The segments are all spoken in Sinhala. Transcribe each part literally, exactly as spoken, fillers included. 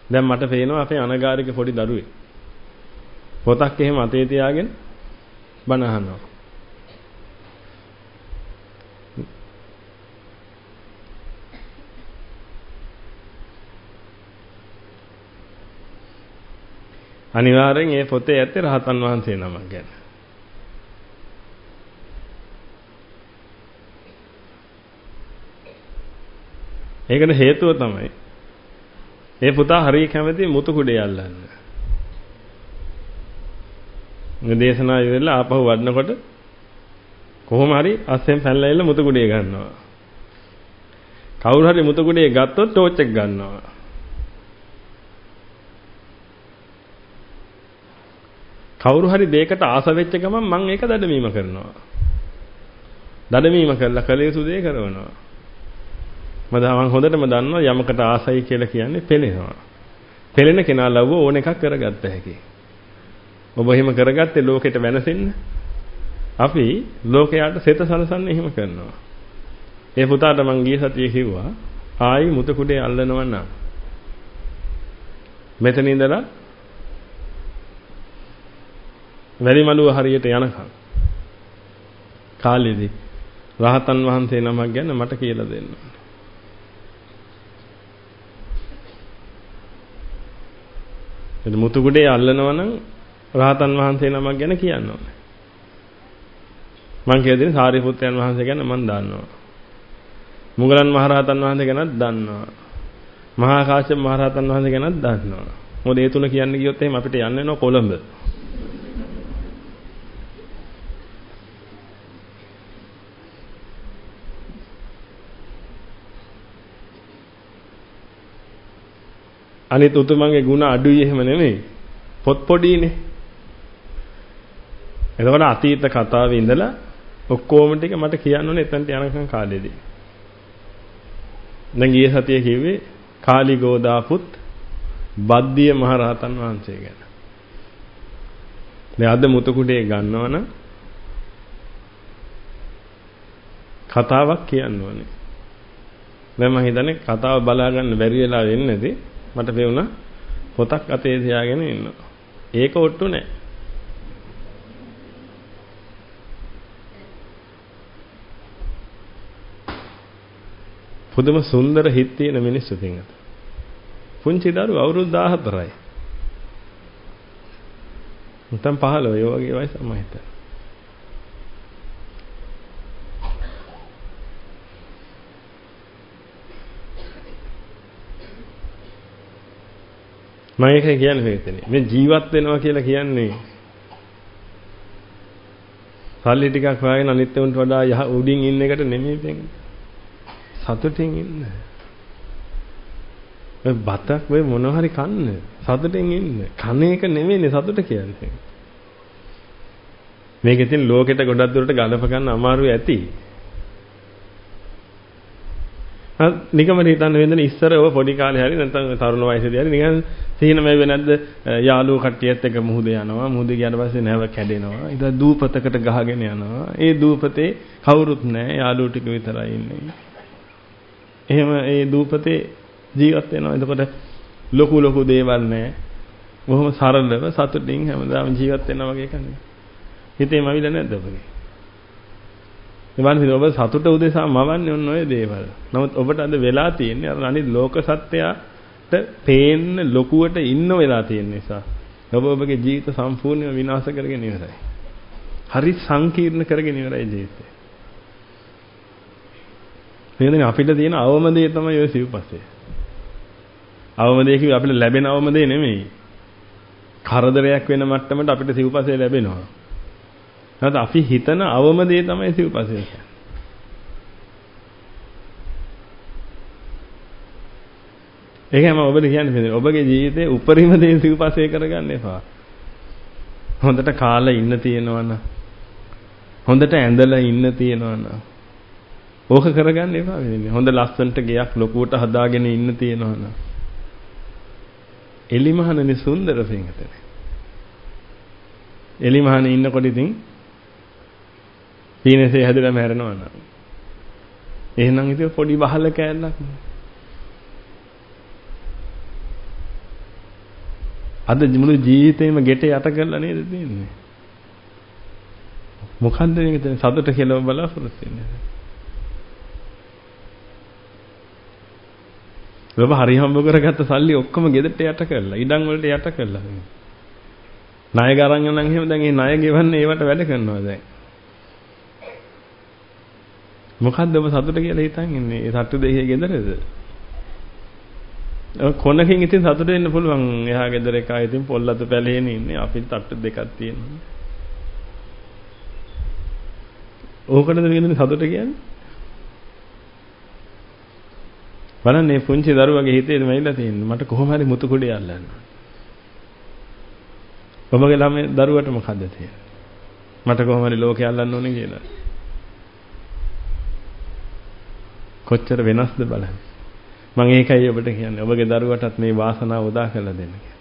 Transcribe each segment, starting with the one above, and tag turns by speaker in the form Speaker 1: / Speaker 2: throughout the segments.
Speaker 1: දැන් මට පේනවා අපේ අනගාരിക පොඩි දරුවෙක්. පොතක් එහෙම අතේ තියාගෙන බණ අහනවා. අනිවාර්යෙන් මේ පොතේ ඇත්තේ රහතන් වහන්සේ නමක් ගැන. ඒකට හේතුව තමයි මේ පුතා හරිය කැමති මුතු කුඩේ අල්ලන්න. මේ දේශනාව ඉවරලා ආපහු වඩනකොට කොහොම හරි අස්සෙන් පැනලා එල්ල මුතු කුඩේ ගන්නවා. කවුරු හරි මුතු කුඩේ ගත්තොත් ටෝච් එක ගන්නවා. කවුරු හරි දෙයකට ආස වෙච්ච ගමන් මම ඒක දඩමීම කරනවා. දඩමීම කරලා කළ යුතු දේ කරනවා. මම හොඳටම දන්නවා යමකට ආසයි කියලා කියන්නේ පෙළෙනවා. පෙළෙන කෙනා ලව්ව ඕන එකක් කරගත්ත හැකි. ඔබ එහෙම කරගත්තේ ලෝකෙට වෙනසෙන්න. අපි ලෝකයට සෙත සලසන්නේ එහෙම කරනවා. ඒ පුතාට මං ගිය සතියේ කිව්වා ආයි මුතු කුඩේ අල්ලනවා නම් මෙතන ඉඳලා වැලිමලුව හරියට යනකම් කාලෙදී රහතන් වහන්සේ නමක් ගැන මට කියලා දෙන්න. එද මුතු කුඩේ අල්ලනවා නම් රහතන් වහන්සේ නමක් ගැන කියන්න ඕනේ. මං කියලා දෙන්නේ සාරිපුත්‍රයන් වහන්සේ ගැන මං දන්නවා. මුගලන් මහරහතන් වහන්සේ ගැනත් දන්නවා. මහා කාශ්‍යප මහරහතන් වහන්සේ ගැනත් දන්නවා. මොකද ඒ තුන කියන්න ගියොත් එහෙම අපිට යන්න වෙනවා කොළඹ. අනිත් උතුමන්ගේ ಗುಣ අඩුයි එහෙම නෙමෙයි. පොත් පොඩිනේ. එතකොට අතීත කතාවේ ඉඳලා ඔක්කොම ටික මට කියන්න ඕනේ එතනට යනකම් කාලෙදී. දැන් ගිය සතියේ කිව්වේ කාලි ගෝදාපුත් බද්දිය මහරහතන් වහන්සේ ගැන. දැන් අද මුතු කුඩේ ගන්නවනම් කතාවක් කියන්න ඕනේ. දැන් මම හිතන්නේ කතාව බලා ගන්න බැරි වෙලා වෙන්නේ නැති. මට පෙවුණා පොතක් අතේ තියාගෙන ඉන්නවා. ඒක ඔට්ටු නෑ. පුදුම සුන්දර හිත් තියෙන මිනිස්සු පින්ගත. පුංචි දරුවෝ අවුරුදු දාහතරයි. නැත්නම් පහළොව ඒ වගේ වයස මම හිතන්නේ. මම ඒක කියන්නේ මෙතන. මේ ජීවත් වෙනවා කියලා කියන්නේ සල්ලි ටිකක් හොයාගෙන අනිත් උන්ට වඩා යහ උඩින් ඉන්න එකට නෙමෙයි වෙන්නේ. සතුටින් ඉන්න. මේ බතක් වෙයි මොනවා හරි කන්න. සතුටින් ඉන්න. කන එක නෙමෙයිනේ සතුට කියන්නේ. මේක ඉතින් ලෝකෙට ගොඩක් දුරට ගලප ගන්න අමාරුයි ඇති. නිකම්ම හිතන්න වෙනදනේ ඉස්සර ඔය පොඩි කාලේ හරි නැත්නම් තරුණ වයසේදී හරි නිකන් සීනමයි වෙ නැද්ද යාළුවෝ කට්ටියත් එක්ක මුහුද යනවා මුහුද ගියාට පස්සේ නැව කැඩෙනවා ඊට දූපතකට ගහගෙන යනවා ඒ දූපතේ කවුරුත් නැහැ යාළුවෝ ටික විතරයි ඉන්නේ එහෙම ඒ දූපතේ ජීවත් වෙනවා එතකොට ලොකු ලොකු දේවල් නැහැ බොහොම සරලව සතුටින් හැමදාම ජීවත් වෙනවා වගේ කන්නේ හිතේම අවිල නැද්ද ඔබගේ ඉතින් ඔබ සතුට උදෙසා මවන්නේ ඔන්න ඔය දේවල්. නමුත් ඔබට අද වෙලා තියෙන්නේ අර අනිත් ලෝක සත්‍යයට පේන්න ලොකුවට ඉන්න වෙලා තියෙන නිසා. ඔබ ඔබගේ ජීවිත සම්පූර්ණයෙන්ම විනාශ කරගෙන ඉවරයි. හරි සංකීර්ණ කරගෙන ඉවරයි ජීවිතේ. එහෙනම් අපිට තියෙන අවම දේ තමයි ඔය සිව්පස්සේ. අවම දේ කිව්වේ අපිට ලැබෙන අවම දේ නෙමෙයි. කරදරයක් වෙන මට්ටමට අපිට සිව්පස්සේ ලැබෙනවා. නැත්නම් අපි හිතන අවම දේ තමයි සිව්පස්සේ කියන්නේ. ඒකම ඔබට කියන්නේ ඔබගේ ජීවිතේ උපරිම දේ සිව්පස්සේ කරගන්න එපා. හොඳට කාලා ඉන්න තියෙනවනම් හොඳට ඇඳලා ඉන්න තියෙනවනම් ඕක කරගන්න එපා වෙන්නේ. හොඳ ලස්සනට ගයක් ලොකුවට හදාගෙන ඉන්න තියෙනවනම් එලිමහනනේ සුන්දර පින්කතනේ. එලිමහනේ ඉන්නකොට ඉතින් පීනසේ හැදලා මැරෙනවා නම් එහෙනම් ඉතින් පොඩි බහල කෑල්ලක් අද මුළු ජීවිතේම ගෙට යට කරලා නේද තියෙන්නේ. මොකන්ද මේක සතුට කියලා බලාපොරොත්තු වෙන්නේ. ඔබ හරි හම්බ කරගත්ත සල්ලි ඔක්කොම ගෙදරට යට කරලා, ඉඩම් වලට යට කරලා. ණය ගරන් නම් එහෙම දැන් ඒ ණය ගෙවන්නේ ඒවට වැඩ කරනවා දැන්. මොකද්ද ඔබ සතුට කියලා හිතන් ඉන්නේ? ඒ සතුට දෙහිය ගෙදරද? ඔය කොනකින් ඉතින් සතුට වෙන්න පුළුවන්. එහා ගෙදර එක ආයෙ ඉතින් පොල්ලතු පැලේනේ ඉන්නේ. අපිට තට්ටු දෙකක් තියෙනවා. ඕකටද කියන්නේ සතුට කියන්නේ? බලන්න මේ පුංචි දරුවගේ හිතේ මෙයිලා තියෙන්නේ. මට කොහොම හරි මුතු කුඩේ අල්ලන්න. ඔබගේ ළමයි දරුවට මොකද්ද තියෙන්නේ? මට කොහොම හරි ලෝකේ අල්ලන්න ඕනේ කියලා. කොච්චර වෙනස්ද බලන්න. මම ඒකයි ඔබට කියන්නේ. ඔබගේ දරුවටත් මේ වාසනාව උදා කරලා දෙන්න කියලා.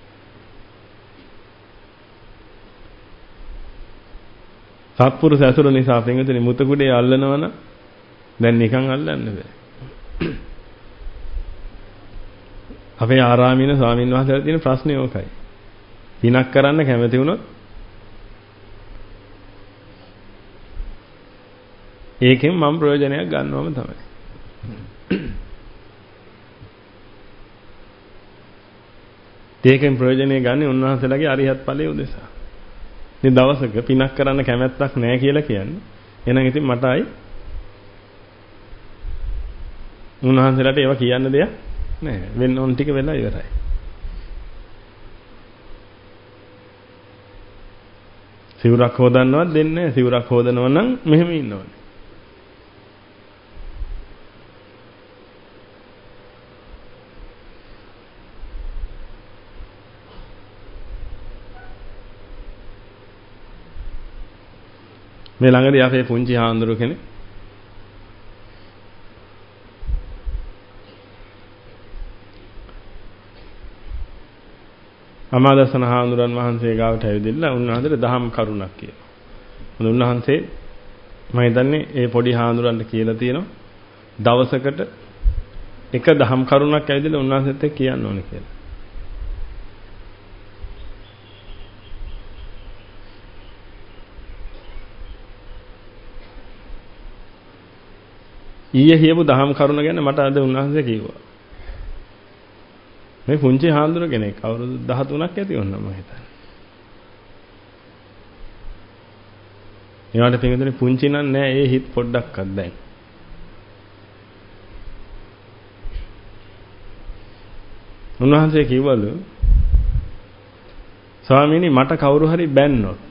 Speaker 1: සත්පුරුෂ ඇසුර නිසා පින්විතනි මුතු කුඩේ අල්ලනවනම් දැන් නිකන් අල්ලන්න බෑ. අපේ ආරාමීන ස්වාමීන් වහන්සේලා තියෙන ප්‍රශ්නේ ඕකයි. පිනක් කරන්න කැමති වුණොත් ඒකෙන් මම ප්‍රයෝජනයක් ගන්නවම තමයි. ඒකෙන් ප්‍රයෝජනය ගන්න උන්වහන්සේලාගේ අරිහත් ඵලයේ උදෙසා. මේ දවසක පිනක් කරන්න කැමැත්තක් නැහැ කියලා කියන්නේ. එහෙනම් ඉතින් මටයි උන්වහන්සේලාට ඒවා කියන්න දෙයක් නැහැ. වෙන ඕන ටික වෙලා ඉවරයි. සිවුරක් හොදන්නවත් දෙන්නේ නැහැ. සිවුරක් හොදනවා නම් මෙහෙම ඉන්න ඕනේ. මේ ළඟදී අපේ පුංචි හාමුදුරුවෝ කෙනෙක් අමාදසන හාමුදුරන් වහන්සේ ගාවට ඇවිදilla උන්වහන්සේට දහම් කරුණක් කියනවා. මොකද උන්වහන්සේ මම හිතන්නේ ඒ පොඩි හාමුදුරන්ට කියලා තියෙනවා දවසකට එක දහම් කරුණක් ඇවිදilla උන්වහන්සේත් එක්ක කියන්න ඕනේ කියලා. ඊයේ කියපු දහම් කරුණ ගැන මට අද උන්වහන්සේ කිව්වා. මේ පුංචි හාමුදුර කෙනෙක් අවුරුදු දහතුනක් ඇති වුණා මම හිතන්නේ. ඒවට පිටින් පුංචි නන් නෑ ඒ හිත පොඩ්ඩක්වත් දැන්. උන්වහන්සේ කිව්වලු ස්වාමීනි මට කවුරු හරි බැන්නොත්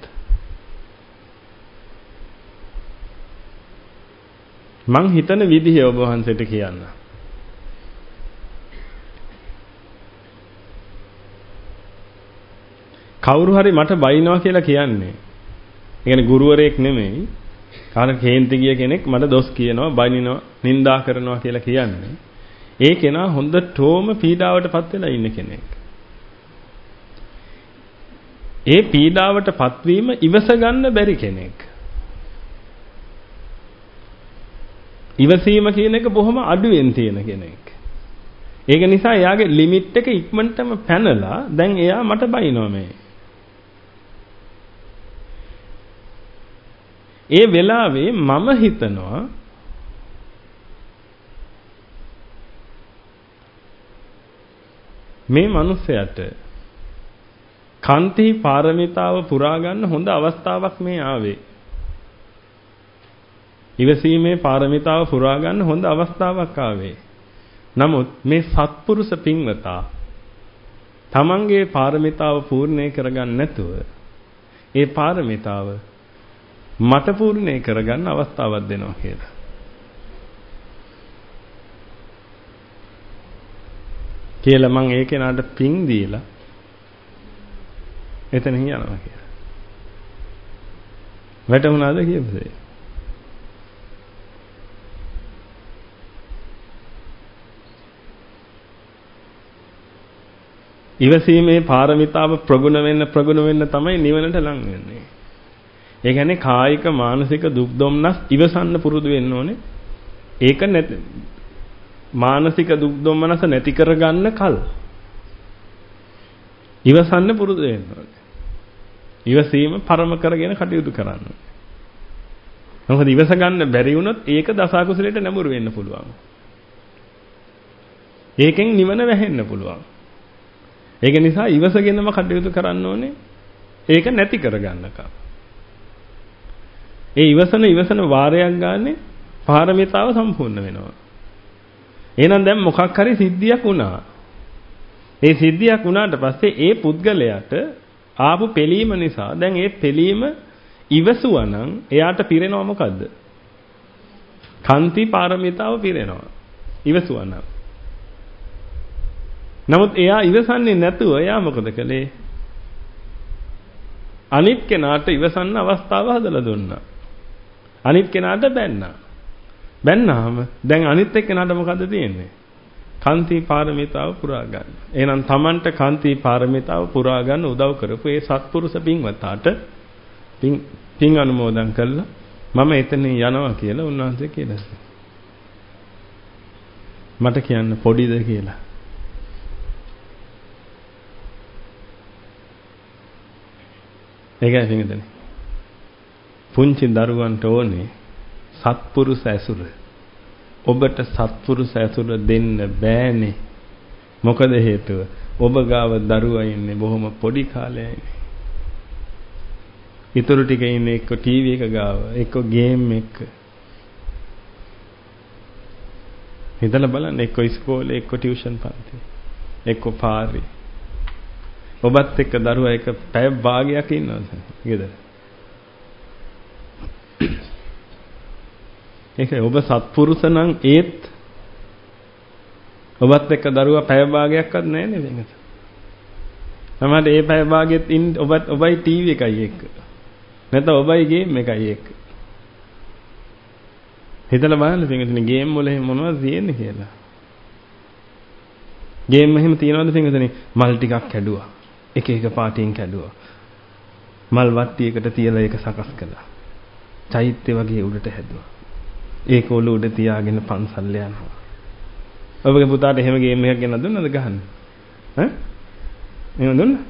Speaker 1: මං හිතන විදිහ ඔබ වහන්සේට කියන්න. කවුරු හරි මට බයිනවා කියලා කියන්නේ. ඒ කියන්නේ ගුරුවරයෙක් නෙමෙයි. කාට කේන්ති ගිය කෙනෙක් මට දොස් කියනවා, බනිනවා, නිඳා කරනවා කියලා කියන්නේ. ඒ කෙනා හොඳටම පීඩාවටපත් වෙලා ඉන්න කෙනෙක්. ඒ පීඩාවටපත් වීම ඉවස ගන්න බැරි කෙනෙක්. ඉවසීම කියන එක බොහොම අඩුවෙන් තියෙන කෙනෙක්. ඒක නිසා එයාගේ ලිමිට් එක ඉක්මනටම පැනලා දැන් එයා මට බයිනවා මේ. ඒ වෙලාවේ මම හිතනවා මේ මිනිස්සයාට කාන්ති පාරමිතාව පුරා ගන්න හොඳ අවස්ථාවක් මේ ආවේ. ඉවසීමේ පාරමිතාව පුරා ගන්න හොඳ අවස්ථාවක් ආවේ. නමුත් මේ සත්පුරුෂ පින්වතා තමන්ගේ පාරමිතාව පූර්ණේ කරගන්න නැතුව ඒ පාරමිතාව මට පූර්ණේ කරගන්න අවස්ථාවක් දෙනවා කියලා. කියලා මම ඒ කෙනාට පින් දීලා එතන යනවා කියලා. වැටුණාද කියපේ? ඉවසීමේ පාරමිතාව ප්‍රගුණ වෙන්න ප්‍රගුණ වෙන්න තමයි නිවනට ලං වෙන්නේ. ඒ කියන්නේ කායික මානසික දුක් දුම්නස් ඉවසන්න පුරුදු වෙන්න ඕනේ. ඒක නැති මානසික දුක් දුම්නස නැති කරගන්න කල්. ඉවසන්න පුරුදු වෙන්න ඕනේ. ඉවසීම පරම කරගෙන කටයුතු කරන්න. මොකද ඉවස ගන්න බැරි වුණොත් ඒක දස අකුසලයට නැඹුරු වෙන්න පුළුවන්. ඒකෙන් නිවන වැහෙන්න පුළුවන්. ඒක නිසා ඉවසගෙනම කටයුතු කරන්න ඕනේ. ඒක නැති කරගන්නකම්. ඒ ඉවසන ඉවසන වාරයක් ගානේ පාරමිතාව සම්පූර්ණ වෙනවා. එහෙනම් දැන් මොකක් හරි සිද්ධියක් වුණා. ඒ සිද්ධියක් වුණාට පස්සේ ඒ පුද්ගලයාට ආපු පිළීම නිසා දැන් ඒ පිළීම ඉවසුවා නම් එයාට පිරෙනව මොකද්ද? කාන්ති පාරමිතාව පිරෙනවා. ඉවසුවා නම්. නමුත් එයා ඉවසන්නේ නැතුව එයා මොකද කළේ? අනිත් කෙනාට ඉවසන්න අවස්ථාව හදලා දුන්නා. අනිත් කෙනාට බැන්නා. බැන්නාම දැන් අනිත් එක්කෙනාට මොකද තියෙන්නේ? කාන්ති පාරමිතාව පුරා ගන්න. එහෙනම් Tamanට කාන්ති පාරමිතාව පුරා ගන්න උදව් කරපු ඒ සත්පුරුෂ පින්වතාට පින් පින් අනුමෝදන් කළා. මම එතනින් යනවා කියලා උන්වහන්සේ කියලා. මට කියන්න පොඩිද කියලා. ඒකයි පින්වතුනි. පුංචි දරුවන්ට ඕනේ සත්පුරුෂ ඇසුර. ඔබට සත්පුරුෂ ඇසුර දෙන්න බෑනේ. මොකද හේතුව? ඔබ ගාව දරුවා ඉන්නේ බොහොම පොඩි කාලයයිනේ. ඊටු ටික ඉන්නේ එක්ක ටීවී එක ගාව, එක්ක ගේම් එක. හිතලා බලන්න එක්ක ඉස්කෝලේ, එක්ක ටියුෂන් පන්ති, එක්ක පාරේ. ඔබත් එක්ක දරුවා එක පැය භාගයක් ඉන්නවද? ගෙදර. ඒකයි ඔබ සත්පුරුෂ නම් ඒත් ඔබත් එක්ක දරුවා පැය භාගයක්වත් නැහැ නේද මේක. තමයි මේ පැය භාගෙත් ඉන්න ඔබත් ඔබයි ටීවී එකයි එක්ක. නැත්නම් ඔබයි ගේම් එකයි එක්ක. හිතලා බලන්න පින්වතුනි ගේම් වල මොනවද තියෙන්නේ කියලා. ගේම් එහෙම තියනවද පින්වතුනි? මල් ටිකක් කැඩුවා. එක එක පාටින් කැඩුවා. මල් වට්ටියකට තියලා ඒක සකස් කළා. චෛත්‍ය වගේ උඩට හැදුවා. ඒක ඔල උඩ තියාගෙන පන්සල් යනවා. ඔබගේ පුතාට එහෙම ගේම් එකක් ගෙනත් දුන්නද ගහන්න? ඈ? එහෙම දුන්නා?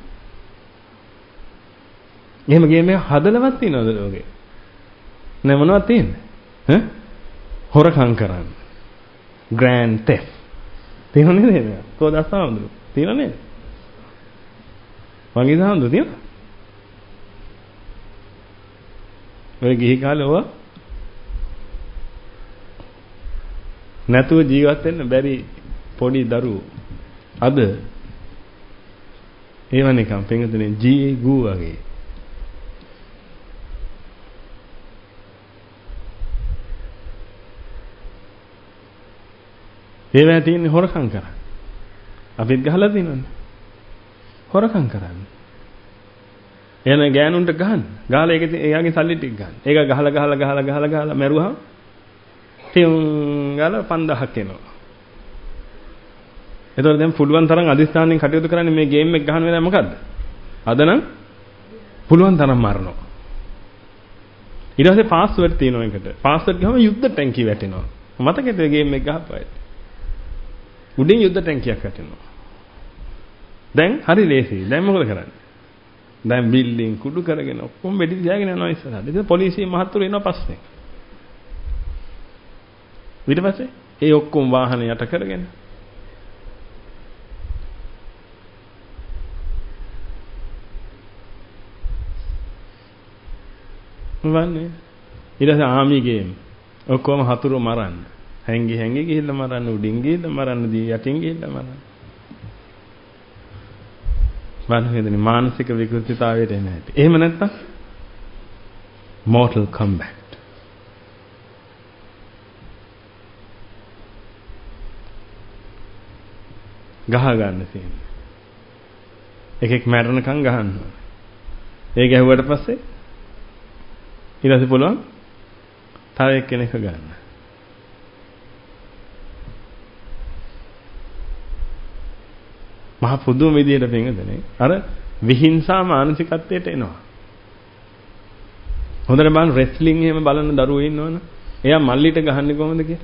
Speaker 1: එහෙම ගේම් එක හදලවත් තියනවද ඔගේ? නෑ මොනවද තියෙන්නේ? ඈ? හොරකම් කරන්න. Grand theft. තියෙනව නේද එහෙම? කොහොමද අසාවඳු? තියෙනව නේද? වගේ සාවඳු තියෙනවද? ඔය ගිහි කාලේ ඔවා නැතුව ජීවත් වෙන්න බැරි පොඩි දරුවෝ අද ඒව නිකන් පින්වතුනි ජී ගූ වගේ. ඒවා තියෙන්නේ හොරකම් කරා. අපිත් ගහලා තියෙනවනේ. හොරකම් කරන්නේ. එන ගෑනුන්ට ගහන්න. ගහලා ඒක එයාගේ සල්ලි ටික ගන්න. ඒක ගහලා ගහලා ගහලා ගහලා ගහලා මැරුවහම ටියුන් ගාලා පන්දහක් එනවා. ඒතකොට දැන් පුළුවන් තරම් අදිස්ථානෙන් කටයුතු කරන්නේ මේ ගේම් එක ගහන වෙලාව මොකද්ද? අද නම් පුළුවන් තරම් මරනවා. ඊට පස්සේ පාස්වර්ඩ් තියෙනවා එකට. පාස්වර්ඩ් ගහම යුද්ධ ටැංකිය වැටෙනවා. මතකද ගේම් එක ගහපුවා? උඩින් යුද්ධ ටැංකියක් වැටෙනවා. දැන් හරි ලේසියි. දැන් මොකද කරන්නේ? දැන් බිල්ඩින් කුඩු කරගෙන ඔක්කොම වෙඩි තියාගෙන යනවා ඉස්සරහට. ඉතින් පොලිසිය මහත්තුරු එනවා පස්සේ. ඊට පස්සේ ඒ ඔක්කොම වාහන යට කරගෙන වන්නේ ඊට පස්සේ ආමි ගේම් ඔක්කොම හතුරු මරන්න. හැංගි හැංගි ගිහිල්ලා මරන්න, උඩින් ගිහිල්ලා මරන්න, දී යටින් ගිහිල්ලා මරන්න. මානසික මානසික විකෘතිතාවයට එන හැටි. එහෙම නැත්තම් Mortal Kombat. ගහ ගන්න තියෙනවා. එකෙක් මැරෙනකන් ගහන්න ඕනේ. ඒ ගැහුවට පස්සේ ඊට පස්සේ පුළුවන් තව එක්කෙනෙක් ගන්න. මහ පුදුම විදියට පින්වදනේ අර විහිංසා මානසිකත්වයට එනවා. හොඳට බලන්න රෙස්ලින් එහෙම බලන දරුවෝ ඉන්නවනේ. එයා මල්ලිට ගහන්නේ කොහොමද කියලා?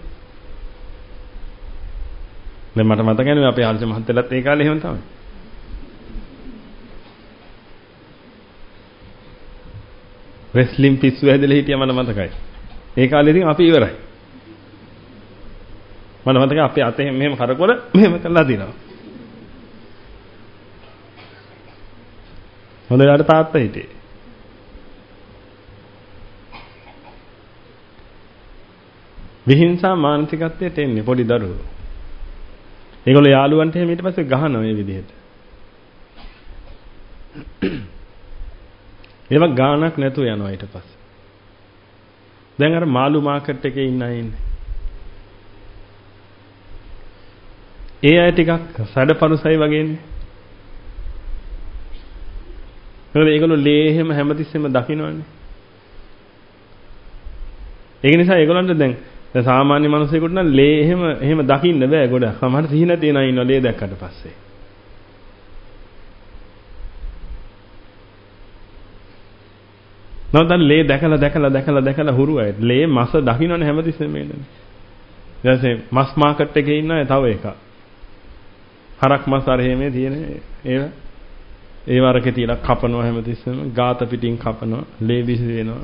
Speaker 1: දැන් මට මතකයි අපේ ආර්ය මහත්තයලත් ඒ කාලේ එහෙම තමයි. රෙස්ලින් පිස්සු හැදලා හිටියා මම මතකයි. ඒ කාලේ ඉතින් අපි ඉවරයි. මම මතකයි අපේ අතේ මෙහෙම කරකවල මෙහෙම කරලා දිනවා. හොඳ වෙලාවට තාත්තා හිටියේ. විහිංසා මානසිකත්වයට එන්නේ පොඩි දරුවෝ. ඒගොල්ලෝ යාළුවන්ට එහෙම ඊට පස්සේ ගහනවා මේ විදිහට. ඒවා ගානක් නැතුව යනවා ඊට පස්සේ. දැන් අර මාළු මාකට් එකේ ඉන්න අය ඉන්නේ. ඒ අය ටිකක් සැඩපරුසයි වගේනේ. මොකද ඒගොල්ලෝ ලේ එහෙම හැමතිස්සෙම දකින්නවනේ. ඒක නිසා ඒගොල්ලන්ට දැන් දැන් සාමාන්‍ය මිනිස්සුෙකුට නම් ලේ එහෙම එහෙම දකින්න බෑ ගොඩක්. සමහරට සිහි නැති වෙනා ඉන්නවා ලේ දැක්කට පස්සේ. නැත්නම් ලේ දැකලා දැකලා දැකලා දැකලා හුරු අය. ලේ මස දකින්නනේ හැමතිස්සෙම එන්නේ. ඊට පස්සේ මස් මාකට් එකේ ඉන්න අය තව එකක්. හරක් මස් අර හැමේ තියෙන ඒවා ඒ වරකේ තියලා කපනවා හැමතිස්සෙම. ගාත පිටින් කපනවා. ලේ බිසි වෙනවා.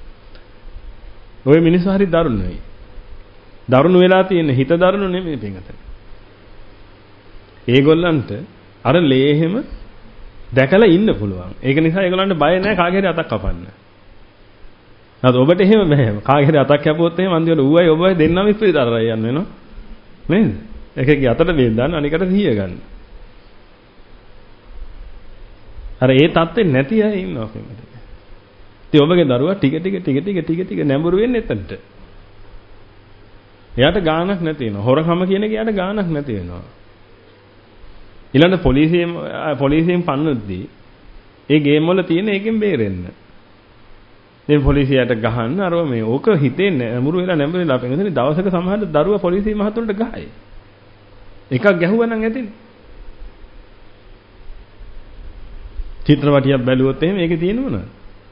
Speaker 1: ඔය මිනිස්සු හරි දරුණුයි. දරුණු වෙලා තියෙන හිත දරුණු නෙමෙයි පිටකට. ඒගොල්ලන්ට අර ලේ එහෙම දැකලා ඉන්න පුළුවන්. ඒක නිසා ඒගොල්ලන්ට බය නැහැ කාගේ හරි අතක් කපන්න. නැත්නම් ඔබට එහෙම බෑ. කාගේ හරි අතක් කැපුවොත් එහෙම අන්තිමට ඌයි ඔබයි දෙන්නම ඉස්පිරිතාලේ යන්න වෙනවා. නේද? එකකගේ අතට බේද දාන්න අනිකට සිහිය ගන්න. අර ඒ තත්ත්වෙ නැති අය ඉන්නවා පිටකට. ඉතින් ඔබගේ දරුවා ටික ටික ටික ටික ටික ටික නැඹුරු වෙන්නේ එතනට. එයාට ගාණක් නැති වෙනවා. හොරකම කියන එක එයාට ගාණක් නැති වෙනවා. ඊළඟ පොලිසියෙන් පොලිසියෙන් පන්නද්දී ඒ ගේම් වල තියෙන එකෙන් බේරෙන්න. දැන් පොලිසියට ගහන්න අරව මේ ඕක හිතේ නැඹුරු වෙලා නැඹුරු වෙලා අපෙන් ඉතින් දවසක සමහර දරුවා පොලිසිය මහතුරුන්ට ගහයි. එකක් ගැහුවා නම් ඇතිනේ. චිත්‍රපටියක් බැලුවොත් එහෙම ඒකේ තියෙන මොනවද?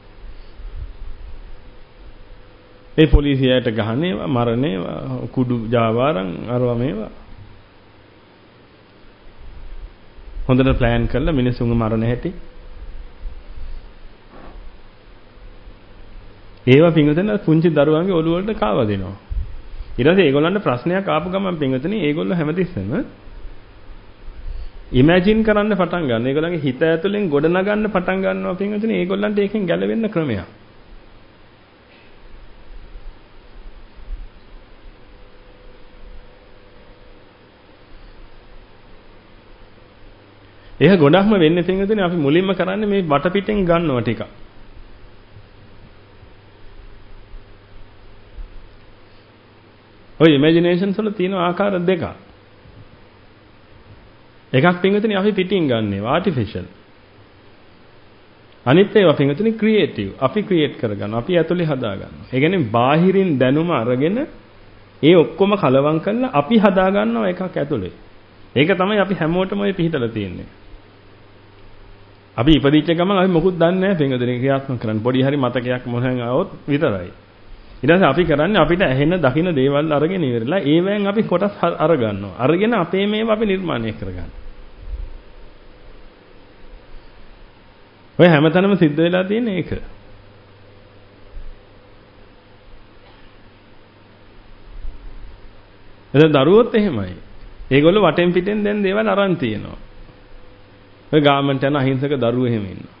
Speaker 1: ඒ පොලිසියට ගහන්නේ මරණේ කුඩු ජාවාරම් අරවා මේවා හොඳට ප්ලෑන් කරලා මිනිස්සුන්ව මරණ හැටි ඒවා පිංගුතන පුංචි දරුවන්ගේ ඔළුව වලට කාව දෙනවා ඊට පස්සේ ඒගොල්ලන්ට ප්‍රශ්නයක් ආපු ගමන් පිංගුතනේ ඒගොල්ලෝ හැමතිස්සෙම ඉමේජින් කරන්න පටන් ගන්න ඒගොල්ලන්ගේ හිත ඇතුලෙන් ගොඩ නගන්න පටන් ගන්නවා පිංගුතනේ ඒගොල්ලන්ට ඒකෙන් ගැලවෙන්න ක්‍රමයක් ඒක ගොඩක්ම වෙන්නේ පින්වතුනි අපි මුලින්ම කරන්නේ මේ වටපිටෙන් ගන්නවා ටික. ඔය ඉමේජිනේෂන්ස් වල තියෙන ආකාර දෙකක්. එකක් පින්වතුනි අපි පිටින් ගන්නවා ආටිෆිෂල්. අනිත් ඒවා පින්වතුනි ක්‍රියේටිව්. අපි ක්‍රියේට් කරගන්නවා. අපි ඇතුලේ හදා ගන්නවා. ඒ කියන්නේ බාහිරින් දැනුම අරගෙන ඒ ඔක්කොම කලවම් කරලා අපි හදා ගන්නවා එකක් ඇතුලේ. ඒක තමයි අපි හැමෝටම ඔය පිළිතලා තියෙන්නේ. අපි ඉපදිච්ච ගමන් අපි මොකුත් දන්නේ නැහැ පින්වතුනි ක්‍රියාත්මක කරන්න. පොඩි හරි මතකයක් මොහෙන් આવොත් විතරයි. ඊට පස්සේ අපි කරන්නේ අපිට ඇහෙන දකින දේවල් අරගෙන ඉවරලා ඒවෙන් අපි කොටස් අරගන්නවා. අරගෙන අපේ මේවා අපි නිර්මාණය කරගන්නවා. ඔය හැමතැනම සිද්ධ වෙලා තියෙන එක. එතන දරුවොත් එහෙමයි. ඒගොල්ලෝ වටෙන් පිටෙන් දැන් දේවල් අරන් තියෙනවා. ඔය ගාමන්ට් යන අහිංසක දරුවෝ එහෙම ඉන්නවා.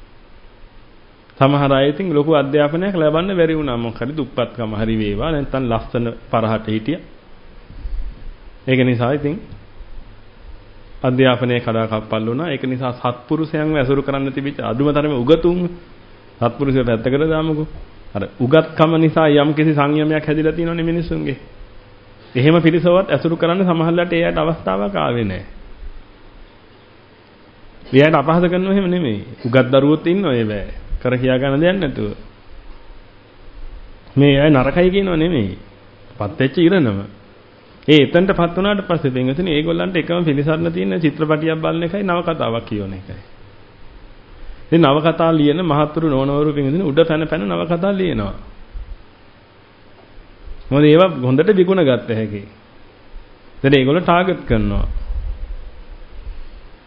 Speaker 1: සමහර අය ඉතින් ලොකු අධ්‍යාපනයක් ලබන්න බැරි වුණා මොකක් හරි දුප්පත්කම හරි වේවා නැත්නම් ලස්සන පරහට හිටියා. ඒක නිසා ඉතින් අධ්‍යාපනයේ කඩාකප්පල් වුණා. ඒක නිසා සත්පුරුෂයන්ව ඇසුරු කරන්න තිබිච්ච අදුම තරමේ උගතුන් සත්පුරුෂයෝ පැත්තකට දාමුකෝ. අර උගත්කම නිසා යම් කිසි සංයමයක් හැදිලා තියෙනවනේ මිනිස්සුන්ගේ. එහෙම පිළිසවත් ඇසුරු කරන්න සමහරවිට එයාට අවස්ථාවක් ආවේ නැහැ. එයාට අපහාස කරනව එහෙම නෙමෙයි. උගත් දරුවොත් ඉන්නවා ඒ බෑ. කර කියා ගන්න දෙයක් නැතුව. මේ අය නරකයි කියනව නෙමෙයි. පත් වෙච්ච ඉරණම. ඒ එතනටපත් වුණාට පස්සේ දෙංගතුනේ ඒගොල්ලන්ට එකම පිළිසරණ තියෙන චිත්‍රපටියක් බලන එකයි නවකතාවක් කියවන එකයි. ඉතින් නවකතා ලියන මහත්තුරු නෝනවරු පින්ගතුනේ උඩ පැන පැන නවකතා ලියනවා. මොකද ඒවා හොඳට විකුණ ගත්ත හැකි. දැන් ඒගොල්ලෝ ටාගට් කරනවා.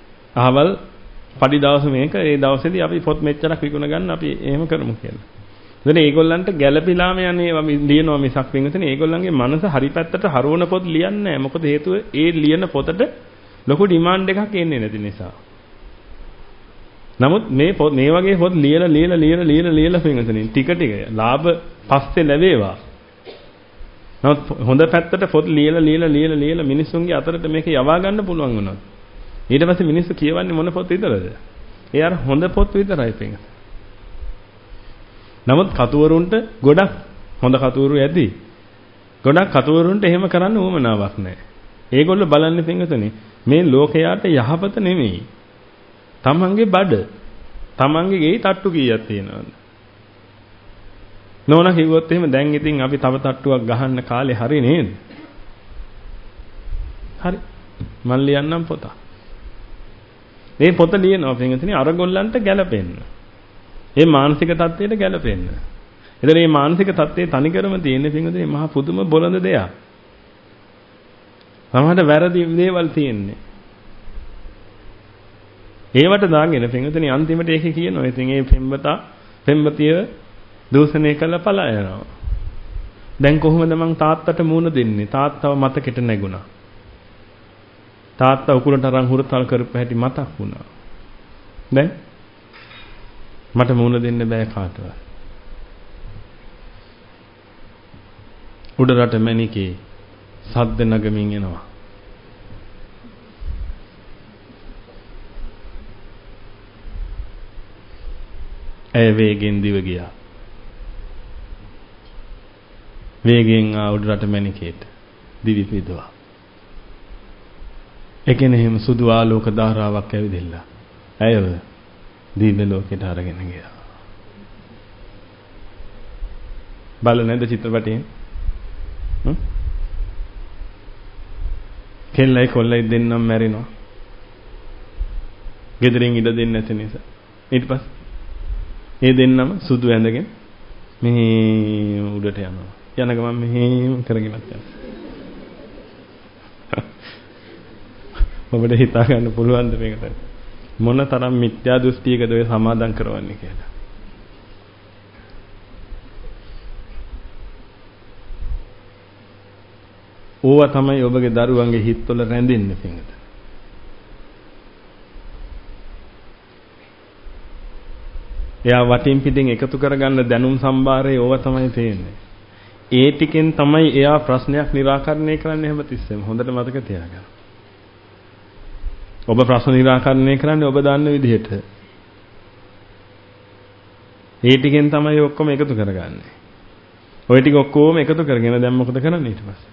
Speaker 1: අහවල් පඩි දවස මේක ඒ දවසේදී අපි පොත් මෙච්චරක් විකුණ ගන්න අපි එහෙම කරමු කියලා. දැන් ඒගොල්ලන්ට ගැළපිලාම යන්නේ ලියනවා මිසක් පින්විතනේ ඒගොල්ලන්ගේ මනස හරි පැත්තට හරවන පොත් ලියන්නේ නැහැ. මොකද හේතුව ඒ ලියන පොතට ලොකු ඩිමාන්ඩ් එකක් එන්නේ නැති නිසා. නමුත් මේ පොත් මේ වගේ පොත් ලියලා ලියලා ලියලා ලියලා ලියලා පින්විතනේ ටික ටික ලාභ පස්සේ ලැබේවා. නමුත් හොඳ පැත්තට පොත් ලියලා ලියලා ලියලා ලියලා මිනිස්සුන්ගේ අතරට මේක යවා ගන්න පුළුවන් වුණා. ඊට පස්සේ මිනිස්සු කියවන්නේ මොන පොත් විතරද? ඒ අර හොඳ පොත් විතරයි පින්විතනේ. නමුත් කතුවරුන්ට ගොඩක් හොඳ කතුවරු ඇති. ගොඩක් කතුවරුන්ට එහෙම කරන්න උවමනාවක් නැහැ. ඒගොල්ලෝ බලන්නේ පින්වතුනි මේ ලෝකයාට යහපත නෙමෙයි. තමන්ගේ බඩ. තමන්ගේ ගේ තට්ටු කීයක් තියෙනවද? නෝනා කිව්වොත් එහෙම දැන් ඉතින් අපි තව තට්ටුවක් ගහන්න කාලේ හරි නේද? හරි. මම ලියන්නම් පොත. මේ පොත ලියනවා පින්වතුනි අරගොල්ලන්ට ගැළපෙන්න. ඒ මානසික தත්ත්වයට ගැලපෙන්න. එතන මේ මානසික தත්ත්වයේ තනිකරම තියෙන පින්වතුනි මහා පුදුම බොළඳ දෙයක්. සමහරට වැරදි දේවල් තියෙන්නේ. ඒවට දාගෙන පින්වතුනි අන්තිමට ඒකේ කියනවා ඉතින් මේ පෙම්බතා පෙම්බතිය දූෂණය කළා පලා යනවා. දැන් කොහොමද මං තාත්තට මූණ දෙන්නේ? තාත්තව මතකෙට නැගුණා. තාත්තා උකුලට අරන් හුරතල් කරපු හැටි මතක් වුණා. දැන් මට මුණ දෙන්න බෑ කාටවත්. උඩරට මැණිකේ සද්ද නගමින් එනවා. ඇය වේගෙන් දිව ගියා. වේගෙන් ආ උඩරට මැණිකේට දිවි පිදුවා. එකෙනෙහිම සුදු ආලෝක ධාරාවක් ඇවිදilla. ඇයව දිව්‍ය ලෝකයට අරගෙන ගියා. බල නැද චිත්‍රපටයෙන්? හ්ම්? කෙල්ලයි කොල්ලයි දෙන්නම මැරෙනවා. ගෙදරින් ඉඩ දෙන්නේ නැති නිසා. ඊට පස්සේ ඒ දෙන්නම සුදු ඇඳගෙන මෙහි උඩට යනවා. යන ගමන් මෙහෙම කරගෙනත් යනවා. ඔබට හිතා ගන්න පුළුවන්ද මේකට? මොන තරම් මිත්‍යා දෘෂ්ටියකද ඔය සමාදම් කරවන්නේ කියලා. ඕවා තමයි ඔබගේ දරුවන්ගේ හිතවල රැඳෙන්නේ පින්වත. එයා වටින් පිටින් එකතු කරගන්න දැනුම් සම්භාරයේ ඕවා තමයි තියෙන්නේ. ඒ ටිකෙන් තමයි එයා ප්‍රශ්නයක් निराකරණය කරන්නේ හැමතිස්සෙම. හොඳට මතක තියාගන්න. ඔබ ප්‍රශ්න निराකරණය කරන්නේ ඔබ දන්න විදිහට. ඒ ටිකෙන් තමයි ඔක්කොම එකතු කරගන්නේ. ওই ටික ඔක්කොම එකතු කරගෙන දැන් මොකද කරන්නේ ඊට පස්සේ?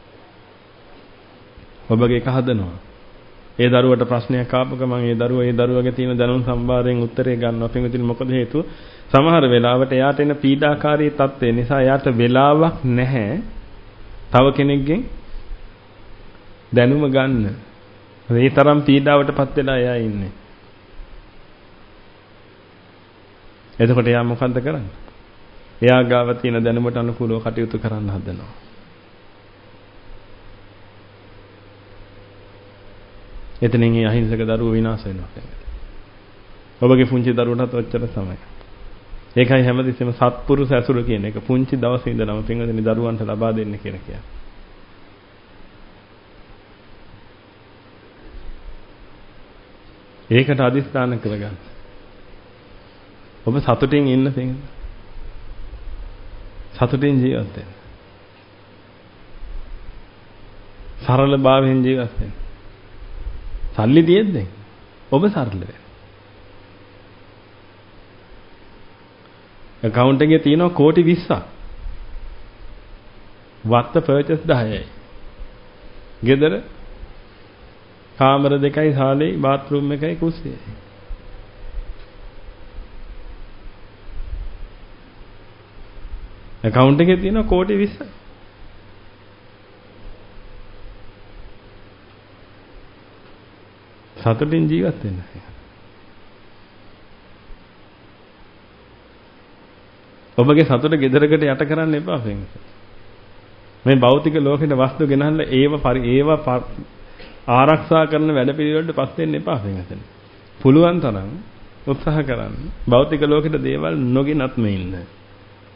Speaker 1: ඔබගේ එක හදනවා. ඒ දරුවට ප්‍රශ්නයක් ආපු ගමන් ඒ දරුවා ඒ දරුවගේ තියෙන දැනුම් සම්භාරයෙන් උත්තරේ ගන්නවා. පින්විතින් මොකද හේතුව? සමහර වෙලාවට එයාට එන පීඩාකාරී තත්ත්වය නිසා එයාට වෙලාවක් නැහැ තව කෙනෙක්ගෙන් දැනුම ගන්න. ඒ තරම් පීඩාවටපත් වෙලා එයා ඉන්නේ. එතකොට එයා මොකද්ද කරන්නේ? එයා ගාව තියෙන දැනුමට අනුකූලව කටයුතු කරන්න හදනවා. එතනින් ඒ අහිංසක දරුවෝ විනාශ වෙනවා. ඔබගේ පුංචි දරුවටත් ඔච්චර තමයි. ඒකයි හැමදෙස්සෙම සත්පුරුෂ ඇසුර කියන එක පුංචි දවසේ ඉඳලම පින්වදින දරුවන්ට ලබා දෙන්න කියලා කියන්නේ. ඒකට අදිස්ථාන කරගන්න. ඔබ සතුටින් ඉන්න පින්වද? සතුටින් ජීවත් වෙන්න. සරල භාවයෙන් ජීවත් වෙන්න. සල්ලි තියෙද්ද ඔබ සරල වෙන්න. account එකේ තියෙනවා කෝටි විස්සක්. වත්ත පර්චේස් දහයයි. ගෙදර කාමර දෙකයි සාලේ බාත්රූම් එකයි කුස්සියයි. account එකේ තියෙනවා කෝටි විස්සක්. සතුටින් ජීවත් වෙන්න. ඔබගේ සතුට ගෙදරකට යට කරන්න එපා පින්වත. මේ භෞතික ලෝකෙට වස්තු ගෙනහල්ලා ඒව ඒව ආරක්ෂා කරන වැඩපිළිවෙලට පස් දෙන්න එපා පින්වත. පුළුවන් තරම් උත්සාහ කරන්න භෞතික ලෝකෙට දේවල් නොගෙනත්ම ඉන්න.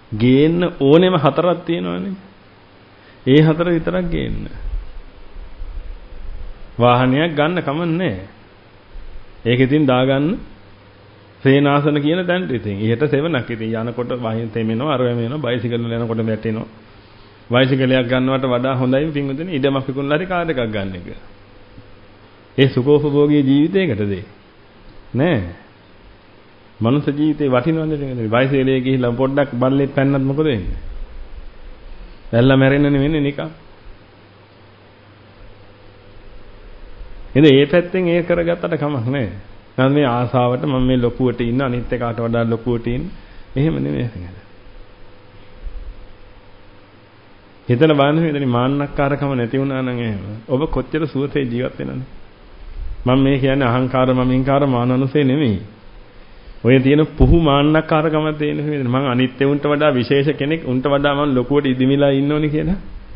Speaker 1: ගේන්න ඕනෙම හතරක් තියෙනවානේ. ඒ හතර විතරක් ගේන්න. වාහනයක් ගන්න කමන්නේ. ඒක ඉතින් දාගන්න සේනාසන කියන තැනට ඉතින්. ඊට සෙවණක් ඉතින් යනකොට වහින් තෙමෙනවා අර වෙනවා බයිසිකල් වල යනකොට වැටෙනවා. බයිසිකලයක් ගන්නවට වඩා හොඳයි පින්වතුනි ඉඩමක් විකුණලා හරි කාර් එකක් ගන්න එක. ඒ සුඛෝපභෝගී ජීවිතයකටද නෑ. මනුස්ස ජීවිතේ වටිනවද නේද? බයිසිකලයේ ගිහිල්ලා පොඩ්ඩක් බල්ලේ පැන්නත් මොකද වෙන්නේ? වැල්ලා මැරෙන්න නෙවෙන්නේ නිකන්. ඉතින් මේ පැත්තෙන් ඒක කරගත්තට කමක් නෑ. නැත්නම් මේ ආසාවට මම මේ ලොකුවට ඉන්න අනිත් එකාට වඩා ලොකුවට ඉන්න එහෙම නෙමෙයි නේද? හිතන බාන්නේ මෙතන මාන්නක්කාරකම නැති වුණා නම් එහෙම ඔබ කොච්චර සුවසේ ජීවත් වෙනවද? මම මේ කියන්නේ අහංකාර මමින්කාර මානනුසේ නෙමෙයි. ඔය තියෙන පුහු මාන්නක්කාරකම තියෙන නේද? මම අනිත් උන්ට වඩා විශේෂ කෙනෙක් උන්ට වඩා මම ලොකුවට ඉදිමිලා ඉන්න ඕනේ කියලා.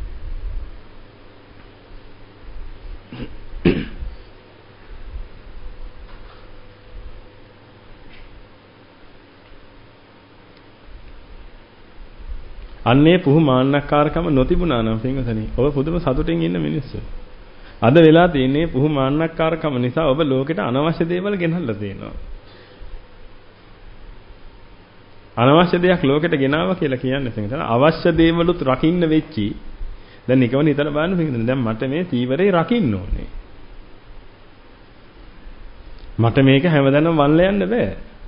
Speaker 1: අන්නේ පුහු මාන්නක්කාරකම නොතිබුණා නම් පින්වතුනි ඔබ පුදුම සතුටින් ඉන්න මිනිස්සු. අද වෙලා තියෙන්නේ පුහු මාන්නක්කාරකම නිසා ඔබ ලෝකෙට අනවශ්‍ය දේවල් ගෙනල්ලා තියෙනවා. අනවශ්‍ය දෙයක් ලෝකෙට ගෙනාවා කියලා කියන්නේ පින්වතුනි අවශ්‍ය දේවලුත් රකින්න වෙච්චි. දැන් නිකවන හිතලා බලන්න පින්වතුනි දැන් මට මේ චීවරේ රකින්න ඕනේ. මට මේක හැමදාම වල්ලා යන්න බෑ.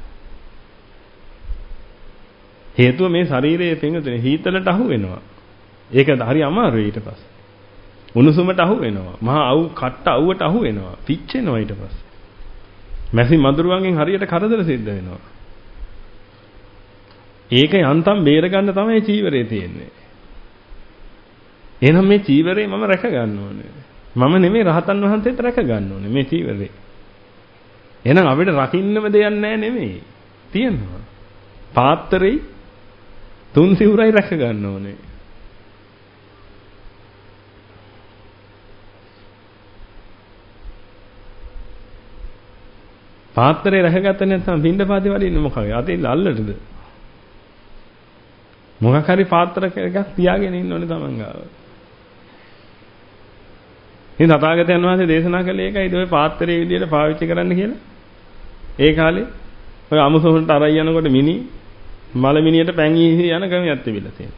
Speaker 1: හේතුව මේ ශරීරයේ පින්වතුනි හීතලට අහු වෙනවා. ඒක හරි අමාරුයි ඊට පස්සේ. උණුසුමට අහු වෙනවා. මහා අවු කට්ට අවුවට අහු වෙනවා. පිච්චෙනවා ඊට පස්සේ. මැසි මදුරුවන්ගෙන් හරියට කරදර සිද්ධ වෙනවා. ඒක යන්තම් බේර ගන්න තමයි චීවරේ තියෙන්නේ. එහෙනම් මේ චීවරේ මම රැක ගන්න ඕනේ. මම නෙමෙයි රහතන් වහන්සේත් රැක ගන්න ඕනේ මේ චීවරේ. එහෙනම් අපිට රකින්නම දෙයක් නැහැ නෙමෙයි. තියෙනවා. පාත්‍රේ තුන් සිවුරයි රැක ගන්න ඕනේ. පාත්‍රේ රැකගත්ත නැත්නම් පින්ඩපාතේ වඩින්නේ මොකද? අතේ අල්ලටද? මොකක් හරි පාත්‍ර එකක් තියාගෙන ඉන්න ඕනේ තමන් ගාව. ඉතින් තථාගතයන් වහන්සේ දේශනා කළේ ඒකයි ඔය පාත්‍රයේ විදියට පාවිච්චි කරන්න කියලා. ඒ කාලේ ඔය අමුසොහොන්ට අරයි යනකොට මිනි මල මිනියට පැන් ඊහි යන ක්‍රමයක් තිබිලා තියෙනවා.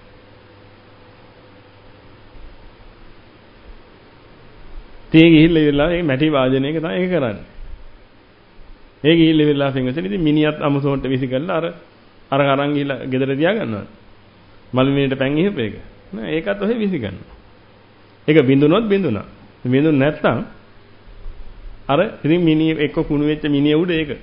Speaker 1: තේ ගිහිල්ලා ඉවරලා මේ මැටි වාදනයක තමයි ඒක කරන්නේ. ඒ ගිහිල්ලා ඉවරලා පින්වතුනි ඉතින් මිනියත් අමුසොහොන්ට විසි කරලා අර අර අරන් ගිහිල්ලා ගෙදර තියා ගන්නවා. මල මිනියට පැන් ඊහප එක. නෑ ඒකත් ඔහෙ විසි ගන්නවා. ඒක බින්දුනොත් බින්දුනා. බින්දුන නැත්තම් අර ඉතින් මිනිය එක්ක කුණු වෙච්ච මිනිය උඩ ඒක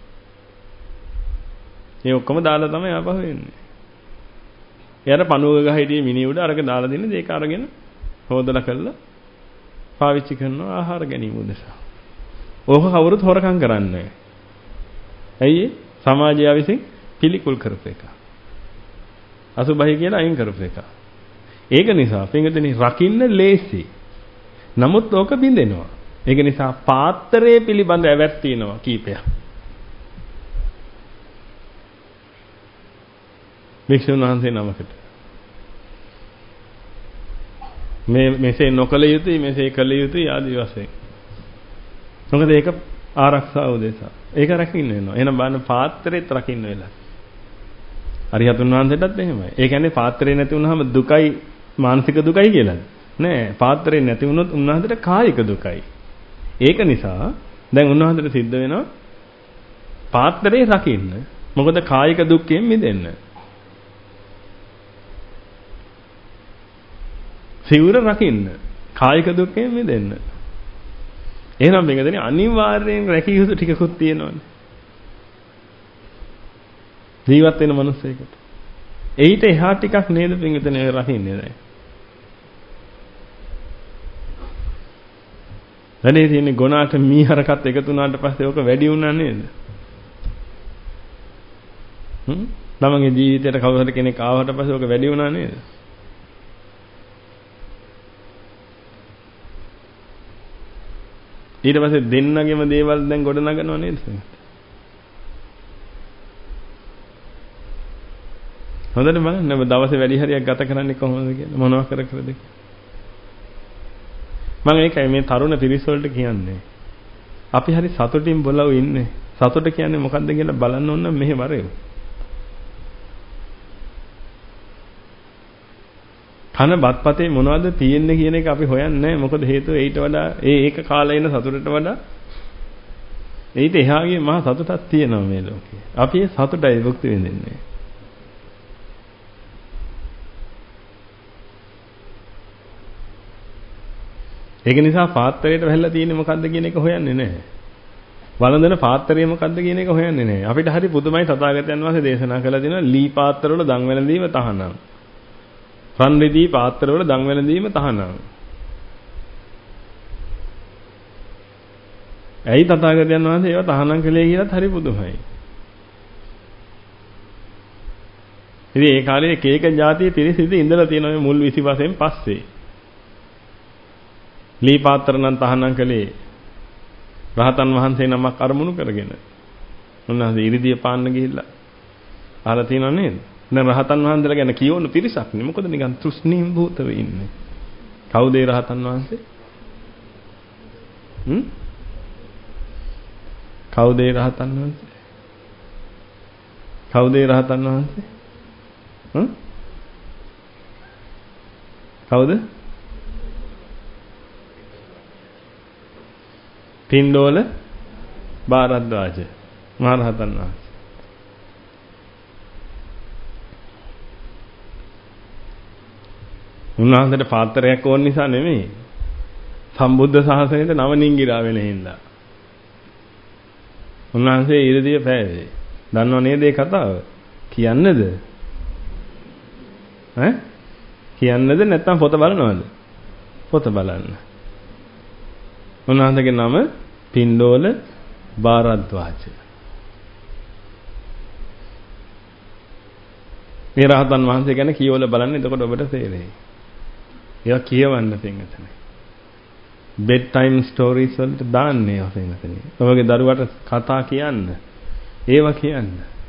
Speaker 1: මේ ඔක්කොම දාලා තමයි ආපහු එන්නේ. එයාට පණුවක ගහ හිටියේ මිනිහ උඩ අරක දාලා දෙන්නේ ඒක අරගෙන හොදලා කළා පාවිච්චි කරනවා ආහාර ගැනීම උදෙසා. ඕක කවුරුත් හොරකම් කරන්නේ නැහැ. ඇයි සමාජය විසින් පිළිකුල් කරපු එක. අසුබයි කියලා අයින් කරපු එක. ඒක නිසා පින්වතුනි රකින්න ලේසි. නමුත් ඕක බින්දෙනවා. ඒක නිසා පාත්‍රයේ පිළිබඳ ඇවැත් තියෙනවා කීපයක්. වික්ෂුන් වහන්සේ නමකට මේ මෙසේ නොකල යුතුයි මෙසේ කළ යුතුයි ආදී වශයෙන්. මොකද ඒක ආරක්ෂාව උදෙසා. ඒක රකින්න වෙනවා. එහෙනම් බලන්න පාත්‍රෙත් රකින්න වෙලා. හරියතුන් වහන්සේටත් එහෙමයි. ඒ කියන්නේ පාත්‍රේ නැති වුනහම දුකයි මානසික දුකයි කියලාද? නෑ. පාත්‍රේ නැති වුනොත් උන්වහන්සේට කායික දුකයි. ඒක නිසා දැන් උන්වහන්සේට සිද්ධ වෙනවා පාත්‍රේ රකින්න. මොකද කායික දුක්ඛයෙන් මිදෙන්න. සිවුර රකින්න කායික දුක්ඛයෙන් මිදෙන්න. එහෙනම් මේකදනේ අනිවාර්යෙන් රැකිය යුතු ටිකකුත් තියෙනවානේ. ජීවත් වෙන මිනිස්සෙකුට. එයිට එහා ටිකක් නේද පින්විතනේ රකින්නේ දැන්. වැඩේ තියෙන්නේ ගොනාට මීහරකත් එකතු වුණාට පස්සේ ඕක වැඩි වුණා නේද? හ්ම්? ළමගේ ජීවිතයට කවුරු හරි කෙනෙක් ආවට පස්සේ ඕක වැඩි වුණා නේද? ඊට පස්සේ දෙන්නගෙම දේවල් දැන් ගොඩ නගනව නේද? හොඳට බලන්න ඔබ දවසේ වැඩි හරියක් ගත කරන්නේ කොහොමද කියලා මොනවා කර කරද මම ඒකයි මේ තරුණ පිරිස වලට කියන්නේ අපි හරි සතුටින් බොලව ඉන්නේ සතුට කියන්නේ මොකක්ද කියලා බලන්න ඕන නම් මෙහෙ වරේ කන බත්පතේ මොනවද තියෙන්නේ කියන එක අපි හොයන්නේ නැහැ මොකද හේතුව ඊට වඩා ඒ ඒක කාලේ ඉන්න සතුටට වඩා ඊට එහාගේ මහා සතුටක් තියෙනවා මේ ලෝකේ අපි ඒ සතුටයි භුක්ති විඳින්නේ ඒක නිසා පාත්‍රයට වැහැලා තියෙන්නේ මොකද්ද කියන එක හොයන්නේ නැහැ. වළඳන පාත්‍රය මොකද්ද කියන එක හොයන්නේ නැහැ. අපිට හරි පුදුමයි තථාගතයන් වහන්සේ දේශනා කළා දෙනවා ලී පාත්‍රවල දන් වැළඳීම තහනම්. රන් රිදී පාත්‍රවල දන් වැළඳීම තහනම්. ඇයි තථාගතයන් වහන්සේ ඒවා තහනම් කළේ කියලාත් හරි පුදුමයි. ඉතින් ඒ කාලේ එක එක જાතියේ පිරිස ඉඳ ඉඳලා තියෙනවා මුල් විසි වසරෙන් පස්සේ. ලී පාත්‍ර නම් තහනම් කළේ රහතන් වහන්සේ නමක් අරමුණු කරගෙන. උන්වහන්සේ ඉරිදිය පාන්න ගිහිල්ලා අහලා තියෙනව නේද? දැන් රහතන් වහන්සේලා ගැන කියවන පිරිසක් නේ. මොකද නිකන් තෘෂ්ණීම් භූතව ඉන්නේ. කවුද ඒ රහතන් වහන්සේ? හ්ම්? කවුද ඒ රහතන් වහන්සේ? කවුද ඒ රහතන් වහන්සේ? හ්ම්? කවුද? පින්ඩෝල භාරද්වාජ මහරහතන් වහන්සේ. උන්වහන්සේට පාත්‍රයක් ඕන නිසා නෙමෙයි. සම්බුද්ධ ශාසනයට නවනිංගිරා වෙන හින්දා. උන්වහන්සේ ඉරදිය පෑවේ. දන්නව නේද ඒ කතාව? කියන්නද? ඈ? කියන්නද නැත්නම් පොත බලනවද? පොත බලන්න. උන්වහන්සේගේ නම පින්ඩෝල භාරද්වාජ. මේ රහතන් වහන්සේ ගැන කියවල බලන්න එතකොට ඔබට තේරෙයි. ඒවා කියවන්න පින්වතුනි. බෙඩ් ටයිම් ස්ටෝරීස් වලට දාන්නේ ඔය පින්වතුනි. ඔබගේ දරුවට කතා කියන්න. ඒවා කියන්න.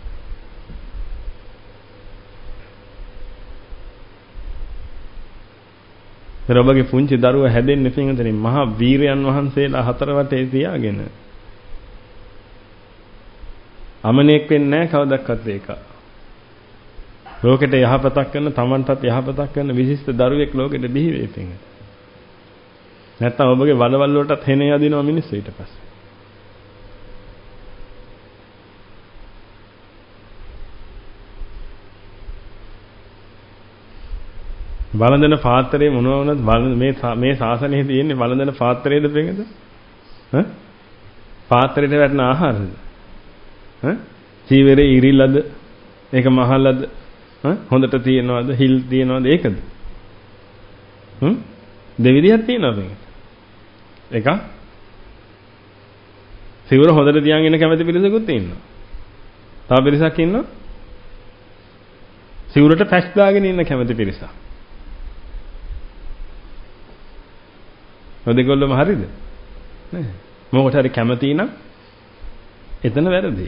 Speaker 1: ඔබගේ පුංචි දරුවා හැදෙන්නේ පින්වතුනි මහා වීරයන් වහන්සේලා හතර වටේ තියාගෙන. අමනෙක් වෙන්නේ නැහැ කවදක්වත් ඒක. ලෝකෙට යහපතක් කරන තමන්ටත් යහපතක් කරන විශිෂ්ට දරුවෙක් ලෝකෙට බිහි වෙයි පින්වතුනි. නැත්තම් ඔබගේ වලවල් වලටත් හෙනේ යදිනවා මිනිස්සු ඊට පස්සේ. වළඳන පාත්‍රයේ මොනවා වුණත් මේ මේ ශාසනයේ තියෙන්නේ වළඳන පාත්‍රයේද පින්වද? ඈ? පාත්‍රයට වැටෙන ආහාරද? ඈ? චීවරේ ඉරිලද? ඒක මහලද? ඈ? හොඳට තියනවද? හිල් තියනවද? ඒකද? හ්ම්? දෙවිදියක් තියෙනවා පින්වද? එක සිවුර හොඳට තියන් ඉන්න කැමති පිරිසකුත් ඉන්නවා. තව පිරිසක් ඉන්නවා. සිවුරට පැච් දාගෙන ඉන්න කැමති පිරිසක්. ඔය දෙකොල්ලම හරිද? නෑ. මොකට හරි කැමති නම් එතන වැරදි.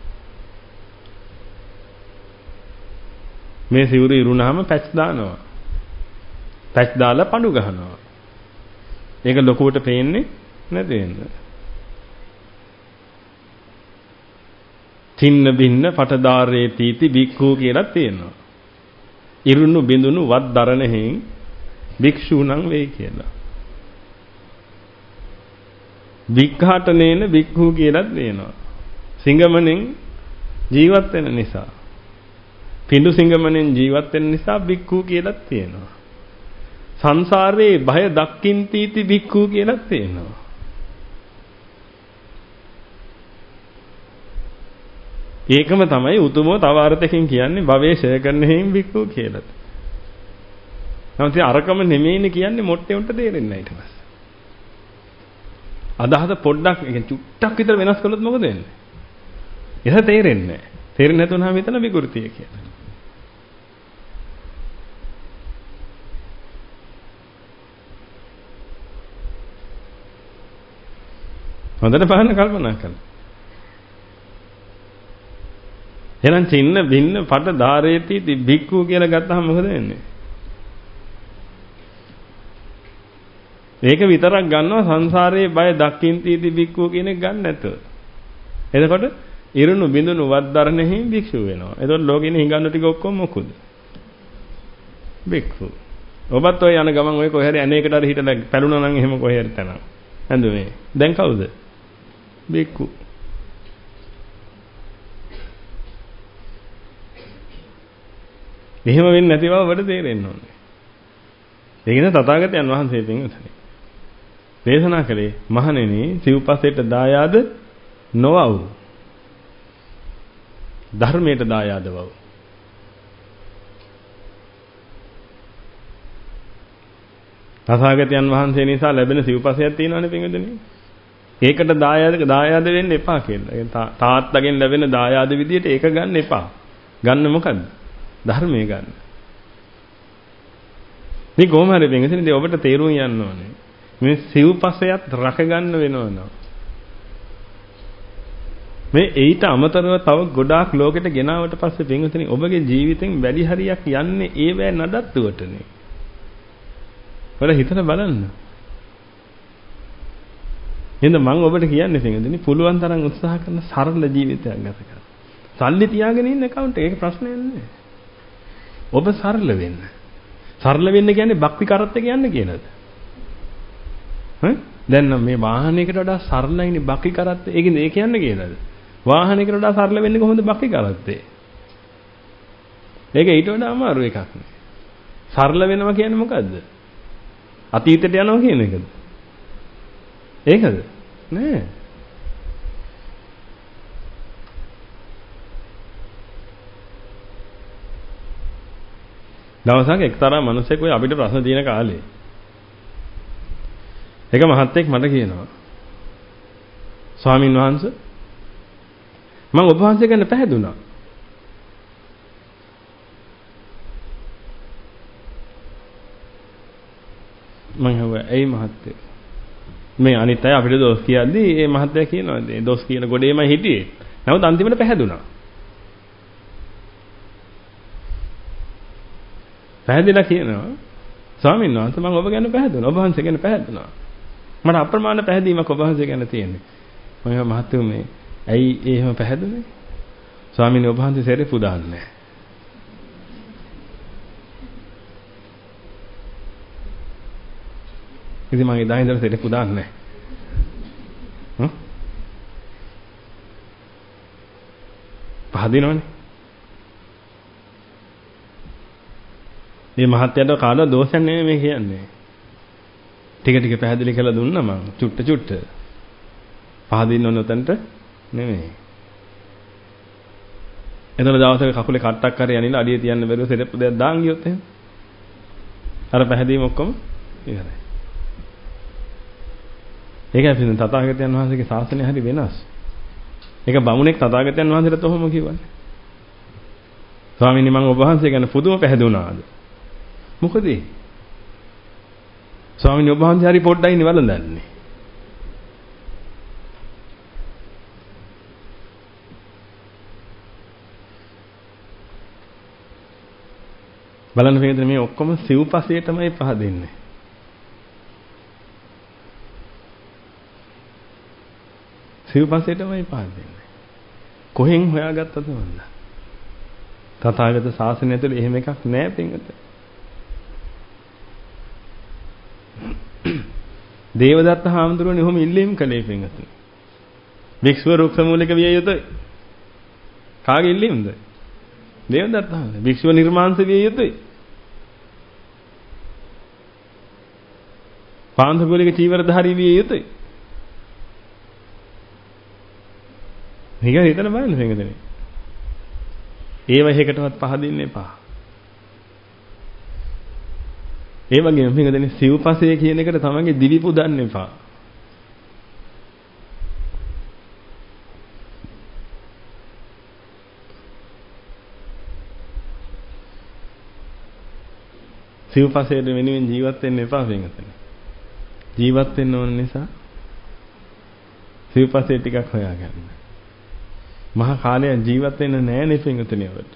Speaker 1: මේ සිවුර ඉරුණාම පැච් දානවා. පැච් දාලා පඳු ගහනවා. ඒක ලොකුවට පේන්නේ නැති වෙන. තින්න බින්න පටදාරේ තීති බික්ඛු කියලා තියෙනවා. ඉරුණු බිඳුණු වත් දරණෙහින් භික්ෂූණං වෙයි කියලා. වික්ඛාටනේන වික්ඛු කියලා දෙනවා. සිංගමණෙන් ජීවත් වෙන නිසා. පිඬු සිංගමණෙන් ජීවත් වෙන නිසා වික්ඛු කියලා තියෙනවා. සංසාරේ භය දක්කින්තිති වික්ඛු කියලා තියෙනවා. ඒකම තමයි උතුමෝ තව අර්ථකින් කියන්නේ භවේශය කරන හේම් වික්ඛු කියලා. නමුත් අරකම නෙමෙයිනේ කියන්නේ මොට්ටේ උන්ට තේරෙන්නේ නැහැ ඊට පස්සේ. අදහස පොඩ්ඩක් يعني චුට්ටක් විතර වෙනස් කළොත් මොකද වෙන්නේ? ඒක තේරෙන්නේ නැහැ. තේරෙන්නේ නැතුනම මෙතන විකෘතිය කියලා. හොඳට බලන්න කල්පනා කරන්න. එහෙනම් චින්න බින්න පට ධාරේති බික්ඛු කියලා ගත්තාම මොකද වෙන්නේ? ඒක විතරක් ගන්නවා සංසාරයේ බය දක්කින්ති බික්ඛු කියන එක ගන්න නැතුව. එතකොට ඉරුණු බිඳුණු වද්දරණෙහි භික්ෂුව වෙනවා. එතකොට ලෝකේ ඉන්න හිඟන්නු ටික ඔක්කොම මොකුද? භික්ඛු. ඔබත් ඔය යන ගමන් ඔය කොහේ හරි අනේකට හරි හිටලා පැලුණා නම් එහෙම කොහේ හරි තැනක්. හඳුනේ. දැන් කවුද? භික්ඛු. එහෙම වෙන්නේ නැති බව ඔබට තේරෙන්න ඕනේ. ඒකින තථාගතයන් වහන්සේ පින්වතුනි දේශනා කළේ මහණෙනි සිව්පසෙට දායාද නොවව්. ධර්මයට දායාද වව්. තථාගතයන් වහන්සේ නිසා ලැබෙන සිව්පසයක් තියෙනවනේ පින්වතුනි. ඒකට දායාද දායාද වෙන්න එපා කියලා. තාත්තගෙන් ලැබෙන දායාද විදියට ඒක ගන්න එපා. ගන්න මොකද්ද? ධර්මයේ ගන්න. මේ කොහොම හරි පින්වතුනි ඔබට තේරුම් යන්න ඕනේ. මේ සිව්පසයත් රැක ගන්න වෙනවා. මේ ඊට අමතරව තව ගොඩාක් ලෝකෙට ගෙනාවට පස්සේ පින්වතුනි ඔබගේ ජීවිතෙන් වැඩි හරියක් යන්නේ ඒ වේ නඩත්තුවටනේ. ඔයාලා හිතලා බලන්න. එහෙනම් මම ඔබට කියන්නේ පින්වතුනි පුළුවන් තරම් උත්සාහ කරන සරල ජීවිතයක් ගත කරන්න. සල්ලි තියාගෙන ඉන්න account එක ඒක ප්‍රශ්නයක් නෑ. ඔබ සරල වෙන්න. සරල වෙන්න කියන්නේ බක්වි කරත් එක යන්න කියලාද? හ්ම්? දැන් නම් මේ වාහනයකට වඩා සරලයිනේ බක්වි කරත් ඒකින්ද ඒ කියන්නේ කියලාද? වාහනයකට වඩා සරල වෙන්නේ කොහොමද බක්වි කරත්තේ? ඒක ඊට වඩා අමාරු එකක් නේ. සරල වෙනවා කියන්නේ මොකද්ද? අතීතයට යනවා කියන එකද? ඒකද? නෑ. දවසක් එක්තරා මිනිහෙක් ඔය අපිට ප්‍රශ්න තියෙන කාලේ එක මහත්තයෙක් මට කියනවා ස්වාමීන් වහන්සේ මම ඔබ වහන්සේ ගැන පැහැදුනා. මම හුවා ඒ මහත්තයෙක් මේ අනිත් අය අපිට දොස් කියද්දී ඒ මහත්තයා කියනවා මේ දොස් කියන ගොඩේම හිටියේ. නමුත් අන්තිමට පැහැදුනා. පැහැදිලා කියනවා ස්වාමීන් වහන්සේ මම ඔබ ගැන පැහැදුනා. ඔබ වහන්සේ ගැන පැහැදුනා. මට අප්‍රමාණ පැහැදීමක් ඔබ වහන්සේ ගැන තියෙනවා. මම මහත්තයෝ මේ ඇයි ඒ එහෙම පැහැදුනේ? ස්වාමීන් ඔබ වහන්සේ සෙරෙප්පු දාන්නේ. ඉතින් මම එදා ඉඳලා සෙරෙප්පු දාන්නේ. හ්ම්? පහදිනවනේ. මේ මහත්යට කාලා දෝෂයක් නෙමෙයි මේ කියන්නේ. ටික ටික පැහැදිලි කරලා දුන්නා මම. චුට්ට චුට්ට. පහදින්න ඕන උතන්ට නෙමෙයි. එතන දවසක කකුලේ කට්ටක් හරි යනිලා අඩිය තියන්න බැරුව සෙරෙප්පු දෙයක් දාන් ගියොත් එහෙම. අර පැහැදීම ඔක්කොම ඉවරයි. ඒකයි පිටින් තථාගතයන් වහන්සේගේ ශාසනය හරි වෙනස්. ඒක බමුණෙක් තථාගතයන් වහන්සේට තොහොම කිව්වනේ. ස්වාමීනි මම ඔබ වහන්සේ ගැන පුදුම පැහැදුනාද? මොකද ඒ? ස්වාමීනි ඔබ වහන්සේ හරි පොඩ්ඩයි නිවලඳන්නේ. බලන්න මේකද මේ ඔක්කොම සිව්පසයටමයි පහදින්නේ. සිව්පසයටමයි පහදින්නේ. කොහෙන් හොයාගත්තද මන්ද? තථාගත ශාසනය තුළ එහෙම එකක් නැහැ පින්වත. දේවදත්ත හාමුදුරුවනේ ඔහොම ඉල්ලීම් කළේ පින්වත. වික්ෂුව රුක්ෂ මූලික විය යුතුයි. කාගේ ඉල්ලීමද? දේවදත්ත හාමුදුරුවෝ. වික්ෂුව නිර්මාංශ විය යුතුයි. පාන්දගෝලික චීවරධාරී විය යුතුයි. මේක හිතන බලන්න පින්වතනේ. ඒව එකකටවත් පහදින්න එපා. ඒ වගේම පින්වතනේ සිව්පසය කියන එකට තමන්ගේ දිවි පුදන්න එපා. සිව්පසයට වෙනුවෙන් ජීවත් වෙන්න එපා පින්වතනේ. ජීවත් වෙන්න ඕන නිසා සිව්පසය ටිකක් හොයාගන්න. මහා කාලයක් ජීවත් වෙන්න නෑ නේ පින්වතුනි ඔබට.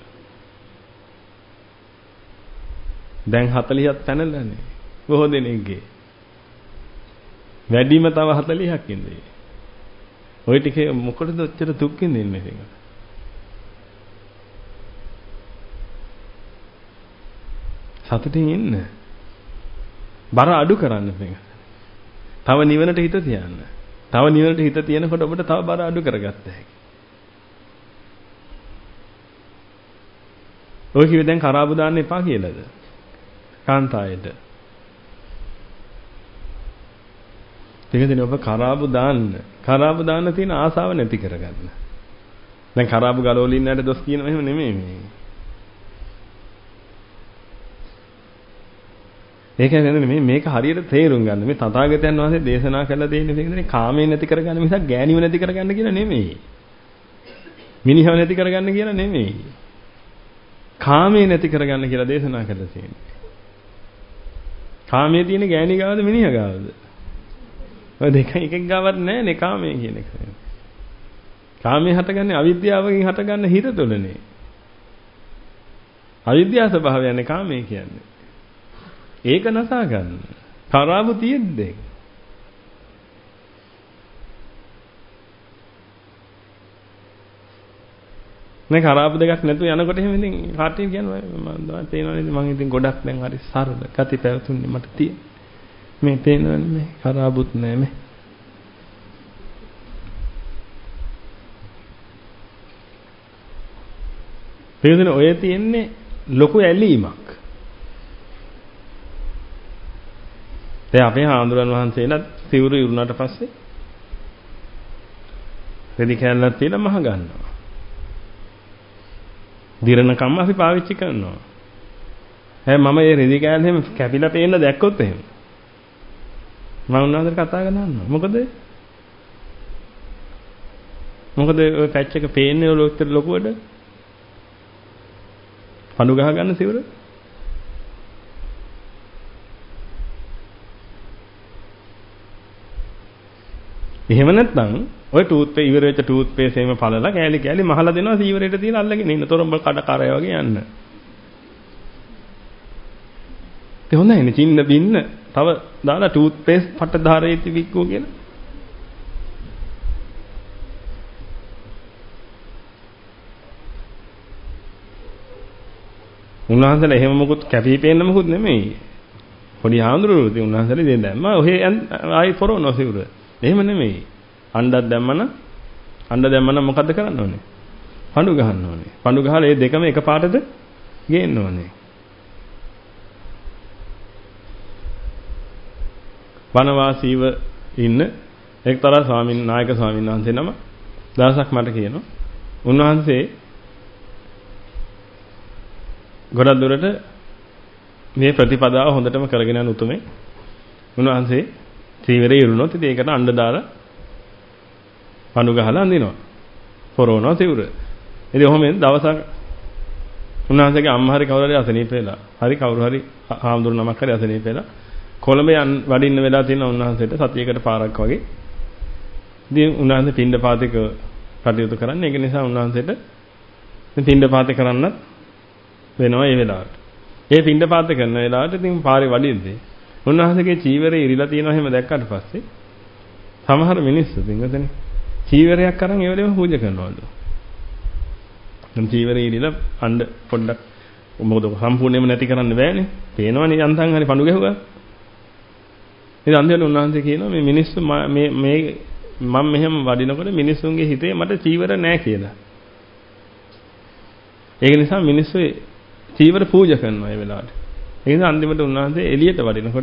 Speaker 1: දැන් හතළිහක් පැනලානේ. බොහෝ දෙනෙක්ගේ. වැඩිම තව හතළිහක් ඉන්නේ. ওই ටිකේ මොකටද ඔච්චර දුක් විඳින්නේ ඉතින්? සතුටින් ඉන්න. බර අඩු කරන්න පිටින්. තව නිවනට හිත තියන්න. තව නිවනට හිත තියෙනකොට ඔබට තව බර අඩු කරගත්ත හැකියි. ඔය කිව්වේ දැන් කරාබු දාන්න එපා කියලාද? කාන්තායට. දෙකෙන් ඔබ කරාබු දාන්න. කරාබු දාන්න තියෙන ආසාව නැති කරගන්න. දැන් කරාබු ගලවලින් නැට දොස් කියනව එහෙම නෙමෙයි මේ. ඒක කියන්නේ මේ මේක හරියට තේරුම් ගන්න. මේ තථාගතයන් වහන්සේ දේශනා කළ දෙන්නේ කියන්නේ කාමයෙන් නැති කරගන්න මිසක් ගෑණිව නැති කරගන්න කියලා නෙමෙයි. මිනිහව නැති කරගන්න කියලා නෙමෙයි. කාමයේ නැති කරගන්න කියලා දේශනා කරලා තියෙනවා. කාමයේ තියෙන ගෑණි ගාවද මිනිහ ගාවද? ඔය දෙක එකක් ගාවත් නැහැ නේ කාමයේ කියන එක. කාමයේ හටගන්නේ අවිද්‍යාවකින් හටගන්න හිත තුළනේ. අවිද්‍යාව ස්වභාවයනේ කාමයේ කියන්නේ. ඒක නසා ගන්න. කරාබු තියෙද්දී. මේ කරාබු දෙකක් නැතුව යනකොට එහෙම ඉතින් කාටේ කියනවා මම තේනවනේ මම ඉතින් ගොඩක් දැන් හරි සරල ගති පැවතුන්නේ මට තියෙන. මේ තේනවනේ මේ කරාබුත් නෑ මේ. පේන්නේ ඔය තියෙන්නේ ලොකු ඇලීමක්. දැන් අපේ හාමුදුරන් වහන්සේලා සිවුරු ඉරුණාට පස්සේ රෙදි කැල්ලක් තියලා මහ ගන්නවා. දිරණකම් අපි පාවිච්චි කරනවා. හැබැයි මම මේ රෙදි කැල්ල එහෙම කැපිලා පේන්න දැක්කොත් එහෙම මම උන්වහන්සේට කතා කරනවා. මොකද මොකද ඔය පැච් එක පේන්නේ ඔලොත්තර ලොකුවට පණු ගහ ගන්න සිවුර. එහෙම නැත්නම් ඔය ටූත් පේ ඉවර වෙච්ච ටූත් පේස් එහෙම පළලා කෑලි කෑලි මහලා දෙනවා සීවරේට තියලා අල්ලගෙන ඉන්න තොරම්බල් කඩ කරය වගේ යන්න. ඒ හොඳයි නේ චින්න බින්න තව දාලා ටූත් පේස් පට ධාරේති වික්කෝ කියලා. උන්වහන්සේලා එහෙම මොකුත් කැපී පේන්න මොකුත් නෙමෙයි. පොඩි ආඳුරුවෝ ඉතින් උන්වහන්සේලා ඉතින් දැම්ම ඔහෙ ආයි පොරොනෝ සිවුර. එහෙම නෙමෙයි. අණ්ඩක් දැම්මම අණ්ඩ දැම්මම මොකද්ද කරන්න ඕනේ? පඳු ගහන්න ඕනේ. පඳු ගහලා මේ දෙකම එකපාරටද ගේන්න ඕනේ. වනවාසීව ඉන්න එක්තරා ස්වාමීන් නායක ස්වාමීන් වහන්සේ නම දවසක් මට කියනවා. උන්වහන්සේ ගොඩක් දුරට මේ ප්‍රතිපදාව හොඳටම කරගෙන යන උතුමේ උන්වහන්සේ සීවරේ ඉරුණොත් ඉතින් ඒකට අඬ දාලා පණු ගහලා අඳිනවා. පොරවනවා සිවුර. ඉතින් ඔහොම දවසක් උන්වහන්සේගේ අම්මා හරි කවුරු හරි අසනීප වෙලා. හරි කවුරු හරි හාමුදුරු නමක් හරි අසනීප වෙලා. කොළඹ යන් වඩින්න වෙලා තියෙන උන්වහන්සේට සතියකට පාරක් වගේ. ඉතින් උන්වහන්සේ පින්ඩපාතික කටයුතු කරන්නේ. ඒක නිසා උන්වහන්සේට පින්ඩපාත කරන්නත් වෙනවා ඒ වෙලාවට. ඒ පින්ඩපාත කරන වෙලාවට ඉතින් පාරේ වඩිද්දී උන්වහන්සේගේ චීවරේ ඉරිලා තියෙනවා එහෙම දැක්කට පස්සේ සමහර මිනිස්සු පින්වතුනි චීවරයක් අරන් ඒ වෙලෙම පූජා කරනවලු. දැන් චීවරේ ඉරිලා අඬ පොඩ්ඩක් මොකද සම්පූර්ණයෙන්ම නැති කරන්න බෑනේ. පේනවනේ යන්තම් හරි පණු ගැහුවා. ඉතින් අන්තිමට උන්වහන්සේ කියනවා මේ මිනිස්සු මේ මේ මම මෙහෙම වඩිනකොට මිනිස්සුන්ගේ හිතේ මට චීවර නැහැ කියලා. ඒක නිසා මිනිස්සු චීවර පූජා කරනවා ඒ වෙලාවට. ඒ නිසා අන්තිමට උන්වහන්සේ එළියට වඩිනකොට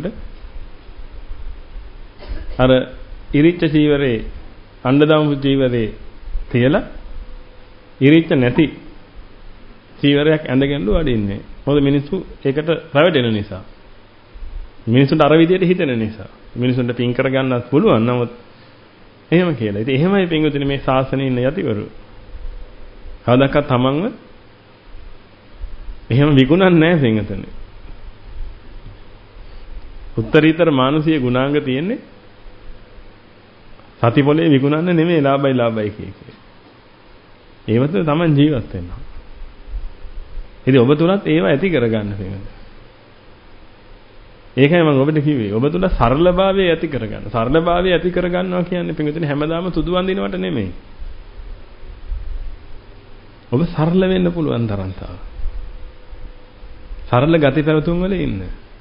Speaker 1: අර ඉරිච්ච චීවරේ අණ්ඩදම්පු චීවරේ තියලා ඉරිච්ච නැති චීවරයක් ඇඳගෙනලු වඩින්නේ. මොකද මිනිස්සු ඒකට රැවටෙන නිසා. මිනිස්සුන්ට අර විදියට හිතෙන නිසා. මිනිස්සුන්ට පින් කරගන්නත් පුළුවන්. නමුත් එහෙම කියලා. ඉතින් එහෙමයි පින්වතුනි මේ ශාසනයේ ඉන්න යතිවරු. කවදාකවත් තමන්ව එහෙම විගුණන්නේ නැහැ පින්වතුනි. උත්තරීතර මානසික ගුණාංග තියෙන්නේ සතිපොලේ විගුණන්න නෙමෙයි ලාභයි ලාභයි කිය කිය. ඒව තුළ තමයි ජීවත් වෙනවා. ඉතින් ඔබ තුලත් ඒව ඇති කරගන්න පින්වතුනි. ඒකයි මම ඔබට කිව්වේ. ඔබ තුල සරලභාවය ඇති කරගන්න. සරලභාවය ඇති කරගන්නවා කියන්නේ පින්වතුනි හැමදාම සුදු වඳිනවට නෙමෙයි. ඔබ සරල වෙන්න පුළුවන් තරම් තාම. සරල ගති පැවතුම් වල ඉන්න.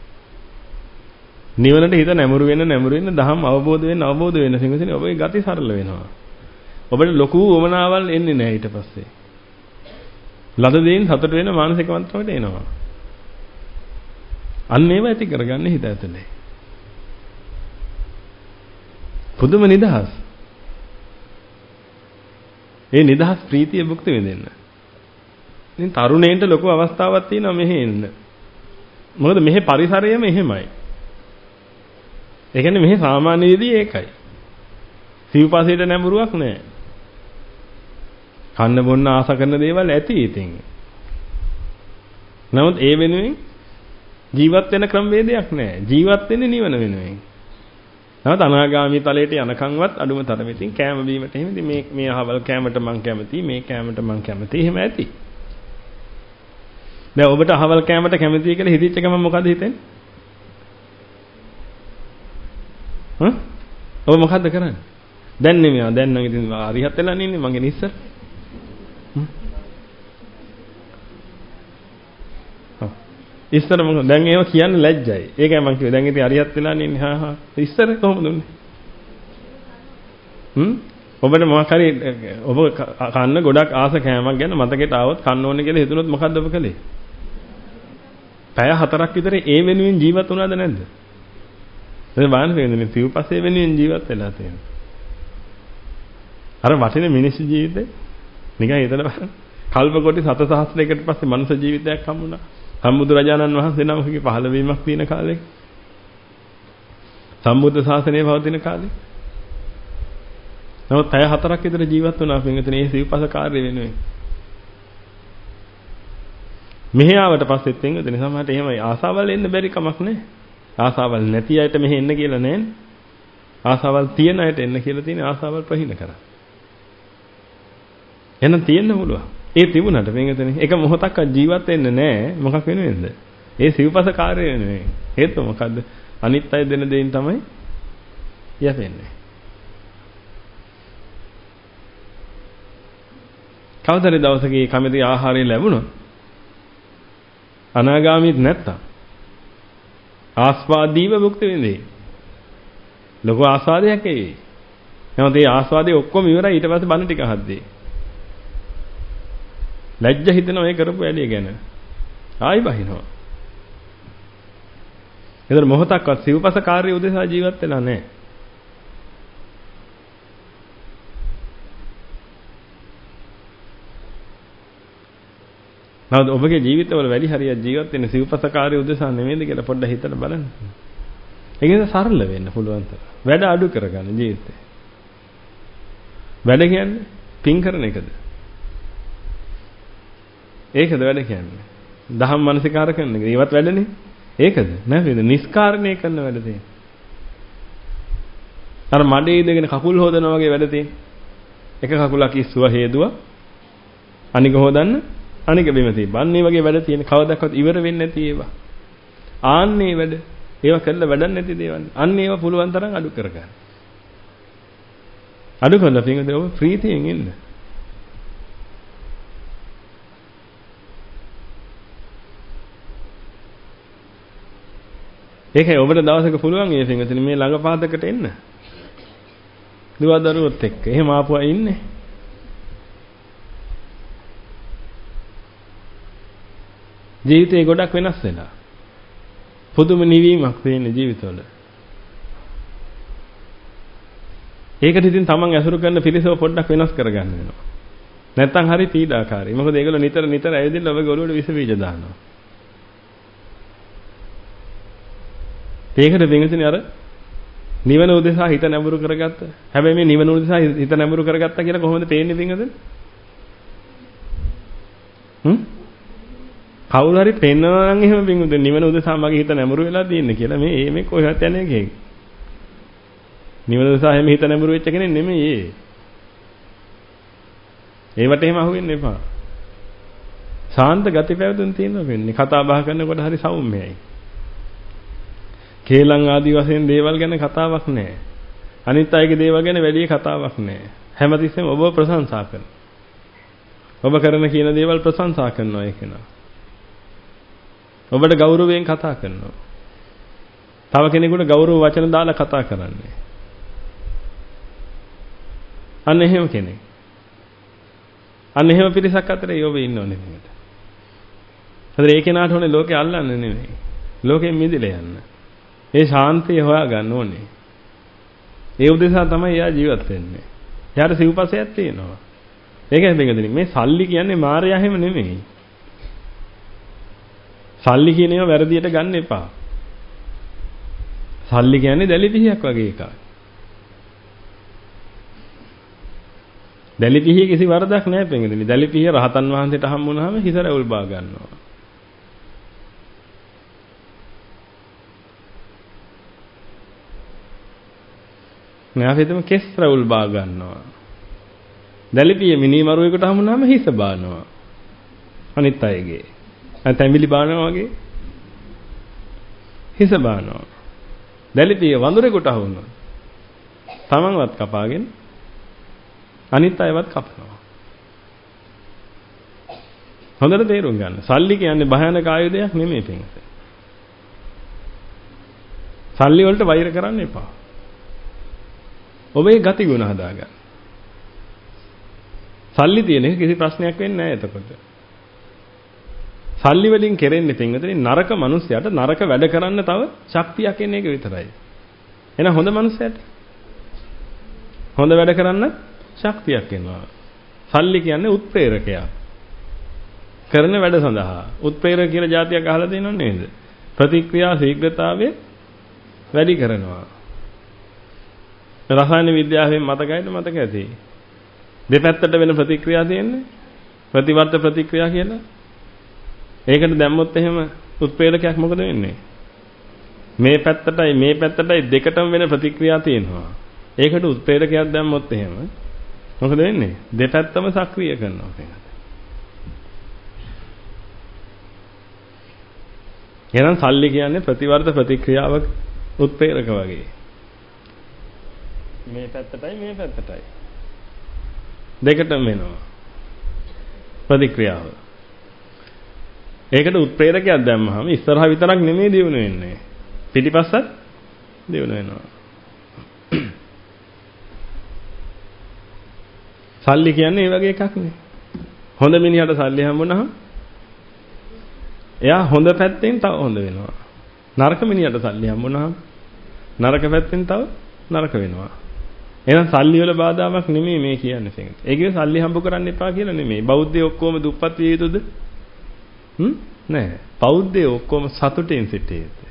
Speaker 1: නිවනට හිත නැමුරු වෙන්න නැමුරු වෙන්න දහම් අවබෝධ වෙන්න අවබෝධ වෙන්න පින්වතුනි ඔබේ ගති සරල වෙනවා. ඔබට ලොකු වමනාවල් එන්නේ නැහැ ඊට පස්සේ. ලද දෙයින් සතුට වෙන මානසික මට්ටමකට එනවා. අන්න ඒව ඇති කරගන්න හිත ඇතුලේ. පුදුම නිදහස්. ඒ නිදහස් ප්‍රීතිය භුක්ති විඳින්න. ඉතින් තරුණයින්ට ලොකු අවස්ථාවක් තියෙනවා මෙහෙ එන්න. මොකද මෙහෙ පරිසරයම එහෙමයි. ඒ කියන්නේ මෙහෙ සාමාන්‍ය විදිහේ ඒකයි. සිව්පසේට නැඹුරුවක් නැහැ. කන්න බොන්න ආස කරන දේවල් ඇති ඉතින්. නමුත් ඒ වෙනුවෙන් ජීවත් වෙන ක්‍රමවේදයක් නැහැ. ජීවත් වෙන්නේ නිවන වෙනුවෙන්. නමුත් අනාගාමී තලයට යනකන්වත් අඩුම තරමේ ඉතින් කැම බීමට එහෙම ඉතින් මේ මේ අහවල් කැමට මං කැමති මේ කැමට මං කැමති එහෙම ඇති. දැන් ඔබට අහවල් කැමට කැමති කියලා හිතෙච්ච ගමන් මොකද හිතෙන්නේ? හ්ම්? ඔබ මොකද්ද කරන්නේ? දැන් නෙමෙයි දැන් නම් ඉතින් අරිහත් වෙලා ඉන්නේ මගේ නිස්සර. ඉස්සර මම දැන් ඒව කියන්නේ ලැජ්ජයි. ඒකයි මම කිව්වේ. දැන් ඉතින් අරියත් වෙලා ඉන්නේ. හා හා. ඉස්සර කොහොමද උන්නේ? හ්ම්? ඔබට මොකක් හරි ඔබ කන්න ගොඩක් ආස කෑමක් ගැන මතකයට ආවොත් කන්න ඕනේ කියලා හිතුනොත් මොකද්ද ඔබ කළේ? පැය හතරක් විතර ඒ වෙනුවෙන් ජීවත් වුණාද නැද්ද? එතන බාන්න වෙන්නේ සිව්පස්සේ වෙනුවෙන් ජීවත් වෙලා තියෙනවා. අර වටින මිනිස් ජීවිතේ නිකන් හිතලා බලන්න. කල්ප කොටි සත සහස්‍රයකට පස්සේ මනුෂ්‍ය ජීවිතයක් හම්බුණා. සම්බුදු රජාණන් වහන්සේ නමකගේ පහළ වීමක් තියෙන කාලෙක සම්බුද්ධ ශාසනය පවතින කාලේ නමුත් පැය හතරක් විතර ජීවත් වුණා පින්විතනේ මේ සිව්පස කාර්ය වෙනුවෙන් මෙහෙ ආවට පස්සෙත් පින්විතනේ සමහරට එහෙමයි ආසාවල් එන්න බැරි කමක් නැහැ ආසාවල් නැති අයට මෙහෙ එන්න කියලා නැහැ ආසාවල් තියෙන අයට එන්න කියලා තියෙන ආසාවල් ප්‍රහීන කරා එහෙනම් තියෙන්න පුළුවන් ඒ තිබුණාට මේකතනේ එක මොහොතක්වත් ජීවත් වෙන්න නැහැ මොකක් වෙනුවෙන්ද? ඒ සිව්පස කාර්ය වෙනුවෙන්. හේතුව මොකද්ද? අනිත් අය දෙන දෙයින් තමයි යැපෙන්නේ. කවදාද දවසක කැමති ආහාරය ලැබුණොත් අනාගාමීත් නැත්තම් ආස්වාදීව භුක්ති විඳේ. ලොකු ආස්වාදයක් එයි. එහෙනම් මේ ආස්වාදයේ ඔක්කොම ඉවරයි ඊට පස්සේ බණ ටික අහද්දී. ලැජ්ජ හිතෙනවා මේ කරපු වැඩේ ගැන. ආයි බහිනවා. ඒතර මොහොතක්වත් සිව්පස කාර්ය උදෙසා ජීවත් වෙලා නැහැ. නමුත් ඔබගේ ජීවිතවල වැඩි හරියක් ජීවත් වෙන්නේ සිව්පස කාර්ය උදෙසා නෙමෙයිද කියලා පොඩ්ඩක් හිතලා බලන්න. ඒක නිසා සරල වෙන්න පුළුවන් තරම්. වැඩ අඩු කරගන්න ජීවිතේ. වැඩ කියන්නේ පින් කරන එකද? ඒකද වැඩ කියන්නේ. දහම් මනසිකාර කරන එක. ඒවත් වැඩනේ. ඒකද? නෑ නේද? නිස්කාරණය කරන වැඩ තියෙන්නේ. අර මඩේ ඉඳගෙන කකුල් හොදනවා වගේ වැඩ තියෙන්නේ. එක කකුලක් ඉස්සුවා හේදුවා. අනික හොදන්න අනික බිම තියපන්. අන්න ඒ වගේ වැඩ තියෙන කවදාවත් ඉවර වෙන්නේ නැති ඒවා. ආන්නේ වැඩ. ඒවා කළා වැඩක් නැති දේවල්. අන්න ඒවා පුළුවන් තරම් අඩු කරගන්න. අඩු කළා පිටින් ඔබ ප්‍රීතියෙන් ඉන්න. ඒකයි ඔබට දවසක පුළුවන් මේ පින්වතුනි මේ ළඟපාතකට එන්න. දුව දරුවොත් එක්ක. එහෙම ආපුවා ඉන්නේ. ජීවිතේ ගොඩක් වෙනස් වෙලා. පුදුම නිවීමක් වෙන්නේ ජීවිතවල. ඒකට ඉතින් තමන් ඇසුරු කරන පිළිසව පොඩ්ඩක් වෙනස් කරගන්න වෙනවා. නැත්තම් හරි පීඩාකාරී. මොකද ඒගොල්ලෝ නිතර නිතර ඇවිදින්න ඔබගේ ඔළුවට විස බීජ දානවා. ඒකට වෙනසනේ අර නිවන උදෙසා හිත නැඹුරු කරගත්ත. හැබැයි මේ නිවන උදෙසා හිත නැඹුරු කරගත්තා කියලා කොහොමද පේන්නේ පින්වද? හ්ම්? කවුරු හරි පෙන්නවා නම් එහෙම පින්වද නිවන උදෙසා මගේ හිත නැඹුරු වෙලා තියෙන්නේ කියලා මේ මේ කොහෙවත් යන්නේ නැහැ. නිවන උදෙසා එහෙම හිත නැඹුරු වෙච්ච කෙනෙක් නෙමෙයි ඒ. ඒවට එහෙම අහුවෙන්න එපා. ශාන්ත ගති පැවතුම් තියෙනවා වෙන්නේ. කතා බහ කරනකොට හරි සෞම්‍යයි. කේලම් ආදී වශයෙන් දේවල් ගැන කතාවක් නැහැ. අනිත් අයගේ දේවල් ගැන වැඩි කතාවක් නැහැ. හැමතිස්සෙම ඔබ ප්‍රශංසා කරනවා. ඔබ කරන කියන දේවල් ප්‍රශංසා කරනවා ඒක නා. ඔබට ගෞරවයෙන් කතා කරනවා. තව කෙනෙකුට ගෞරව වචන දාලා කතා කරන්නේ. අන්න එහෙම කෙනෙක්. අන්න එහෙම පිරිසක් අතරේ ඔබ ඉන්න ඕනේ නේද? හතර ඒ කෙනාට ඕනේ ලෝකේ අල්ලන්න නෙමෙයි. ලෝකෙන් මිදෙලා යන්න. ඒ ශාන්තිය හොයා ගන්න ඕනේ. ඒ උදෙසා තමයි එයා ජීවත් වෙන්නේ. එයාට සිව්පසයක් තියෙනවා. ඒකයි බෙන්ගදෙනි මේ සල්ලි කියන්නේ මායя හැම නෙමෙයි. සල්ලි කියන ඒවා වැරදියට ගන්න එපා. සල්ලි කියන්නේ දැලි පිහියක් වගේ එකක්. දැලි පිහිය කිසි වරදක් නැහැ බෙන්ගදෙනි. දැලි පිහිය රහතන් වහන්සේට හම් වුණාම හිස රැවුල් බා ගන්නවා. න්යායයෙන්ම කෙස් රැවුල් බා ගන්නවා. දැලිපිය මිනිමරුවෙකුට හමුනම හිස බානවා. අනිත් අයගේ. නැත්ැඹිලි බානවා වගේ හිස බානවා. දැලිපිය වඳුරෙකුට හවුනොත් තමන්වත් කපාගෙන අනිත් අයවත් කපනවා. හොඳට තේරුම් ගන්න. සල්ලි කියන්නේ භයානක ආයුධයක් නෙමෙයි පින්ස. සල්ලි වලට වෛර කරන්න එපා. ඔබේ ගති ගුණ හදාගන්න. සල්ලි තියෙන එක කිසි ප්‍රශ්නයක් වෙන්නේ නැහැ එතකොට. සල්ලි වලින් කෙරෙන්නේ පින්වතුනි නරක මිනිස්සයාට නරක වැඩ කරන්න තව ශක්තියක් එන එක විතරයි. එහෙනම් හොඳ මිනිස්සයාට හොඳ වැඩ කරන්න ශක්තියක් එනවා. සල්ලි කියන්නේ උත්ප්‍රේරකයක්. කරන වැඩ සඳහා උත්ප්‍රේරක කියලා જાතියක් අහලා තියෙනව නේද? ප්‍රතික්‍රියා ශීඝ්‍රතාවය වැඩි කරනවා. රසායන විද්‍යාවෙන් මතකයිද මතක ඇති. දෙපැත්තට වෙන ප්‍රතික්‍රියා තියෙන්නේ ප්‍රතිවර්ත ප්‍රතික්‍රියා කියලා. ඒකට දැම්මොත් එහෙම උත්ප්‍රේරකයක් මොකද වෙන්නේ? මේ පැත්තටයි මේ පැත්තටයි දෙකටම වෙන ප්‍රතික්‍රියා තියෙනවා. ඒකට උත්ප්‍රේරකයක් දැම්මොත් එහෙම මොකද වෙන්නේ? දෙපැත්තම සක්‍රිය කරනවා කියනවා. එහෙනම් සල්ලි කියන්නේ ප්‍රතිවර්ත ප්‍රතික්‍රියාවක් උත්ප්‍රේරක වගේ. මේ පැත්තටයි මේ පැත්තටයි දෙකටම වෙනවා ප්‍රතික්‍රියාව. ඒකට උත්ප්‍රේරකයක් දැම්මහම ඉස්සරහා විතරක් නෙමෙයි දියුණු වෙන්නේ. පිටිපස්සත් දියුණු වෙනවා. සල්ලි කියන්නේ ඒ වගේ එකක් නේ. හොඳ මිනිහට සල්ලි හම්බුනහම එයා හොඳ පැත්තෙන් තව හොඳ වෙනවා. නරක මිනිහට සල්ලි හම්බුනහම නරක පැත්තෙන් තව නරක වෙනවා. එහෙනම් සල්ලි වල බාධාවක් නෙමෙයි මේ කියන්නේ සෙන්ගත. ඒ කියන්නේ සල්ලි හම්බ කරන්න එපා කියලා නෙමෙයි. බෞද්ධයෝ ඔක්කොම දුප්පත් විය යුතුද? හ්ම්? නෑ. බෞද්ධයෝ ඔක්කොම සතුටින් සිටිය යුතුයි.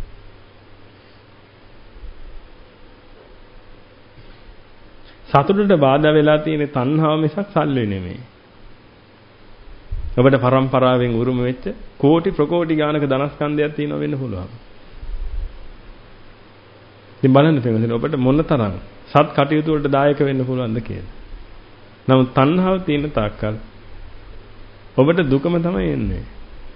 Speaker 1: සතුටට බාධා වෙලා තියෙන තණ්හාව මිසක් සල්ලි නෙමෙයි. ඔබට පරම්පරාවෙන් උරුම වෙච්ච කෝටි ප්‍රකෝටි ගානක ධනස්කන්ධයක් තියෙනවා වෙන්න පුළුවන්. ඉතින් බලන්න පිටුනේ ඔබට මොන තරම් සත් කටයුතු වලට දායක වෙන්න පුළුවන්ද කියලා. නමුත් තණ්හාව තියෙන තාක්කල් ඔබට දුකම තමයි එන්නේ.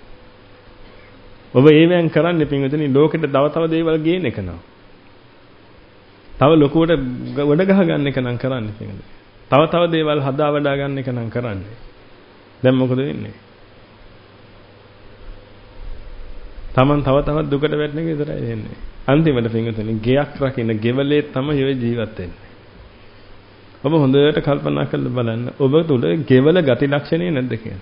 Speaker 1: ඔබ ඒවෙන් කරන්නේ පිටුනේ ලෝකෙට තව තව දේවල් ගේන එක නෝ. තව ලොකුවට වඩ ගහ ගන්න එක නම් කරන්නේ පිටුනේ. තව තව දේවල් හදා වඩා ගන්න එක නම් කරන්නේ. දැන් මොකද වෙන්නේ? Taman තව තවත් දුකට වැටෙන එක විතරයි වෙන්නේ. අන්තිමට පින්වතුනි ගෙයක් රකින්න ගෙවලේ තමයි ඔය ජීවත් වෙන්නේ. ඔබ හොඳට කල්පනා කරලා බලන්න ඔබ තුල ගෙවල ගති ලක්ෂණේ නැද්ද කියලා.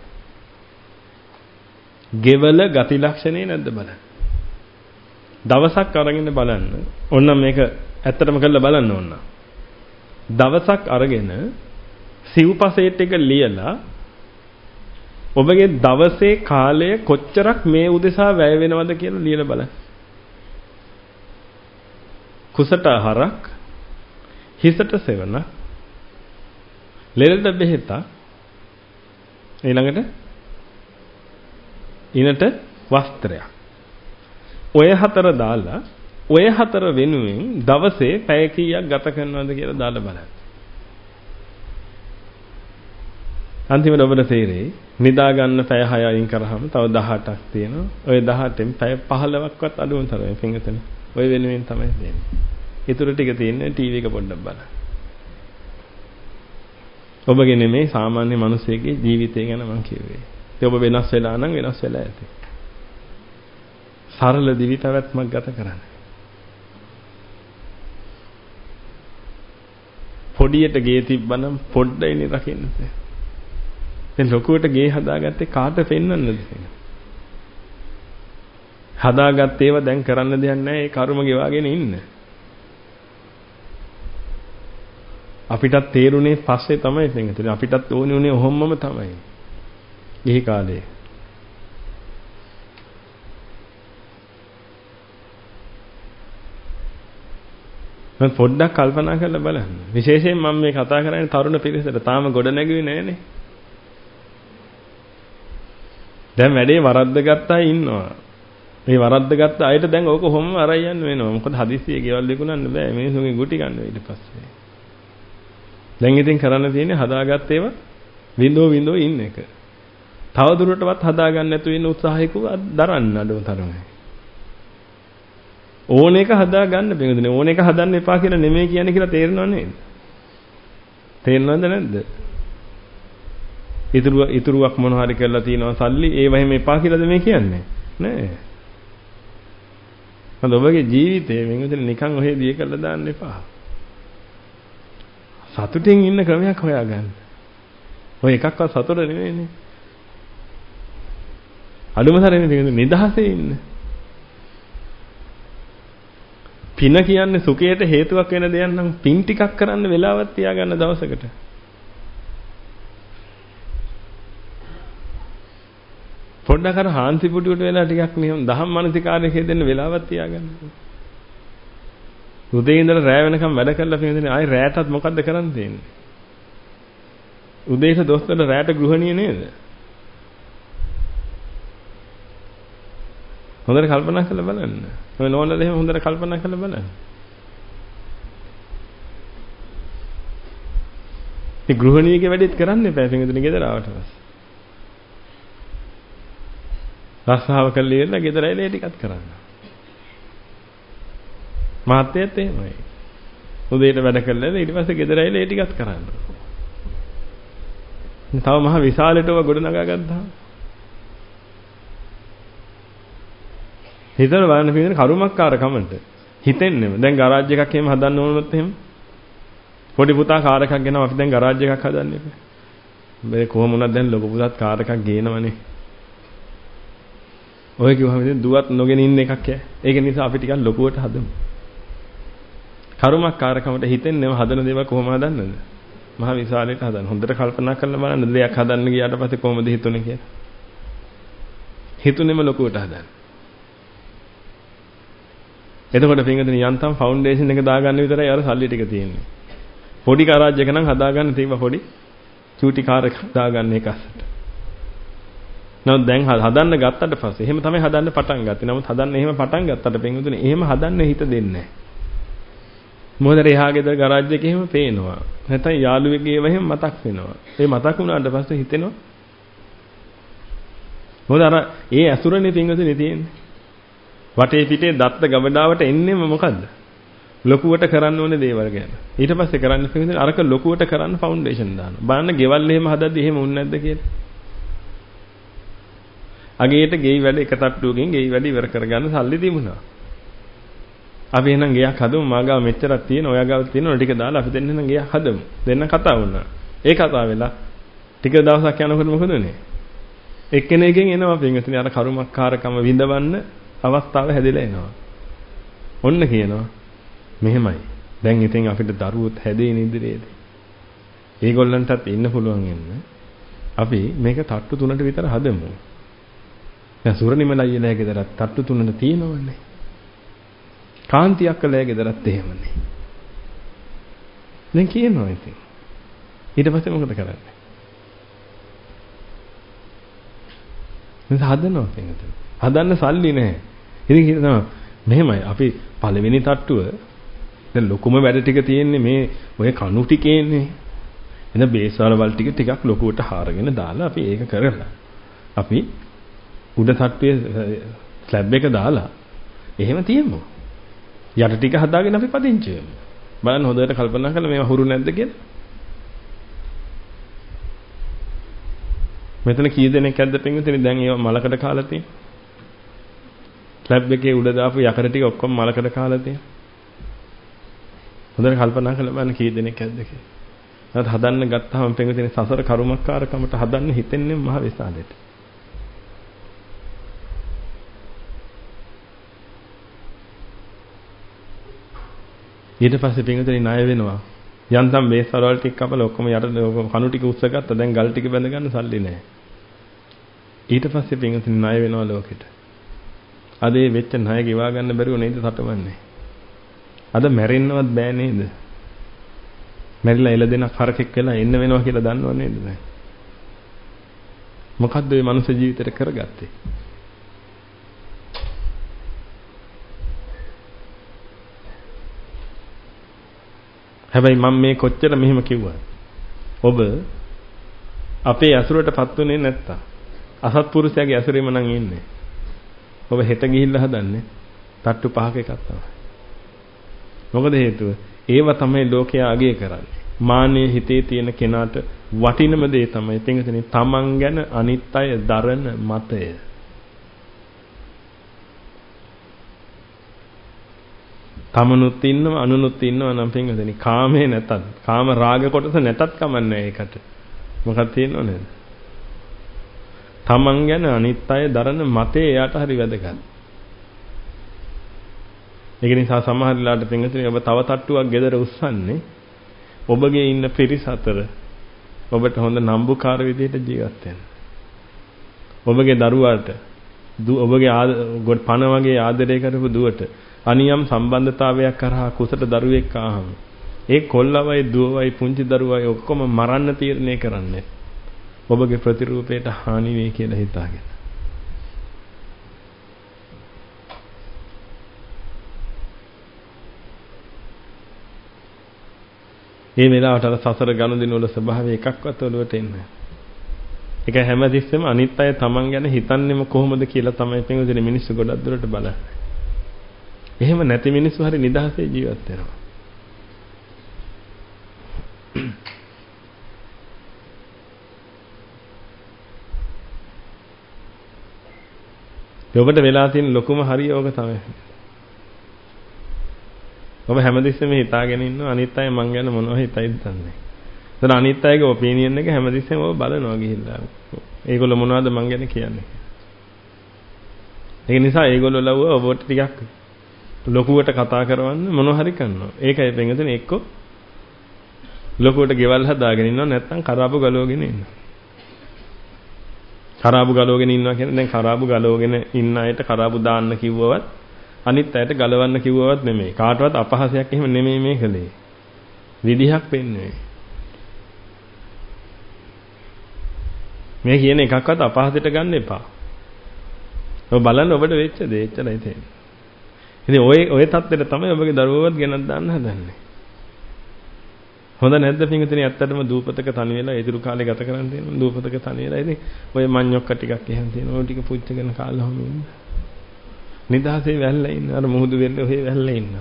Speaker 1: ගෙවල ගති ලක්ෂණේ නැද්ද බලන්න. දවසක් අරගෙන බලන්න. ඕනනම් මේක ඇත්තටම කරලා බලන්න ඕන. දවසක් අරගෙන සිව්පසේට් එක ලියලා ඔබගේ දවසේ කාලය කොච්චරක් මේ උදෙසා වැය වෙනවද කියලා ලියලා බලන්න. කුසට ආහාරක්, හිසට සෙවණ, ලෙලට බෙහෙත, ඊළඟට ඉනට වස්ත්‍රයක්. ඔය හතර දාලා ඔය හතර වෙනුවෙන් දවසේ පැය කීයක් ගත කරනවද කියලා දාලා බලන්න. අන්තිමට ඔබට තේරෙයි නිදා ගන්න පැය හය අයින් කරාම තව දහඅටක් තියෙනවා. ওই දහඅටෙන් පැය පහළොවක්වත් අඩුම තරමේ පින්විතනේ. ওই වෙනුවෙන් තමයි දෙන්නේ. ඊටු ටික තියෙන්නේ ටීවී එක පොඩ්ඩක් බලන්න. ඔබගේ නෙමෙයි සාමාන්‍ය මිනිසෙකගේ ජීවිතය ගැන මම කියුවේ. ඒ ඔබ වෙනස් වෙලා නම් වෙනස් වෙලා ඇති. සරල දිවි පැවැත්මක් ගත කරන්න. පොඩියට ගේ තිබ්බනම් පොඩ්ඩයිනේ රකින්න. දැන් ලොකුවට ගේ හදාගත්තේ කාට පෙන්වන්නද? හදාගත්ත ඒවා දැන් කරන්න දෙයක් නැහැ. ඒ කර්ම ගෙවාගෙන ඉන්න. අපිටත් තේරුනේ පස්සේ තමයි තේරෙන්නේ. අපිටත් ඕනේ උනේ ඔහොමම තමයි. ගිහි කාලේ. මම පොඩ්ඩක් කල්පනා කරලා බලන්න. විශේෂයෙන් මම මේ කතා කරන්නේ තරුණ පිරිසට. තාම ගොඩ නැගුවේ නෑනේ. දැන් වැඩේ වරද්දගත්ත අය ඉන්නවා. මේ වරද්දගත්ත අයට දැන් ඕක කොහොමම අරයි යන්න වෙනවා. මොකද හදිස්සියේ ගෙවල් විකුණන්න බෑ. මිනිස්සුන්ගේ ගුටි ගන්න ඊට පස්සේ. දැන් ඉතින් කරන්න තියෙන්නේ හදාගත්ත ඒවා විඳෝ විඳෝ ඉන්න එක. තව දුරටවත් හදාගන්න නැතු වෙන උත්සාහයක දරන්න අඩුව තරමයි. ඕන එක හදාගන්න බැඳුනේ. ඕන එක හදන්න එපා කියලා නෙමෙයි කියන්නේ කියලා තේරෙනව නේද? තේරෙනවද නැද්ද? ඉතුරු ඉතුරුවක් මොන හරි කරලා තියනවා සල්ලි ඒ වහිම එපා කියලාද මේ කියන්නේ? නෑ. හඳ ඔබගේ ජීවිතේ මෙන්න නිකන් ඔහෙ දිය කරලා දාන්න එපා. සතුටින් ඉන්න ක්‍රමයක් හොයාගන්න. ඔය එකක්වත් සතුට නෙවෙයිනේ. අඩුම තරමේ නිදහසේ ඉන්න. පින කියන්නේ සුඛයට හේතුවක් වෙන දෙයක් නම් පින් ටිකක් කරන්න වෙලාවක් තියාගන්න දවසකට. පොඩ්ඩක් අර හාන්සි පුඩුවට වෙලා ටිකක් නියම් දහම් මානසිකාරයේ දෙන්න වෙලාවක් තියාගන්න. උදේ ඉඳලා රෑ වෙනකම් වැඩ කරලා පින්දෙනේ ආයි රෑටත් මොකද්ද කරන්න තියෙන්නේ? උදේට දොස්තරට රෑට ගෘහණිය නේද? හොඳට කල්පනා කරලා බලන්න. ඔය නෝනලා එහෙම හොඳට කල්පනා කරලා බලන්න. මේ ගෘහණියගේ වැඩේත් කරන්න එපා පින්දෙනේ ගෙදර ආවට පස්සේ. රස්සාව කළේ ඉන්න ගෙදර ඇවිල්ලා ටිකක් කරන්න. මාත්‍යයත් එහෙමයි. උදේට වැඩ කළා ඊට පස්සේ ගෙදර ඇවිල්ලා ඒ ටිකක් කරන්න. තව මහ විශාලටව ගොඩ නගා ගත්තා. හිතන බලන්න පිළිදෙන කරුමක්කාර කමන්ට හිතෙන්නේම දැන් ගරාජ් එකක් එහෙම හදන්න ඕනොත් එහෙම පොඩි පුතා කාර් එකක් ගෙනව අපි දැන් ගරාජ් එකක් හදන්නේ. මේ කොහොම වුණත් දැන් ලොකු පුතාත් කාර් එකක් ගේනවනේ. ඔය කිව්වම ඉතින් දුවත් නොගෙන ඉන්න එකක් ඈ. ඒක නිසා අපි ටිකක් ලොකුවට හදමු. කරුමක්කාරකමට හිතෙන්නේම හදන දේවල් කොහොම හදන්නද? මහ විශාලයට හදන්න. හොඳට කල්පනා කරලා බලන්න දෙයක් හදන්න ගියාට පස්සේ කොහොමද හිතුනේ කියලා. හිතුනේම ලොකුවට හදන්න. එතකොට පින්වතුනි යන්තම් ෆවුන්ඩේෂන් එක දාගන්න විතරයි අර සල්ලි ටික තියෙන්නේ. පොඩි ගරාජ් එක නම් හදාගන්න තියෙනවා පොඩි චූටි කාර් එකක් දාගන්න එක අස්සට. නමුත් දැන් හදන්න ගත්තට පස්සේ එහෙම තමයි හදන්න පටන් ගත්තේ. නමුත් හදන්න එහෙම පටන් ගත්තට පින්වතුනි එහෙම හදන්න හිත දෙන්නේ නැහැ. මොකද එහා ගෙදර ගරාජ් එකේ එහෙම පේනවා. නැත්නම් යාළුවෙක්ගේ ඒවා එහෙම මතක් වෙනවා. ඒ මතක් වුණාට පස්සේ හිතෙනවා. මොකද අර ඒ අසුරනේ පින්වතුනි තියෙන්නේ. වටේ පිටේ දත්ත ගබඩාවට එන්නේම මොකද්ද? ලොකුවට කරන්න ඕනේ දේවල් ගැන. ඊට පස්සේ කරන්න පින්වතුනි අරක ලොකුවට කරන්න ෆවුන්ඩේෂන් දානවා. බලන්න ගෙවල් එහෙම හදද්දි එහෙම වුන්නේ නැද්ද කියලා. අගේට ගෙයි වැඩ එක තට්ටුවකින් ගෙයි වැඩ ඉවර කරගන්න සල්ලි තිබුණා. අපි එහෙනම් ගෙයක් හදමු. මාගාව මෙච්චරක් තියෙන, ඔයා ගාව තියෙන ඔය ටික දාලා අපි දෙන්න එහෙනම් ගෙයක් හදමු. දෙන්න කතා වුණා. ඒ කතාව වෙලා ටික දවසක් යනකොට මොකද උනේ? එක්කෙනෙක්ගෙන් එනවා පින්වතුනි අර කරුමක්කාරකම විඳවන්න අවස්ථාව හැදෙලා එනවා. ඔන්න කියනවා මෙහෙමයි. දැන් ඉතින් අපිට දරුවොත් හැදෙන ඉදිරියේදී. ඒගොල්ලන්ටත් ඉන්න පුළුවන් වෙන්න. අපි මේක තට්ටු තුනට විතර හදමු. දැන් සුරනිමලයිලා ගෙදරත් තට්ටු තුනට තියෙනවනේ. කාන්තියක් කළා ගෙදරත් එහෙමනේ. දැන් කියනවා ඉතින්. ඊට පස්සේ මොකද කරන්නේ? මම හදනවා පින්වතුනි. හදන්න සල්ලි නැහැ. ඉතින් කියනවා මෙහෙමයි අපි පළවෙනි තට්ටුව දැන් ලොකුම වැඩ ටික තියෙන්නේ මේ ඔය කණු ටිකේනේ. එන බේස් වල ටික ටිකක් ලොකුවට හාරගෙන දාලා අපි ඒක කරලා අපි උඩ තට්ටුවේ ස්ලැබ් එක දාලා එහෙම තියමු. යට ටික හදාගෙන අපි පදිංචි වෙමු. බලන්න හොඳට කල්පනා කරලා මේවා හුරු නැද්ද කියලා. මෙතන කී දෙනෙක් ඇද්ද පින්විතනේ දැන් ඒවා මලකඩ කාලා තියෙන්නේ. ස්ලැබ් එකේ උඩ දාපු යකඩ ටික ඔක්කොම මලකඩ කාලා තියෙනවා. හොඳට කල්පනා කරලා බලන්න කී දෙනෙක් ඇද්ද කියලා. නැත් හදන්න ගත්තාම පින්විතනේ සසර කරුමක්කාරකමට හදන්න හිතෙන්නේ මහ විශාලෙට. ඊට පස්සේ පින්විතනේ ණය වෙනවා. යන්තම් බේස් වල ටික කපලා ඔක්කොම යට කණු ටික උස්ස ගත්තා. දැන් ගල් ටික බැඳ ගන්න සල්ලි නැහැ. ඊට පස්සේ පින්විතනේ ණය වෙනවා ලෝකෙට. අද මේ වෙච්ච ණය ගෙවා ගන්න බැරුව නේද තටමන්නේ. අද මැරෙන්නවත් බෑ නේද? මැරිලා එළ දෙනක් හරකෙක් වෙලා එන්න වෙනවා කියලා දන්නව නේද දැන්? මොකද්ද මේ මනුස්ස ජීවිතේට කරගත්තේ? හැබැයි මම මේ කොච්චර මෙහෙම කිව්වා. ඔබ අපේ ඇසුරටපත් උනේ නැත්තම් අසත්පුරුෂයාගේ ඇසුරේම නම් ඉන්නේ. ඔබ හෙට ගිහිල්ලා හදන්නේ තට්ටු පහක එකක් තමයි. මොකද හේතුව? ඒව තමයි ලෝකයා අගය කරන්නේ. මාන්නේ හිතේ තියෙන කෙනාට වටිනම දේ තමයි පින්විතනේ තමන් ගැන අනිත් අය දරන මතය. තමනුත් ඉන්නවා අනුනුත් ඉන්නවා නම් පින්විතනේ කාමේ නැතත් කාම රාග කොටස නැතත් කමන්නේ ඒකට. මොකක්ද තියෙනව නේද? තමන් ගැන අනිත් අය දරන මතේ එයාට හරි වැදගත්. ඒක නිසා සමහර වෙලාවට පින්විතනේ ඔබ තව තට්ටුවක් ගෙදර උස්සන්නේ ඔබගේ ඉන්න පිරිස අතර ඔබට හොඳ නම්බුකාර විදිහට ජීවත් වෙන්න. ඔබගේ දරුවාට ඔබගේ පණ වගේ ආදරය කරපු දුවට අනියම් සම්බන්ධතාවයක් කරහා කුසට දරුවෙක් ආවම ඒ කොල්ලවයි දුවවයි පුංචි දරුවයි ඔක්කොම මරන්න තීරණය කරන්නේ ඔබගේ ප්‍රතිරූපයට හානි වෙයි කියලා හිතාගෙන. මේ වෙලාවට අර සසර ගනුදෙනු වල ස්වභාවය එකක්වත් ඔලුවට එන්නේ. ඒක හැමතිස්සෙම අනිත් අය තමන් ගැන හිතන්නේම කොහොමද කියලා තමයි පින්වදින මිනිස්සු ගොඩක් දුරට බලන්නේ. එහෙම නැති මිනිස්සු හරි නිදහසේ ජීවත් වෙනවා. ඔබට වෙලා තියෙන ලොකුම හරිය ඕක තමයි. ඔබ හැමතිස්සෙම හිතාගෙන ඉන්නවා අනිත් අය මං ගැන මොනව හිතයිද දන්නේ. ඒතර අනිත් අයගේ ඔපිනියන් එක හැමතිස්සෙම ඔබ බලනවා ගිහිල්ලා. ඒගොල්ලෝ මොනවද මං ගැන කියන්නේ. ඒක නිසා ඒගොල්ලෝ ලව්ව ඔබට ටිකක් ලොකුවට කතා කරවන්න මොනව හරි කරනවා. ඒකයි පෙන්වන්නේ එක්ක ලොකුවට ගෙවල් හදාගෙන ඉන්නවා නැත්නම් කරාබු ගලවගෙන ඉන්නවා. කරාබු ගලවගෙන ඉන්නවා කියන්නේ දැන් කරාබු ගලවගෙන ඉන්න අයට කරාබු දාන්න කිව්වවත් අනිත් අයට ගලවන්න කිව්වවත් නෙමෙයි. කාටවත් අපහාසයක් එහෙම නෙමෙයි මේ කලේ. විදිහක් වෙන්නේ. මේ කියන එකක්වත් අපහාසයට ගන්න එපා. ඔබ බලන්න ඔබට වෙච්ච දේ එච්චරයි තියෙන්නේ. ඉතින් ඔය ඔය தත්ත්වෙට තමයි ඔබගේ දරුවවත් ගෙනත් දාන්න හදන්නේ. හොඳ නැද්ද පින්විතනේ ඇත්තටම දූපතක තනි වෙලා ඉදිරි කාලේ ගත කරන් තියෙනවා. දූපතක තනි වෙලා ඉතින් ඔය මඤ්ඤොක්ක ටිකක් එහෙම තියෙනවා. ඔය ටික පුච්චගෙන කාලා හොම ඉන්න. නිදහසේ වැල්ලා ඉන්න. අර මුහුදු වෙල්ලේ ඔහේ වැල්ලා ඉන්න.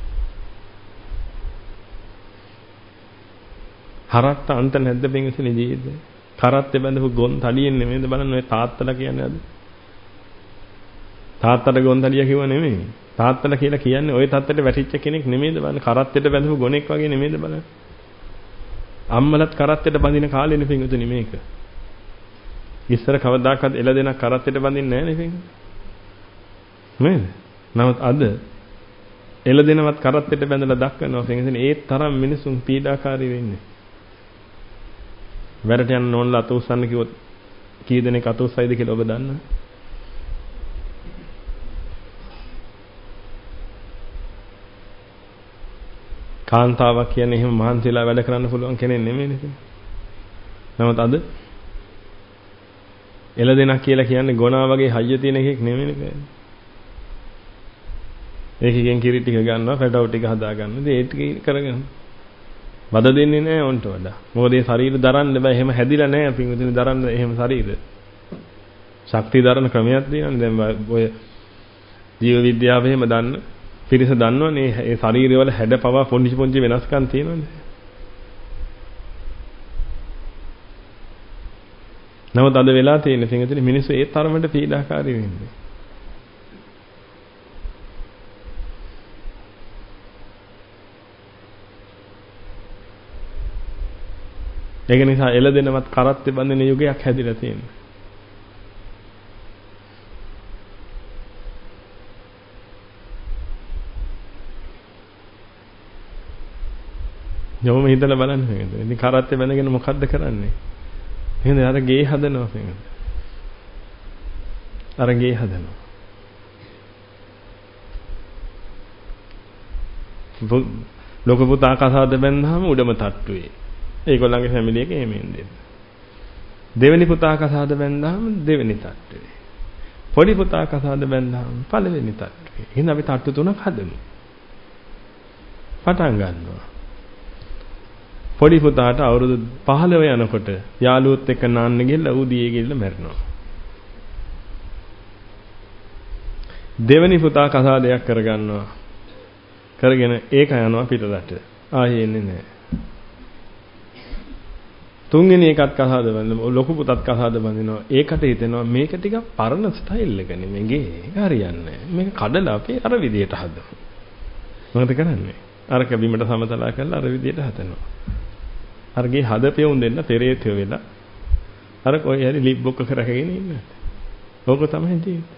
Speaker 1: හරත්ත අන්ත නැද්ද පින්විතනේ ජීවිතේ? කරත්තේ බඳපු ගොන් තලියෙන් නෙමෙයිද බලන්න ඔය තාත්තලා කියන්නේ අද. තාත්තට ගොන් තලිය කිව්ව නෙමෙයි. තාත්තලා කියලා කියන්නේ ওই තත්තට වැටිච්ච කෙනෙක් නෙමෙයිද බලන්න. කරත්තෙට බැඳපු ගොනෙක් වගේ නෙමෙයිද බලන්න. අම්මලත් කරත්තෙට බඳින කාලෙනේ පින්විතනේ මේක. ඉස්සර කවදාකවත් එළ දෙනක් කරත්තෙට බඳින්නේ නැහැ නේ පින්විත. නේද? නමුත් අද එළ දෙනවත් කරත්තෙට බැඳලා දක්වනවා පින්විතනේ ඒ තරම් මිනිසුන් පීඩාකාරී වෙන්නේ. වැඩට යන්න ඕනලා අත උස්සන්න කිව්වොත් කී දෙනෙක් අත උස්සයිද කියලා ඔබ දන්නවද? කාන්තාවක් කියන්නේ එහෙම මහන්සිලා වැඩ කරන්න පුළුවන් කෙනෙක් නෙමෙයි නේද? නමුත් අද එළ දෙනක් කියලා කියන්නේ ගොනා වගේ හයිය තියෙන එකෙක් නෙමෙයි නේද? ඒකෙන් කිරි ටික ගන්නවා, පැටව ටික හදා ගන්නවා. ඉතින් ඒ ටික කරගන්න. වද දෙන්නේ නැහැ උන්ට වඩා. මොකද ඒ ශරීර දරන්න බෑ. එහෙම හැදිලා නැහැ පින්විතනි දරන්න එහෙම ශරීර. ශක්තිය දරන ක්‍රමයක් තියෙනවානේ. දැන් ඔය ජීව විද්‍යාව එහෙම දන්න පිරිස දන්නවනේ ඒ ශරීරවල හැඩ පවා පොඩි පොඩි වෙනස්කම් තියෙනවානේ. නමුත් අද වෙලා තියෙන පින්විතනි මිනිස්සු ඒ තරමට පීඩාකාරී වෙන්නේ. ඒක නිසා එළදෙනවත් කරත්තේ බඳින යුගයක් හැදිලා තියෙනවා. යොම හිතලා බලන්න මේකද. ඉතින් කරත්තේ බඳගෙන මොකද්ද කරන්නේ? එහෙනම් අර ගේ හදනවා මේකද. අර ගේ හදනවා. ලෝක පුතා කසාද බැන්දාම උඩම තට්ටුවේ. ඒගොල්ලන්ගේ ෆැමිලි එක එහෙම ඉන්නේ. දෙවෙනි පුතා කසාද බැන්දාම දෙවෙනි තට්ටුවේ. පොඩි පුතා කසාද බැන්දාම පළවෙනි තට්ටුවේ. එහෙනම් අපි තට්ටු තුනක් හදමු. පටන් ගන්නවා. පොඩි පුතාට අවුරුදු පහළොව යනකොට යාළුවොත් එක්ක නාන්න ගිහලා ඌ දියේ ගිහලා මැරෙනවා. දෙවෙනි පුතා කසාදයක් කරගන්නවා. කරගෙන ඒක යනවා පිටරට. ආයේ එන්නේ නැහැ. තුන්වෙනි එකත් කසාද බඳිනවා. ලොකු පුතත් කසාද බඳිනවා. ඒකට හිතෙනවා මේක ටිකක් පරණ ස්ටයිල් එක නෙමෙයි. ඒක හරියන්නේ නැහැ. මේක කඩලා අපි අර විදියට හදමු. මොකද කරන්නේ? අරක බිමට සමතලා කරලා අර විදියට හදනවා. අරගේ හදපෙවුන් දෙන්න පෙරේතය වෙලා අර කොයි හරි ලිප් බොක්ක කරගෙන ඉන්නේ. ඕක තමයි ජීවිතේ.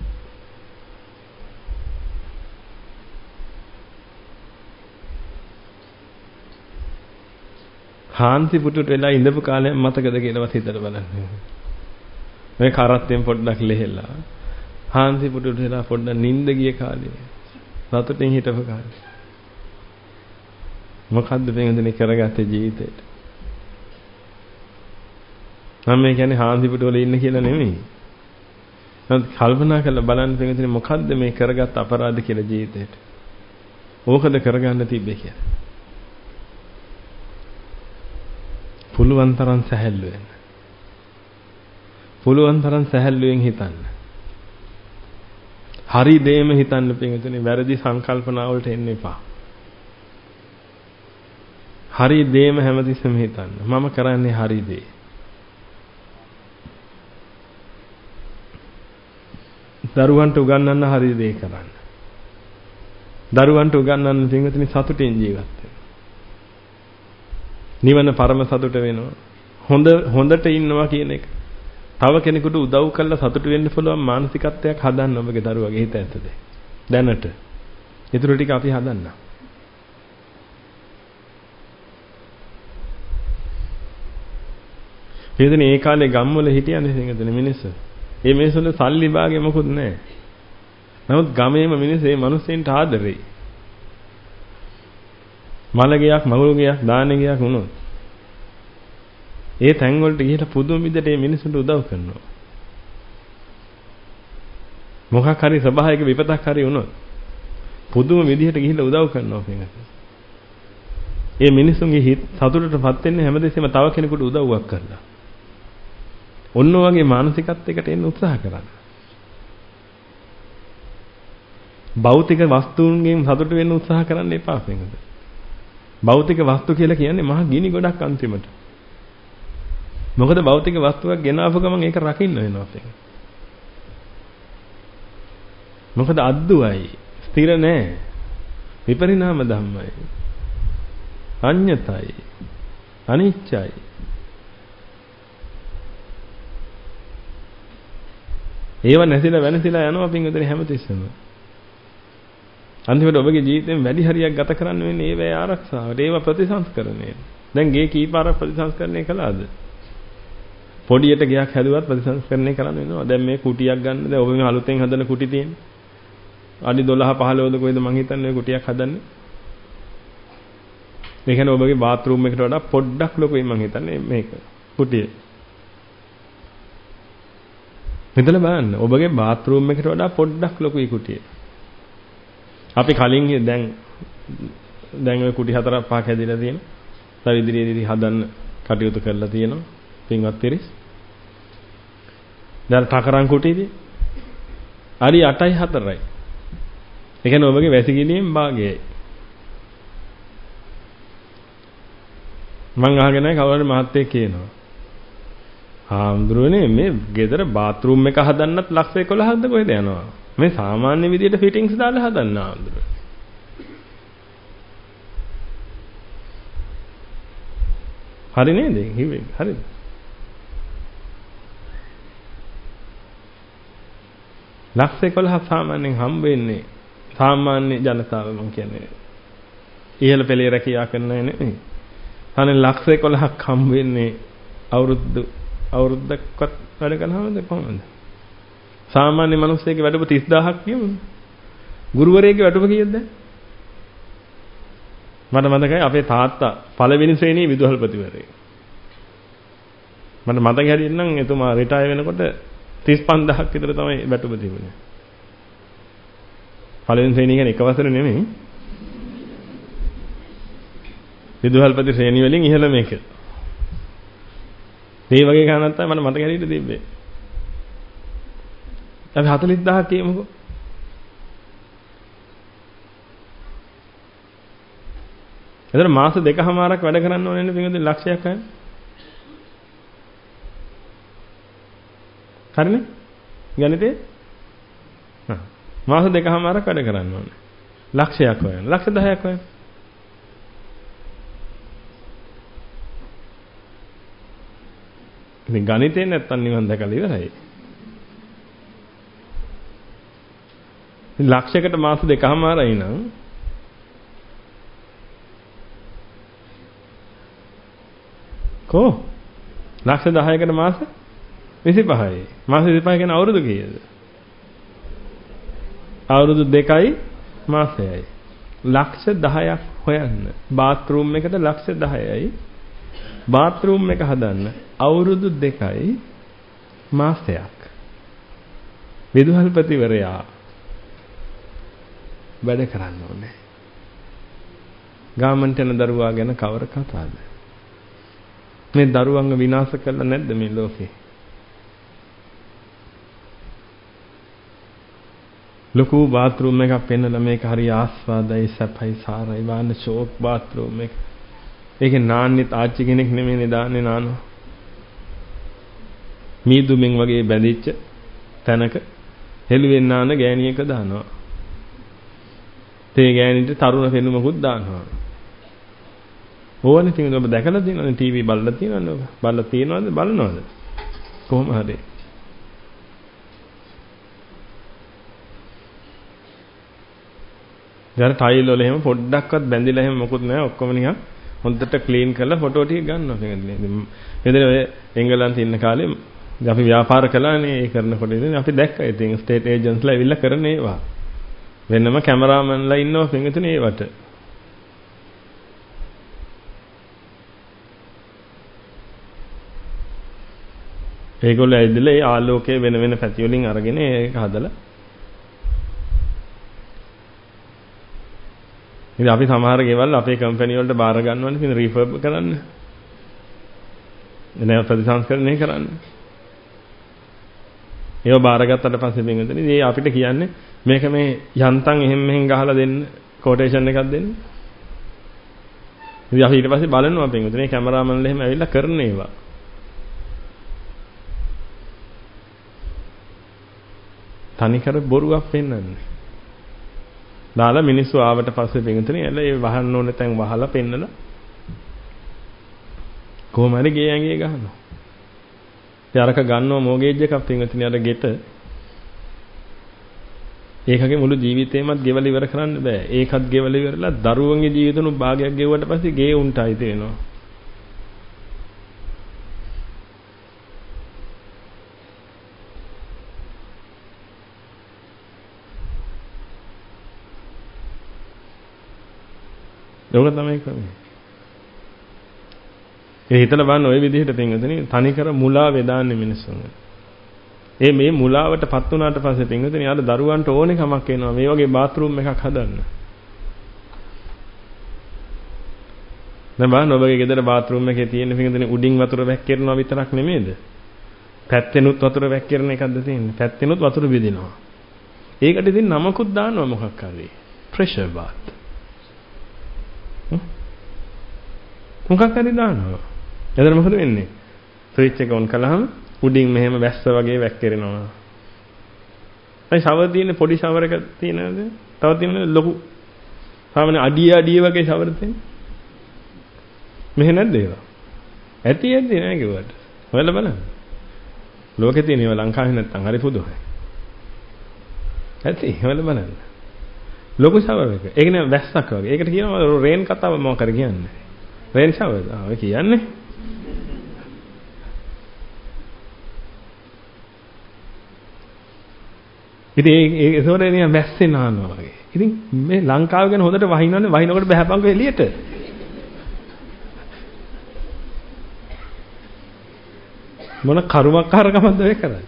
Speaker 1: හාන්සි පුටුට වෙලා ඉඳපු කාලයක් මතකද කියලාවත් හිතලා බලන්න. මේ කරත්තෙන් පොඩ්ඩක් ලෙහෙලා හාන්සි පුටුට වෙලා පොඩ්ඩක් නිින්ද ගිය කාලේ. සතුටින් හිටපු කාලේ. මොකද්ද වෙනදනේ කරගත්තේ ජීවිතේට? මම මේ කියන්නේ හාන්සි පුටු වල ඉන්න කියලා නෙමෙයි. නමුත් කල්පනා කරලා බලන්න වෙනදනේ මොකද්ද මේ කරගත් අපරාධ කියලා ජීවිතේට. ඕකද කරගන්න තිබ්බේ කියලා. පුළුවන් තරම් සැහැල්ලු වෙන්න. පුළුවන් තරම් සැහැල්ලුවෙන් හිතන්න. හරි දෙයම හිතන්න පිටුනේ වැරදි සංකල්පනා වලට එන්න එපා. හරි දෙයම හැමතිස්සෙම හිතන්න. මම කරන්නේ හරි දේ. දරුවන්ට උගන්වන්න හරි දේ කරන්න. දරුවන්ට උගන්වන්න පිටුනේ සතුටින් ජීවත් වෙන්න. නිවන පරම සතුට වෙනවා. හොඳ හොඳට ඉන්නවා කියන එක. තව කෙනෙකුට උදව් කරලා සතුට වෙන්න පුළුවන් මානසිකත්වයක් හදන්න ඔබගේ දරුවගේ හිත ඇතුලේ. දැනට. ඊටු ටික අපි හදන්න. එදින ඒ කාලේ ගම්වල හිටියන්නේ සිංහදෙන මිනිස්සු. මේ මිනිස්සුන්ට සල්ලි භාගෙ මොකුත් නැහැ. නමුත් ගමේම මිනිස්සු මේ මිනිස්සුන්ට ආදරෙයි. මලගයක් මගුල්ගයක් දානගයක් වුණොත් ඒ තැන් වලට ගිහිලා පුදුම විදිහට මේ මිනිස්සුන්ට උදව් කරනවා. මොකක් හරි සබහායක විපතක් හරි වුණොත් පුදුම විදිහට ගිහිලා උදව් කරනවා කියන එක. ඒ මිනිස්සුන්ගේ හිත සතුටටපත් වෙන්නේ හැමදෙස්සෙම තව කෙනෙකුට උදව්වක් කරලා. ඔන්න ඔයගේ මානසිකත්වයකට එන්න උත්සාහ කරන්න. භෞතික වස්තුන්ගෙන් සතුට වෙන්න උත්සාහ කරන්න එපා වෙනද. භෞතික වස්තු කියලා කියන්නේ මහා ගිනි ගොඩක් අන්තිමට. මොකද භෞතික වස්තුවක් ගෙනාවු ගමන් ඒක රකින්න වෙනවා අපේ. මොකද අද්දුවයි, ස්ථිර නෑ. විපරිණාම ධම්මයි. අඤ්ඤතයි. අනිච්චයි. ඒව නැතිලා වෙනසිලා යනවා පින්වතුනි හැමතිස්සෙම. අන්තිමට ඔබගේ ජීවිතයෙන් වැඩි හරියක් ගත කරන්න වෙන්නේ ඒවැය ආරක්ෂාවට. ඒව ප්‍රතිසංස්කරණය. දැන් ගේ කීපාරක් ප්‍රතිසංස්කරණය කළාද? පොඩියට ගයක් හැදුවත් ප්‍රතිසංස්කරණය කරන්න වෙනවා. දැන් මේ කුටියක් ගන්න. දැන් ඔබ මේ අලුතෙන් හදන කුටි තියෙන්නේ. අඩි දොළහ පහළොවද කොයිද මං හිතන්නේ ඔය කුටියක් හදන්නේ. මේ කියන්නේ ඔබගේ බාත් รู ම් එකට වඩා පොඩ්ඩක් ලොකුයි මං හිතන්නේ මේක. කුටිය. මෙතන බලන්න ඔබගේ බාත් รู ම් එකට වඩා පොඩ්ඩක් ලොකුයි කුටිය. අපි කලින් දැන් දැන් ඔය කුටි හතරක් පහක් හැදිලා තියෙන. තව ඉදිරියේදී හදන්න කටයුතු කරලා තියෙනවා. පින්වත් පිරිස්. දැන් ටකරන් කුටියේදී අරි අටයි හතරයි. ඒ කියන්නේ ඔබගේ වැසිකිළියෙන් භාගයයි. මං අහගෙන නැහැ කවුරු හරි මහත්තයෙක් කියනවා. හාමුදුරුවනේ මේ ගෙදර බාත්රූම් එක හදන්නත් ලක්ෂ එකොළහක්ද කොහෙද යනවා? මේ සාමාන්‍ය විදියට ෆිටින්ග්ස් දාලා හදන්න හාමුදුරුවෝ. හරි නේද? හිවේ හරිද? ලක්ෂ එකොළහක් සාමාන්‍යයෙන් හම්බ වෙන්නේ සාමාන්‍ය ජනතාව මම කියන්නේ. ඉහළ පෙළේ රැකියා කරන අය නෙමෙයි. අනේ ලක්ෂ එකොළහක් හම්බ වෙන්නේ අවුරුදු අවුරුද්දක්වත් වැඩ කරනවද කොහොමද? සාමාන්‍ය මිනිස්සෙක්ගේ වැඩම තිස් දාහක් කියමු. ගුරුවරයෙක්ගේ වැඩම කීයද? මට මතකයි අපේ තාත්තා පළවෙනි ශ්‍රේණියේ විදුහල්පතිවරයෙක්. මට මතක හැටියට නම් එතුමා රිටයර් වෙනකොට තිස් පන්දාහක් විතර තමයි වැඩම තිබුණේ. පළවෙනි ශ්‍රේණිය කියන්නේ එක වසර නෙමෙයි. විදුහල්පති ශ්‍රේණිය වලින් ඉහළ මේක. මේ වගේ ගණනක් තමයි මට මතක හැටියට තිබ්බේ. අපි හතළිස් දහයක් කියමුකෝ. එතන මාස දෙකමාරක් වැඩ කරන්න ඕනේ නේ පින්වතුනි ලක්ෂයක් අය. හරිනේ? ගණිතේ? හා. මාස දෙකමාරක් වැඩ කරන්න ඕනේ. ලක්ෂයක් හොයන්න. ලක්ෂ දහයක් හොයන්න. ඉතින් ගණිතේ නැත්තම් නිවන් දැකලා ඉවරයි. ලක්ෂයකට මාස දෙකමාරයි නම් කො ලක්ෂ දහයකට මාස විසිපහයි. මාස විසිපහ කියන්නේ අවුරුදු කීයද? අවුරුදු දෙකයි මාසයයි. ලක්ෂ දහයක් හොයන්න. බාත්රූම් එකට ලක්ෂ දහයයි. බාත්රූම් එක හදන්න අවුරුදු දෙකයි මාසයක්. විදුහල්පතිවරයා වැඩ කරන්න ඕනේ. ගාමන්ට යන දරුවා ගැන කවර කතාවද? මේ දරුවන්ව විනාශ කළා නැද්ද මේ ලෝකේ? ලොකු බාත්රූම් එකක් පෙන්නලා මේක හරි ආස්වාදයි සැපයි සාරයි වාන්න ෂෝක් බාත්රූම් එක. ඒකේ නාන්නෙත් ආච්චි කෙනෙක් නෙමෙයිනේ දාන්නේ නානවා. මීදුමින් වගේ බැඳිච්ච තැනක හෙළුවෙන් නාන ගෑණියක දානවා. තේ ගෑණිට තරුණ පෙනුමකුත් දානවා. ඕවනේ තියුණා ඔබ දැකලා තියෙනවනේ ටීවී බලලා තියෙනවනේ ඔබ. බලලා තියෙනවද බලනවද? කොහොම හරි. දැන් ටයිල් වල එහෙම පොඩ්ඩක්වත් බැඳිලා එහෙම මොකුත් නැහැ ඔක්කොම නිකන් හොඳට ක්ලීන් කරලා ෆොටෝ ටික ගන්නවා කියන්නේ. ඉතින් ඔය එංගලන්තේ ඉන්න කාලේ අපි ව්‍යාපාර කළානේ ඒ කරනකොට ඉතින් අපි දැක්කා ඉතින් ස්ටේට් ඒජන්ට්ස්ලා ඇවිල්ලා කරන ඒවා. වෙනම කැමරාමන්ලා ඉන්නවා පිටින් ඒවට. ඒගොල්ලෝ ඇවිල්ලා ඒ ආලෝකයේ වෙන වෙන පැති වලින් අරගෙන ඒක හදලා ඉතින් අපි සමහර ගෙවල් අපේ කම්පැනි වලට බාර ගන්නවනේ ඉතින් රීෆර්බ් කරන්න. එනේ ප්‍රතිසංස්කරණය කරන්න. ඒව බාරගත්තට පස්සේ බින්දුනේ ඉතින් අපිට කියන්නේ මේක මේ යන්තම් එහෙම මෙහෙන් ගහලා දෙන්න කොටේෂන් එකක් දෙන්න. ඉතින් අපි ඊට පස්සේ බලනවා බින්දුනේ මේ කැමරාමන්ලා එහෙම ඇවිල්ලා කරන ඒවා. තනිකර බොරුවක් පෙන්වන්නේ. දාලා මිනිස්සු ආවට පස්සේ බින්දුනේ එළ ඒ වහන්න ඕන තැන් වහලා පෙන්නලා කොහොම හරි ගේ ඇඟේ ගහනවා. යාරක ගන්නව මොගේජ් එකක් පින්වතුනි අර ගෙට ඒකගේ මුළු ජීවිතේමත් ගෙවල ඉවර කරන්න බෑ. ඒකත් ගෙවල ඉවරලා දරුවන්ගේ ජීවිතුණු භාගයක් ගෙවුවට පස්සේ ගේ උන්ටයි තේනවා. ඒක තමයි කරන්නේ. ඒ හිතලා බලන්න ওই විදිහට පින්වතුනි තනිකර මුලා වේදාන්නේ මිනිස්සුන්. ඒ මේ මුලාවටපත් වුණාට පස්සේ පින්වතුනි යාර දරුවන්ට ඕනේ කමක් එනවා මේ වගේ බාත්රූම් එකක් හදන්න. දැන් බලන්න ඔබගේ ගෙදර බාත් รู එකේ තියෙන පිටින් උඩින් වතුර වැක්කිරනවා විතරක් නෙමෙයිද? පැත්තෙනුත් වතුර වැක්කිරන එකක්ද තියෙන්නේ? පැත්තෙනුත් වතුර බෙදෙනවා. ඒකට ඉතින් නමකුත් දානවා මොකක් හරි. Pressure bath. මොකක් හරි දානවා. එතන මොකද වෙන්නේ? ස්විච් එක ඔන් කළාම උඩින් මෙහෙම වැස්ස වගේ වැක්කිරෙනවා. ඒ ෂවර් තියෙන්නේ පොඩි ෂවර් එකක් තියෙනවද? තව තියෙනවද ලොකු? සාමාන්‍ය අඩිය අඩිය වගේ ෂවර් තියෙන්නේ. මෙහෙ නැද්ද ඒවා? ඇති ඇති නෑ කිව්වට. හොයලා බලන්න. ලෝකේ තියෙන ඒවා ලංකාවේ නැත්තම් හරි පුදුමයි. ඇති හොයලා බලන්න. ලොකු ෂවර් එක. ඒක නේ වැස්සක් වගේ. ඒකට කියනවා රේන් කතාව මොකක් කර කියන්නේ. Rain shower. ආ ඔය කියන්නේ. ඉතින් ඒ ඒසොරේ නිකන් වැස්සේ නානවා වගේ. ඉතින් මේ ලංකාව ගැන හොඳට වහිනවනේ වහිනකොට බහැපන්කෝ එළියට. මොන කරුමක්කාරකමක්ද ඔය කරන්නේ?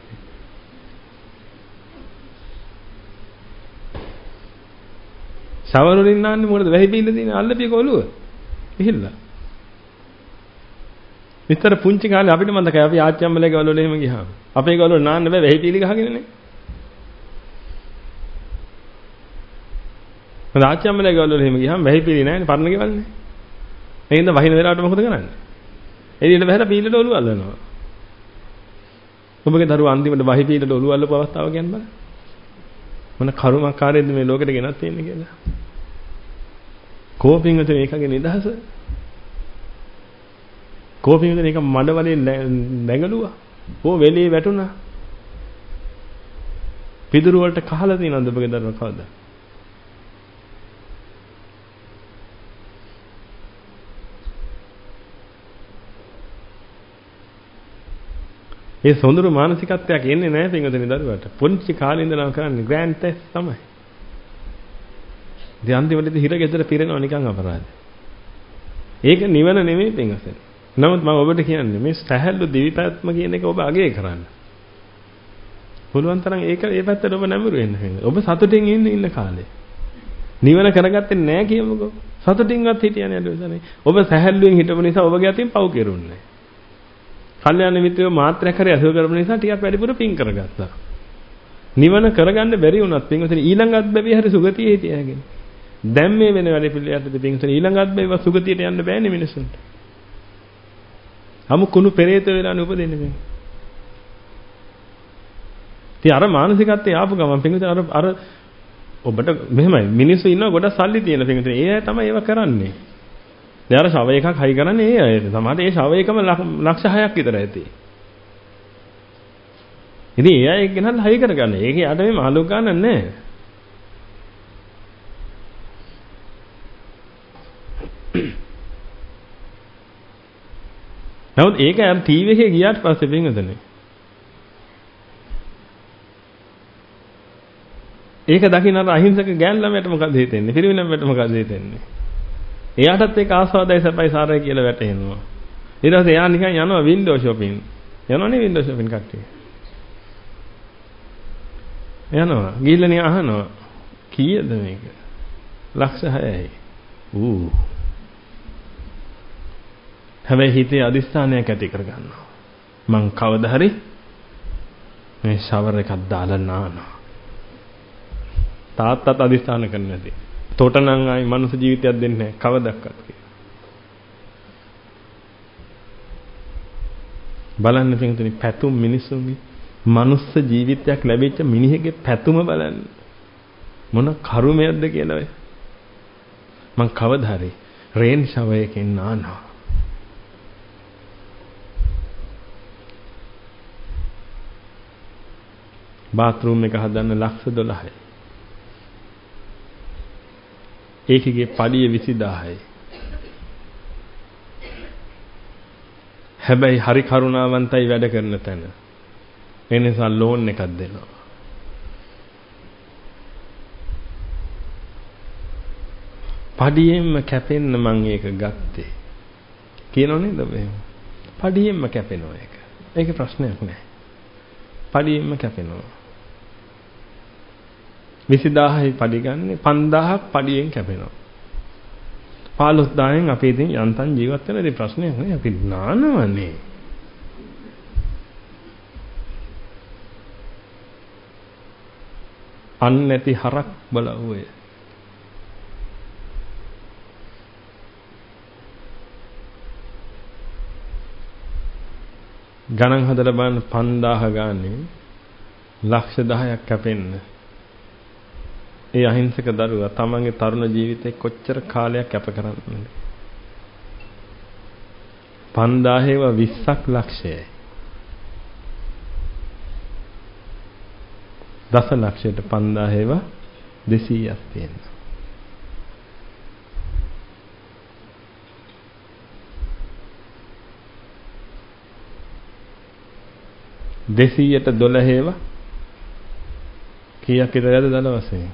Speaker 1: ෂවර් වලින් නාන්නේ මොකටද? වැහි පිළ තියෙන අල්ලපියක ඔළුව. ඉහිල්ලා. විතර පුංචි කාලේ අපිට මතකයි අපි ආච්චිම්මලගේ ගවල එහෙම ගියාම. අපේ ගවල නාන්න බෑ වැහි පිළි ගහගෙනනේ. මම ආච්චිම්මලගේ ගවල එහෙම ගියාම වැහි පිළි නෑනේ පරණ ගෙවල්නේ. එහෙනම් වහින වෙලාවට මොකද කරන්නේ? එළියට බහැලා පීලට ඔළුව අල්ලනවා. ඔබගේ දරුවා අන්තිමට වහි පීලට ඔළුව අල්ලපු අවස්ථාව ගැන බලන්න. මොන කරුමකාරයෙක්ද මේ ලෝකෙට ගෙනත් තියෙන්නේ කියලා. කෝපින්ගත මේකගේ නිදහස. කෝපින්ගත මේක මඩ වලින් නැගලුවා. ඕ වෙලේ වැටුණා. පිදුරු වලට කහලා තියෙනවද ඔබගේ දරුවා කවදා? ඒ සොඳුරු මානසිකත්වයක් එන්නේ නැහැ පින්වතුනි දරුවට. පොන්චි කාලේ ඉඳලා කරන්නේ ග්‍රෑන්ඩ් ටෙස්ට් තමයි. ඉතින් අන්තිමට හිර ගෙදර පිරෙනවා නිකන් අපරාධ. ඒක නිවන නෙමෙයි පින්වතුනි. නමුත් මම ඔබට කියන්නේ මේ සැහැල්ලු දිවිපැත්ම කියන එක ඔබ අගය කරන්න. පුළුවන් තරම් ඒක ඒ පැත්තට ඔබ නැඹුරු වෙන්න වෙනවා. ඔබ සතුටින් ඉන්න ඉන්න කාලේ. නිවන කරගත්තේ නැහැ කියමුකෝ. සතුටින්වත් හිටියනේ නේද? ඔබ සැහැල්ලුවෙන් හිටපු නිසා ඔබගේ අතින් පව් කෙරුන්නේ. කල්යාණ මිත්‍රයෝ මාත්‍රයක් හරි අසුර කරපු නිසා ටිකක් වැඩිපුර පින් කරගත්තා. නිවන කරගන්න බැරි වුණත් පින්වතුනි ඊළඟත් බැවි හරි සුගතිය හිටියාගෙන. දැන් මේ වෙන වැඩ පිළිවෙලට පින්වතුනි ඊළඟත් බැවි සුගතියට යන්න බෑනේ මිනිස්සුන්ට. අමු කුණු පෙරේත වෙලානේ උපදින්නේ මේ. ඉතින් අර මානසිකත්වයේ ආපු ගමන් පින්වතුනි අර අර ඔබට මෙහෙමයි මිනිස්සු ඉන්නවා ගොඩක් සල්ලි තියෙන පින්වතුනි. ඒ අය තමයි ඒව කරන්නේ. දැන් අර ශව එකක් හයි කරන්නේ ඒ අය. සමහරට ඒ ශව එකම ලක්ෂ හයක් විතර ඇති. ඉතින් ඒ අය ගෙනල්ලා හයි කරගන්න. ඒක යට මේ මාළුක ගන්න නැහැ. නමුත් ඒක අර ටීවී එකේ ගියාට පස්සේ පින්වතුනි. ඒක දකින්න අර අහිංසක ගෑන් ළමයට මොකද හිතෙන්නේ? පිරිමි ළමයට මොකද හිතෙන්නේ? එයාටත් ඒක ආස්වාදයි සපයි සාරයි කියලා වැටෙනවා. ඊට පස්සේ එයා නිකන් යනවා වින්ඩෝ shopping. යනවනේ වින්ඩෝ shopping කට්ටිය. යනවා. ගිහිල්ලා නිකන් අහනවා. කීයද මේක? ලක්ෂ හයයි. ඌ. හැබැයි හිතේ අදිස්ථානයක් ඇති කරගන්නවා. මං කවදා හරි මේ ෂවර් එකක් දාලා නානවා. තාත්තත් අදිස්ථාන කරන්නේ නැති. තොට නම් ආයි මනුස්ස ජීවිතයක් දෙන්නේ නැහැ කවදක්වත් කියලා. බලන්න පිටුතුනි පැතුම් මිනිස්සුන්ගේ මනුස්ස ජීවිතයක් ලැබිච්ච මිනිහෙගේ පැතුම බලන්න. මොන කරුමයක්ද කියලා ඔය. මං කවදා හරි රේන් ෂවර් එකෙන් නානවා. බාත් รู එක හදන්න ලක්ෂ දොළහයි. ඒකගේ පඩිය විසිදාහයි. හැබැයි හරි කරුණාවන්තයි වැඩ කරන තැන. ඒ නිසා ලෝන් එකක් දෙනවා. පඩියෙන්ම කැපෙන්න මං ඒක ගත්තේ. කියනෝ නේද ඔබ එහෙම? පඩියෙන්ම කැපෙනවා ඒක. ඒක ප්‍රශ්නයක් නෑ. පඩියෙන්ම කැපෙනවා. විසිදාහයි පඩි ගන්නේ පන්දාහක් පඩියෙන් කැපෙනවා. පහළොස් දාහෙන් අපි ඉතින් යන්තම් ජීවත් වෙන ඉතින් ප්‍රශ්නයක් නෑ අපි නානවනේ. අන් නැති හරක් බලවුවේ. ගණන් හදලා බලන්න පන්දාහ ගානේ ලක්ෂ දහයක් කැපෙන්න. ඒ අහිංසක දරුවා තමන්ගේ තරුණ ජීවිතේ කොච්චර කාලයක් කැප කරන්නද? පන්දාහේව විස්සක් ලක්ෂයයි. දස ලක්ෂයට පන්දාහේව දෙසීයක් තියෙනවා. දෙසීයට දොළහේව කීයක් විතරද දල වශයෙන්?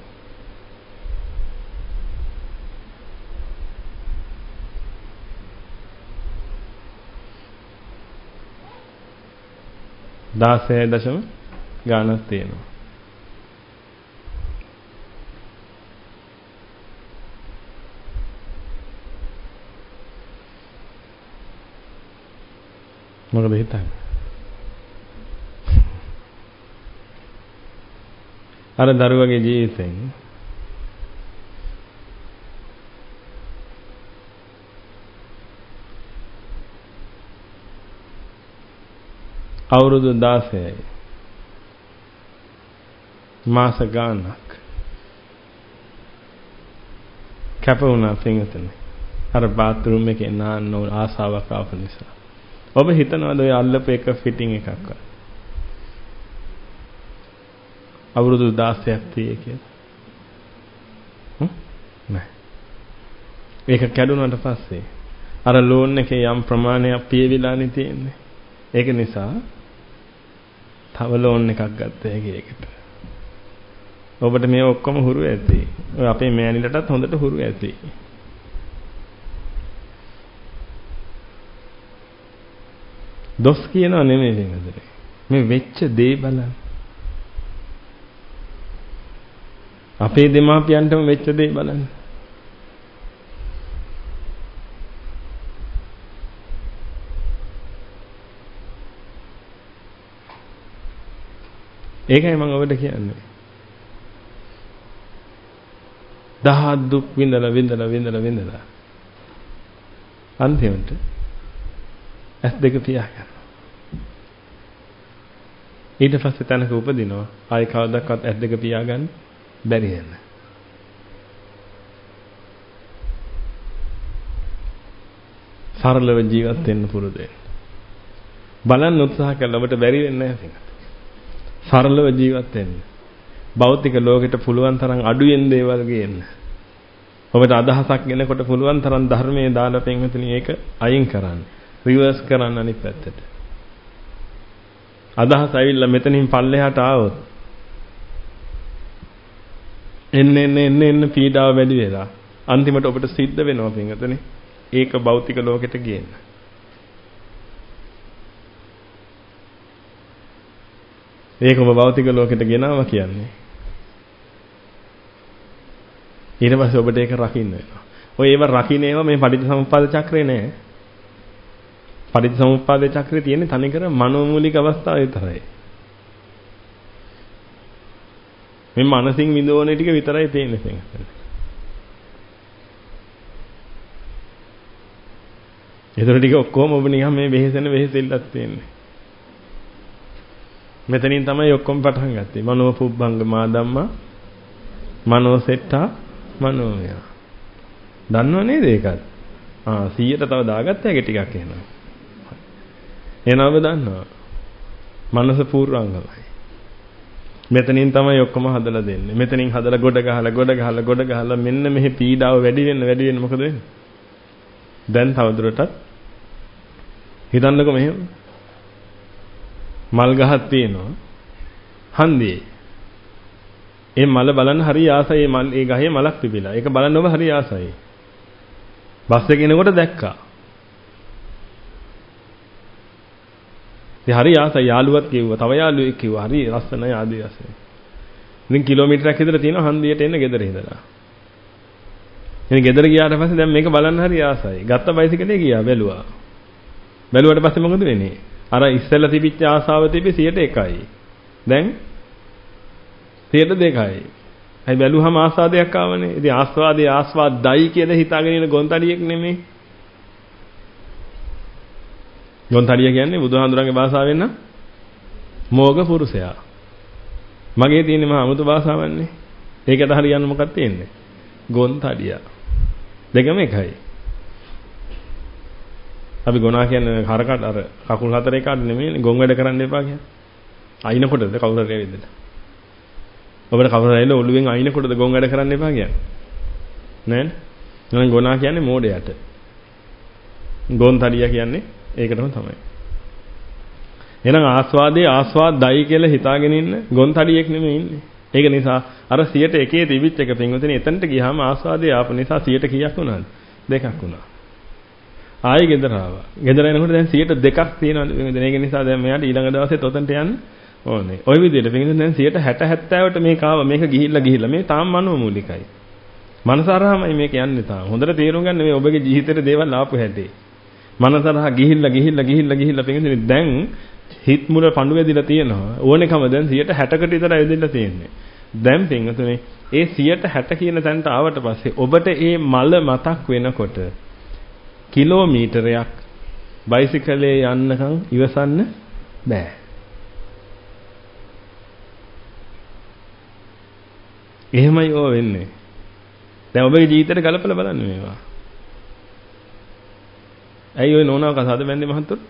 Speaker 1: දාසය දශම ගානක් තියෙනවා. මොකද හිතන්නේ? අර දරුවගේ ජීවිතෙන් අවුරුදු දාසයයි මාස ගානක් කැප වුණා පින්වතුනි. අර බාත්රූම් එකේ නාන්න ආසාවක් ආපු නිසා. ඔබ හිතනවාද ඔය අල්ලපු එක ෆිටින් එකක්වත් අවුරුදු දාසයක් තියේ කියලා? හ්ම් නෑ. ඒක කැඩුනට පස්සේ අර ලෝන් එකේ යම් ප්‍රමාණයක් පියවිලානේ තියෙන්නේ. ඒක නිසා තව ලෝන් එකක් ගත්ත හැකි ඒකට. ඔබට මේ ඔක්කොම හුරු ඇති. ඔය අපේ මෑණිලටත් හොඳට හුරු ඇති. දොස් කියනවා නෙමෙයි වෙනදේ. මේ වෙච්ච දේ බලන්න. අපේ දෙමාපියන්ටම වෙච්ච දේ බලන්න. ඒකයි මම ඔබට කියන්නේ. දහ දුක් විඳලා විඳලා විඳලා විඳලා අන්තිමට ඇස් දෙක පියාගන්න. ඊට පස්සේ තැනක උපදිනවා ආයි කවදාවත් ඇස් දෙක පියාගන්න බැරි වෙන. සරලව ජීවත් වෙන්න පුරුදු වෙන්න. බලන්න උත්සාහ කළා ඔබට බැරි වෙන්නේ නැහැ. සරලව ජීවත් වෙන්න. භෞතික ලෝකෙට පුළුවන් තරම් අඩුවෙන් දේවල් ගේන්න. ඔබට අදහසක් ගෙනකොට පුළුවන් තරම් ධර්මයේ දාලා පින්විතනි ඒක අයින් කරන්න. රිවර්ස් කරන්න අනිත් පැත්තට. අදහස් ඇවිල්ලා මෙතනින් පල්ලෙහාට ආවොත් එන්න එන්න එන්න එන්න පීඩාව වැඩි වෙලා අන්තිමට ඔබට සිද්ධ වෙනවා පින්විතනි. ඒක භෞතික ලෝකෙට ගේන්න. ඒක ඔබ භෞතික ලෝකෙට ගෙනාවා කියන්නේ. ඊට පස්සේ ඔබට ඒක රකින්න වෙනවා. ඔය ඒව රකින්න ඒවා මේ පටිච්චසමුප්පාද චක්‍රේ නෑ. පටිච්චසමුප්පාද චක්‍රේ තියෙන්නේ තනිකර මනෝමූලික අවස්ථාව විතරයි. මේ මනසින් විඳෝනේ ටික විතරයි තියෙන්නේ. ඒතර ටික ඔක්කොම ඔබ නිකන් මේ වෙහෙසෙන වෙහෙසෙල්ලක් තියෙන්නේ. මෙතනින් තමයි ඔක්කොම පටන් ගත්තේ. මනෝ පුබ්බංග මා ධම්මා මනෝ සෙට්ටා මනෝමය. දන්නව නේද ඒකත්? ආ සීයට තව දාගත්ත හැකි ටිකක් එනවා. එනවද දන්නවා? මනස පූර්වාංගමයි. මෙතනින් තමයි ඔක්කොම හදලා දෙන්නේ. මෙතනින් හදලා ගොඩ ගහලා ගොඩ ගහලා ගොඩ ගහලා මෙන්න මෙහි පීඩාව වැඩි වෙන්න වැඩි වෙන්න මොකද වෙන්නේ? දැන් තවදුරටත් හිතන්නකෝ මෙහෙම මල් ගහක් තියෙනවා හන්දියේ. ඒ මල බලන්න හරි ආසයි. මල් ඒ ගහේ මලක් තිබිලා. ඒක බලන්න ඔබ හරි ආසයි. බස් එකේ එනකොට දැක්කා. ඒ හරි ආසයි යාළුවත් කිව්වා. තව යාළුවෙක් කිව්වා හරි ලස්සනයි ආදී වශයෙන්. ඉතින් කිලෝමීටරයක් විතර තියෙනවා හන්දියට එන්න ගෙදර ඉඳලා. ඉතින් ගෙදර ගියාට පස්සේ දැන් මේක බලන්න හරි ආසයි. ගත්ත බයිසිකලේ ගියා බැලුවා. බැලුවට පස්සේ මොකද වෙන්නේ? අර ඉස්සෙල්ලා තිබිච්ච ආසාව තිබි සියයට එකයි. දැන් සියයට දෙකයි. හයි බැලුවම ආස්වාදයක් ආවනේ. ඉතින් ආස්වාදේ ආස්වාදයි කියලා හිතාගෙන ඉන්න ගොන්තඩියෙක් නෙමෙයි. ගොන්තඩිය කියන්නේ බුදුහාඳුරන්ගේ භාෂාවෙන් නම් මෝග පුරුෂයා. මගේ තියෙන්නේ මහා අමුතු භාෂාවන්නේ. ඒකට හරියන්න මොකක්ද තියෙන්නේ? ගොන්තඩිය. දෙකම එකයි. අපි ගොනා කියන්නේ හරකට අර කකුල් හතර එකට නෙමෙයි ගොන් වැඩ කරන්න එපා කියන්නේ. අයින්කොටද කවුරුහරි වෙද්දද? ඔබට කවුරු හරි ඔළුවෙන් අයින්කොටද ගොන් වැඩ කරන්න එපා කියන්නේ. නෑනේ. නෝන ගොනා කියන්නේ මෝඩයට. ගොන්තඩිය කියන්නේ ඒකටම තමයි. එහෙනම් ආස්වාදේ ආස්වාදයි කියලා හිතාගෙන ඉන්න ගොන්තඩියෙක් නෙමෙයි ඉන්නේ. ඒක නිසා අර සියයට එකේ තිබිච්ච එක පින්වතුනි එතනට ගියාම ආස්වාදේ ආපු නිසා සියයට කීයක් වුණාද? දෙකක් වුණා. ආයෙ ගෙදර ආවා. ගෙදර එනකොට දැන් සියයට දෙකක් තියෙනවා. ඒක නිසා දැන් මෙයාට ඊළඟ දවසේ තොතන්ට යන්න ඕනේ. ওই විදිහට පින්වතුනි දැන් සියයට හැට හැත්තෑවට මේක ආවා. මේක ගිහිල්ලා ගිහිල්ලා මේ තාම මනෝමූලිකයි. මනසාරහමයි මේක යන්නේ තාම. හොඳට තේරුම් ගන්න මේ ඔබගේ ජීවිතේට දේවල් ආපු හැටි. මනසරහ ගිහිල්ලා ගිහිල්ලා ගිහිල්ලා ගිහිල්ලා පින්වතුනි දැන් හිත මුල පඳු වැදිලා තියෙනවා. ඕනෙකම දැන් සියයට හැටකට විතර ඇවිදලා තියෙන්නේ. දැන් පින්වතුනි ඒ සියයට හැට කියන තැනට ආවට පස්සේ ඔබට ඒ මල මතක් වෙනකොට කිලෝමීටරයක් බයිසිකලේ යන්නකම් ඉවසන්න බෑ. එහෙමයි ඕ වෙන්නේ. දැන් ඔබගේ ජීවිතේට ගලපලා බලන්න මේවා. ඇයි ඔය නෝනාව කසාද බැන්නේ මහත්තයෝ?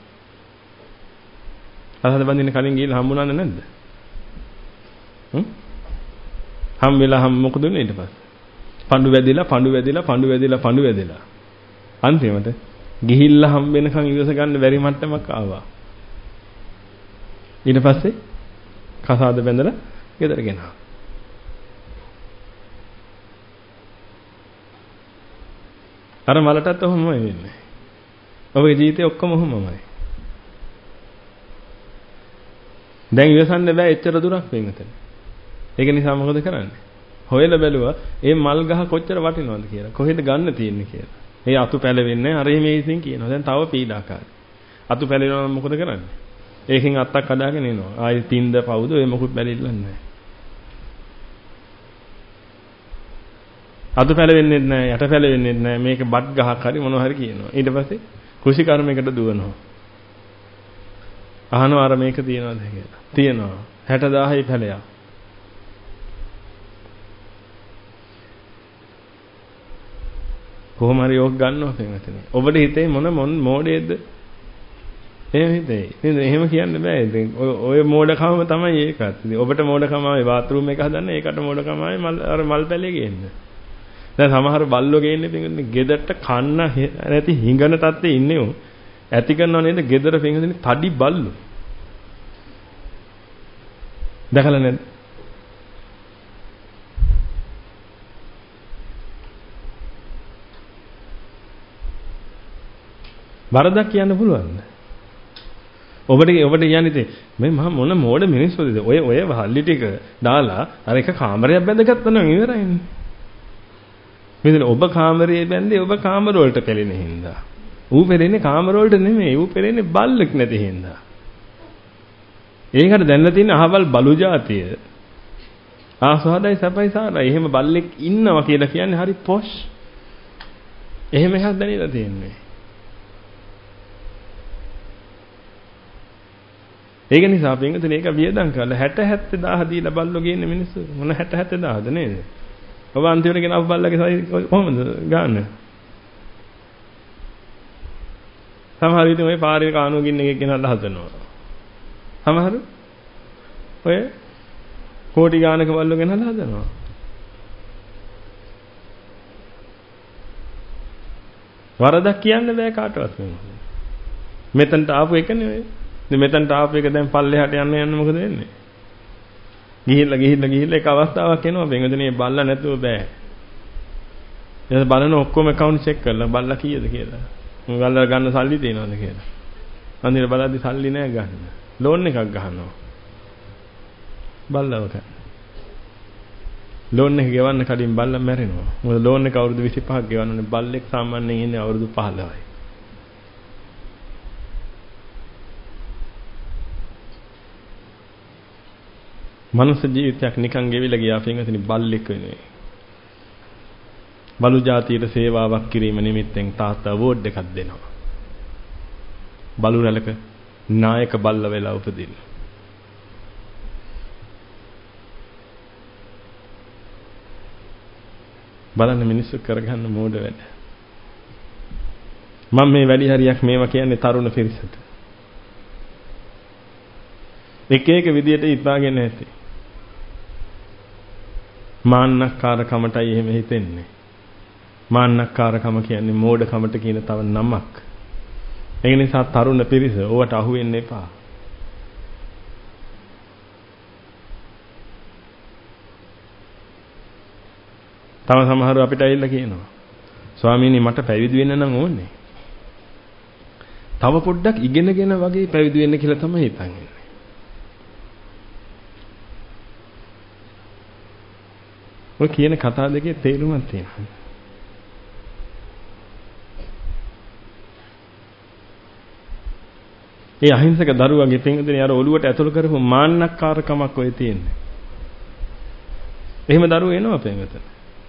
Speaker 1: කසාද බඳින්න කලින් ගිහලා හම්බුණාද නැද්ද? හ්ම්? හම් වෙලා හම් මොකද උනේ ඊට පස්සේ? පඳු වැදිලා පඳු වැදිලා පඳු වැදිලා පඳු වැදිලා. අන්තිමට ගිහිල්ලා හම් වෙනකන් ඉවස ගන්න බැරි මට්ටමක් ආවා. ඊට පස්සේ කසාද බැඳලා ගෙදර ගෙනාවා. අර මලටත් ඔහොමයි වෙන්නේ. ඔබේ ජීවිතේ ඔක්කොම ඔහොමමයි. දැන් ඉවසන්න බෑ එච්චර දුරක් වෙනතන. ඒක නිසා මොකද කරන්නේ? හොයලා බැලුවා මේ මල් ගහ කොච්චර වටිනවද කියලා. කොහෙද ගන්න තියෙන්නේ කියලා. ඒ අතු පැලවෙන්නේ අර මේ ඉතින් කියනවා. දැන් තව පීඩාකාරයි. අතු පැලවෙනවා නම් මොකද කරන්නේ? ඒකෙන් අත්තක් කඩාගෙන එනවා. ආයෙ තින්ද පවුද ඔය මොකුත් බැලිල්ලන්නේ නැහැ. අතු පැලවෙන්නේ නැහැ, යට පැලවෙන්නේ නැහැ. මේක බත් ගහක් හරි මොනවා හරි කියනවා. ඊට පස්සේ කෘෂි කර්මයකට දුවනවා. අහනවා අර මේක තියනවද කියලා. තියනවා. හැට දාහයි පැලයක්. කොහොම හරි යෝග ගන්නවා පින්වතුනි. ඔබට හිතේ මොන මොන මෝඩයේද? එහෙම හිතේ. නේද? එහෙම කියන්න බෑ. ඉතින් ඔය ඔය මෝඩකම තමයි ඒකත්. ඉතින් ඔබට මෝඩකම ආවේ බාත් รู එක හදන්න. ඒකට මෝඩකම ආවේ මල් අර මල් පැලේ ගේන්න. දැන් සමහර බල්ලෝ ගේන්නේ පින්වතුනි ගෙදරට කන්න නැති හිඟන තත්ත්වේ ඉන්නේ උ. ඇති කරනව නේද? ගෙදර පින්වතුනි තඩි බල්ලෝ. දැකලා නැද්ද? වරදක් කියන්න පුළුවන්ද? ඔබට ඔබට කියන්නේ මේ මහා මොන මෝඩ මිනිස්සුද? ඔය ඔය වහල්ලි ටික දාලා අර එක කාමරයක් බැඳගත්තා නම් ඉවරයිනේ. මෙතන ඔබ කාමරයේ බැඳේ ඔබ කාමර වලට පෙළෙන හින්දා. ඌ පෙළෙන්නේ කාමර වලට නෙමෙයි. ඌ පෙළෙන්නේ බල්ලෙක් නැති හින්දා. ඒකට දැන්නලා තියෙන අහවල් බලු జాතිය. ආස්වාදයි සපයි සාරයි. එහෙම බල්ලෙක් ඉන්නවා කියලා කියන්නේ හරි පොෂ්. එහෙම එකක් දැනিলা තියෙන්නේ. ඒක නිසා පින්වතුනි ඒක වියදම් කරලා හැට හැත්තෑ දාහ දීලා බල්ලෝ ගේන්නේ මිනිස්සු මොන හැට හැත්තෑ දාහද නේද? ඔබ අන්තිමට ගෙනාව බල්ලගේ සයිස් කොහොමද ගන්න? සමහර විට ඔය පාරේ කානුව ගින්න එකක් ගෙනල්ලා හදනවා. සමහර ඔය කෝටි ගානක බල්ලෝ ගෙනල්ලා හදනවා. වරදක් කියන්න බෑ කාටවත් මේ. මෙතනට ආපු එකනේ ඔය. ඉතින් මෙතනට ආපු එක දැන් පල්ලෙහාට යන්න යන්න මොකද වෙන්නේ? ගිහිල්ලා ගිහිල්ලා ගිහිල්ලා එක අවස්ථාවක් එනවා බෙන්ගදනේ බල්ලා නැතුව බෑ. ඊට බලන ඔක්කොම account check කරලා බල්ලා කීයද කියලා. බල්ලා ගන්න සල්ලි තියෙනවද කියලා. අන්තිමට බලද්දි සල්ලි නෑ ගන්න. ලෝන් එකක් ගහනවා. බල්ලව ගන්න. ලෝන් එක ගෙවන්න කලින් බල්ලා මැරෙනවා. මොකද ලෝන් එක අවුරුදු විසිපහක් ගෙවන්නනේ. බල්ලෙක් සාමාන්‍යයෙන් ඉන්නේ අවුරුදු පහළොවයි. මනුස්ස ජීවිතයක් නිකන් ගෙවිලා ගියා පින්වතුනි බල්ලෙක් වෙනුවෙන්. බලු ජාතියට සේවාවක් කිරීම නිමිත්තෙන් තාත්තා අවෝඩ් එකක් දෙනවා. බලු රැලක නායක බල්ල වෙලා උපදින්න. බලන්න මිනිස්සු කරගන්න මෝඩ වැඩ. මම මේ වැඩි හරියක් මේවා කියන්නේ තරුණ පිරිසට. එක එක විදියට ඉපාගෙන ඇති. මාන්නක්කාරකමටයි එහෙම හිතෙන්නේ. මාන්නක්කාරකම කියන්නේ මෝඩකමට කියන තව නමක්. ඒ නිසා තරුණ පිරිස ඕවට අහු වෙන්න එපා. තව සමහරව අපිට ඇවිල්ලා කියනවා ස්වාමීනි මට පැවිදි වෙන්න නම් ඕනේ. තව පොඩ්ඩක් ඉගෙනගෙන වගේ පැවිදි වෙන්න කියලා තමයි හිතන්නේ. ඔය කියන කතා දෙකේ තේරුමක් තියෙනවා. ඒ අහිංසක දරුවගේ පින්වතුනි අර ඔළුවට ඇතුළු කරපු මාන්නක්කාරකමක් ඔය තියෙන්නේ. එහෙම දරුවෝ එනවා පින්වතුනි.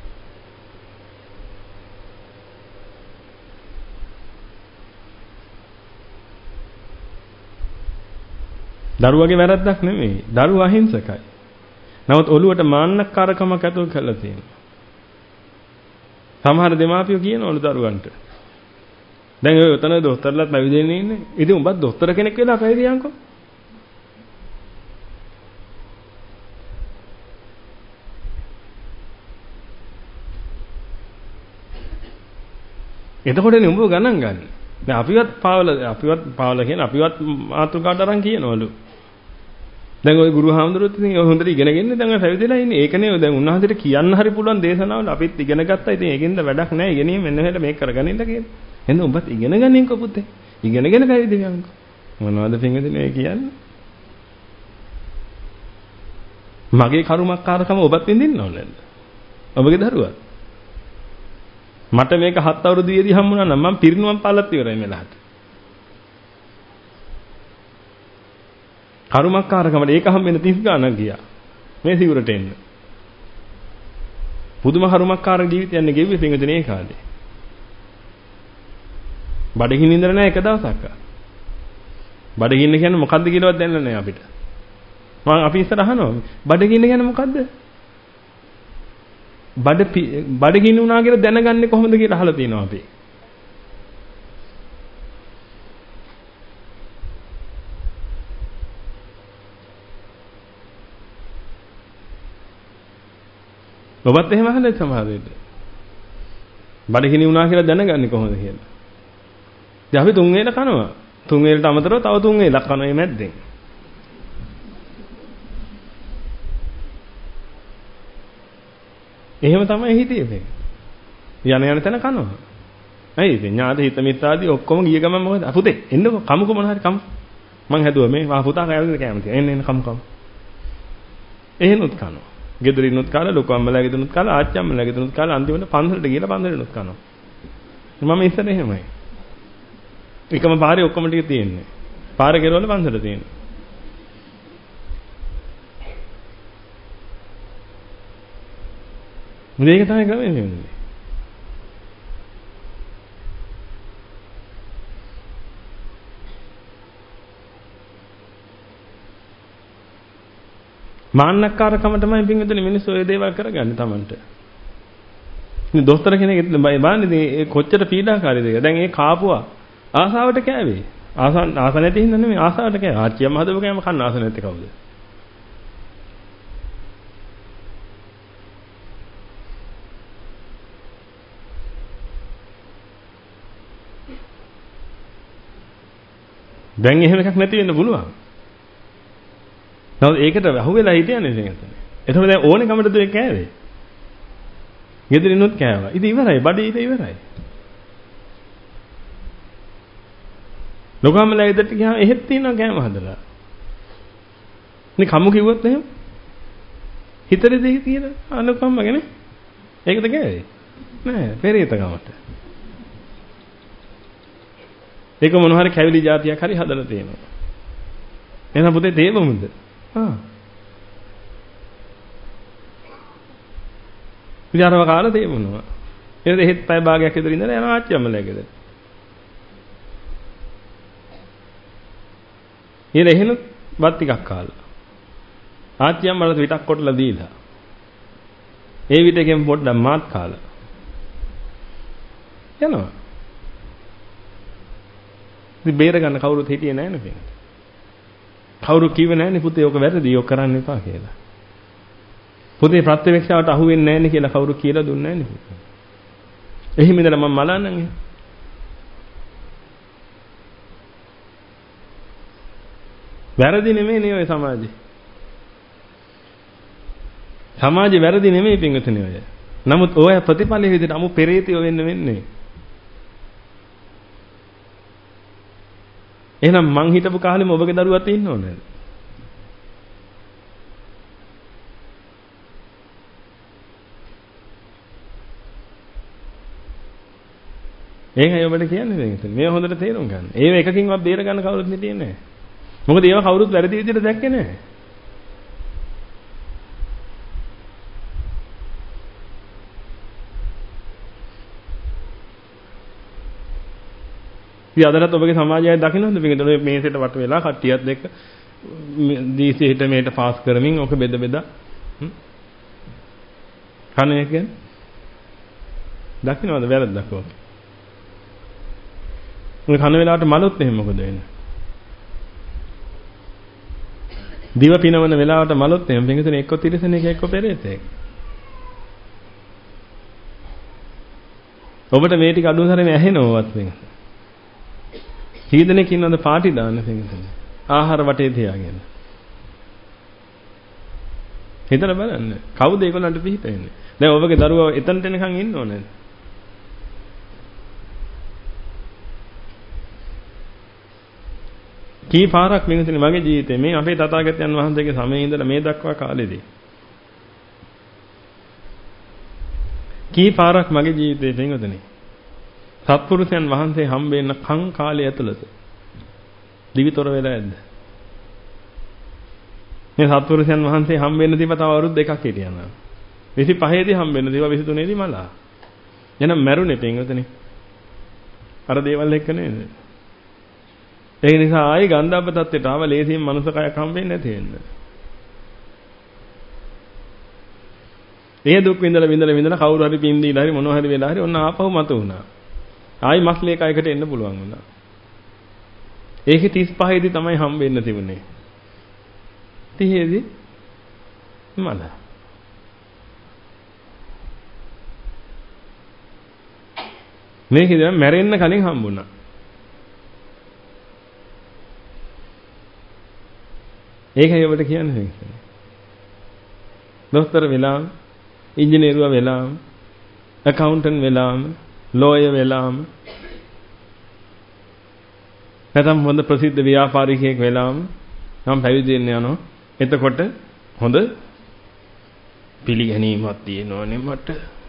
Speaker 1: දරුවගේ වැරද්දක් නෙමෙයි. දරුවා අහිංසකයි. නමුත් ඔළුවට මාන්නක්කාරකමක් ඇතුල් කරලා තියෙනවා. සමහර දෙමාපියෝ කියනවලු දරුවන්ට. දැන් ඔය උතන දොස්තරලාත් පැවිදි වෙන්නේ ඉන්නේ. ඉතින් උඹත් දොස්තර කෙනෙක් වෙලා පැවිදි යන්කෝ. එතකොටනේ උඹ ගණන් ගන්න. දැන් අපිවත් පාවල අපිවත් පාවල කියන අපිවත් මාතෘකාට අරන් කියනවලු. දැන් ওই ගුරු හාමුදුරුවෝත් ඉතින් ඔය හොඳට ඉගෙනගෙන දැන් ඔය පැවිදිලා ඉන්නේ. ඒකනේ දැන් උන්වහන්සේට කියන්න හරි පුළුවන් දේශනාවල අපිත් ඉගෙන ගත්තා. ඉතින් ඒකෙන්ද වැඩක් නැහැ. ඉගෙනීම මෙන්න මෙහෙට මේක කරගනින්න කියලා. එහෙනම් ඔබත් ඉගෙන ගන්නකො පුතේ. ඉගෙනගෙන පැවිදි වෙන්නකො. මොනවද පින්වදිනේ කියන්නේ? මගේ කරුමක්කාරකම ඔබත් විඳින්න ඕනේ නේද? ඔබගේ දරුවා. මට මේක හත් අවුරුදු වියේදී හම්බුණා නම් මම පිරිනුවම් පාලත් ඉවරයි මෙලහට. කරුමක්කාරකමට ඒක හම්බෙන්න තිස් ගානක් ගියා. මේ සිවුරට එන්න. පුදුම කරුමක්කාර ජීවිතයක් ගෙව්වේ පින්වදිනේ ඒ කාලේ. බඩගින්න ඉඳලා නැහැ එක දවසක්. බඩගින්න කියන්නේ මොකද්ද කියලාවත් දැනලා නැහැ අපිට. මම අපි ඉස්සර අහනවා බඩගින්න කියන්නේ මොකද්ද? බඩ බඩගින්න වුණා කියලා දැනගන්නේ කොහොමද කියලා අහලා තියෙනවා අපි. ඔබත් එහෙම අහන්නේ සමහර වෙලට. බඩගිනි වුණා කියලා දැනගන්නේ කොහොමද කියලා. දැන් අපි තුන් වේල කනවා. තුන් වේලට අමතරව තව තුන් වේලක් කනවා මේ මැද්දෙන්. එහෙම තමයි හිතේ මේක. යන යන තැන කනවා. ඇයි ඉතින් ඥාති හිත මිත්‍රාදී ඔක්කොම ගිය ගමන් මොකද? පුතේ එන්නකො කමුකො මොන හරි කමු. මං හැදුවා මේ වා පුතා කෑවද කෑම තියෙන. එන්න එන්න කමු කමු. එහෙනුත් කනවා. ගෙදරිනුත් කාලා ලොකු අම්මලා ගෙදරිනුත් කාලා ආච්චි අම්මලා ගෙදරිනුත් කාලා අන්තිමට පන්සලට ගිහලා පන්සලෙනුත් කනවා. මම ඉස්සර එහෙමයි. එකම පාරේ ඔක්කොම ටික තියෙන්නේ. පාර කෙරවල පන්සල තියෙන්නේ. මේක තමයි ක්‍රමය වෙන්නේ. මාන්නක්කාරකම තමයි පින්විතනේ මිනිස්සු ඔය දේවල් කරගන්නේ Tamanට. ඉතින් දොස්තර කෙනෙක් බලන්නේ මේ කොච්චර පීඩාකාරීද කියලා. දැන් ඒ කාපුවා ආසාවට කෑවේ. ආස ආස නැති හින්දා නෙමෙයි ආසාවට කෑවා. ආච්චියම හදපු කෑම කන්න ආස නැති කවුද? දැන් එහෙම එකක් නැති වෙන්න පුළුවන්. නමුත් ඒකට අහුවෙලා හිටියනේ ඉතින් එතන. එතකොට දැන් ඕනේ කමටද ඒ කෑවේ? ගෙදරිනුත් කෑවා. ඉතින් ඉවරයි. බඩේ ඉත ඉවරයි. ලොකම්මලා ඉදට ගියාම එහෙත් තියෙනවා කෑම හදලා. ඉතින් කමු කිව්වොත් එහෙම හිතරේදී තියෙන අනුකම්මගෙන ඒකද ගෑවේ නෑ පෙරේතකමට ඒක මොන හරි කැවිලි જાතියක් හරි හදලා තියෙනවා එහෙනම් පුතේ තේබමුද ආ විචාරව කාලා තේබුණා එහෙනම් එහෙත් පය භාගයක් විතර ඉඳලා යනවා ආච්චියම්මලගෙද ඊළ එහෙනම් වත් ටිකක් කාලා ආච්චියම්මලට විතක් කොටලා දීලා ඒ විතකෙන් පොඩ්ඩක් මාත් කාලා යනවා ඉතින් බේර ගන්න කවුරුත් හිටියේ නැහැ නේ පිටින් කවුරු කිව්වේ නැහැ නේ පුතේ ඔක වැරදි ඔක කරන්න එපා කියලා පුතේ ප්‍රත්‍යක්ෂාවට අහු වෙන්නේ නැහැ නේ කියලා කවුරු කියලා දුන්නේ නැහැ නේ පුතේ එහිම ඉඳලා මම මලන්නම් එහෙ වැරදි නෙමෙයි නේ ඔය සමාජේ සමාජේ වැරදි නෙමෙයි පින්වතුනි ඔය නමුත් ඔය ප්‍රතිපලයේ විදිහට අමු පෙරේතයෝ වෙන්න වෙන්නේ එහෙනම් මං හිටපු කාලෙම ඔබගේ දරුවත් ඉන්න ඕනේ. ඒකයි ඔබට කියන්නේ මේක. මේ හොඳට තේරුම් ගන්න. ඒව එකකින්වත් බේර ගන්න කවුරුත් හිටියේ නැහැ. මොකද ඒව කවුරුත් වැරදි විදිහට දැක්කේ නැහැ. ඉතින් අදටත් ඔබගේ සමාජයයි දකින්නද මේකට ඔය මේසෙට වට වෙලා කට්ටියත් එක්ක දීසිහිට මේට පාස් කරමින් ඔක බෙද බෙදා කන්නේ කියන්නේ දකින්නවද වැරද්දක් ඔක ඔය කන වෙලාවට මලොත් එහෙම මොකද වෙන්නේ දිව පිනවන වෙලාවට මලොත් එහෙම පිටින් එක්ක තිරසනෙක් එක්ක පෙරේතෙක් ඔබට මේ ටික අඩුවතරම ඇහෙනවවත් මේක කීදෙනෙක් ඉන්නවද පාටි දාන්න පිටින් ආහාර වටේ තියාගෙන හිතලා බලන්න කවුද ඒගොල්ලන්ට පිහිටෙන්නේ දැන් ඔබගේ දරුවා එතනට එනකන් ඉන්න ඕනේ කී පාරක් මිනිස්සුනි මගේ ජීවිතේ මේ අපේ තථාගතයන් වහන්සේගේ සමයේ ඉඳලා මේ දක්වා කාලෙදී කී පාරක් මගේ ජීවිතේ පින්වතුනි සත්පුරුෂයන් වහන්සේ හම්බෙන්න කං කාලය ඇතුළත දිවිතොර වෙලා ඇද්ද මේ සත්පුරුෂයන් වහන්සේ හම්බෙන්න දීප තව අවුරුදු දෙකක් හිටියනවා විසිපහේ දී හම්බෙන්න දීවා විසිතුනේ දී මලා එහෙනම් මැරුණේ පින්වතුනි අර දේවල් එක්ක නේද ඒ නිසා ආයි ගන්ධබ්බ තත්ත්වයට ආව ලේසියෙන් මනුස්සකයක් හම්බෙන්නේ නැති වෙන්න ඒ දුක් විඳලා විඳලා විඳලා කවුරු හරි පින් දීලා හරි මොනවා හරි වෙලා හරි ඔන්න ආපහු මතු වුණා ආයි මස්ලේ කයකට එන්න පුළුවන් වුණා. ඒකේ තිස් පහේ දී තමයි හම්බෙන්න තිබුණේ. තිහේ දී මල. මේකේ දැන් මැරෙන්න කලින් හම්බුණා. ඒකයි ඔබට කියන්නේ. දොස්තර වෙලාම, ඉංජිනේරුවා වෙලාම, ඇකවුන්ටන්ට් වෙලාම ලෝයර් වෙලාම නැත්නම් හොඳ ප්‍රසිද්ධ ව්‍යාපාරිකයෙක් වෙලාම නම් පැවිදි වෙන්න යනවා. එතකොට හොඳ පිළිගැනීමක් තියෙනවනේ මට.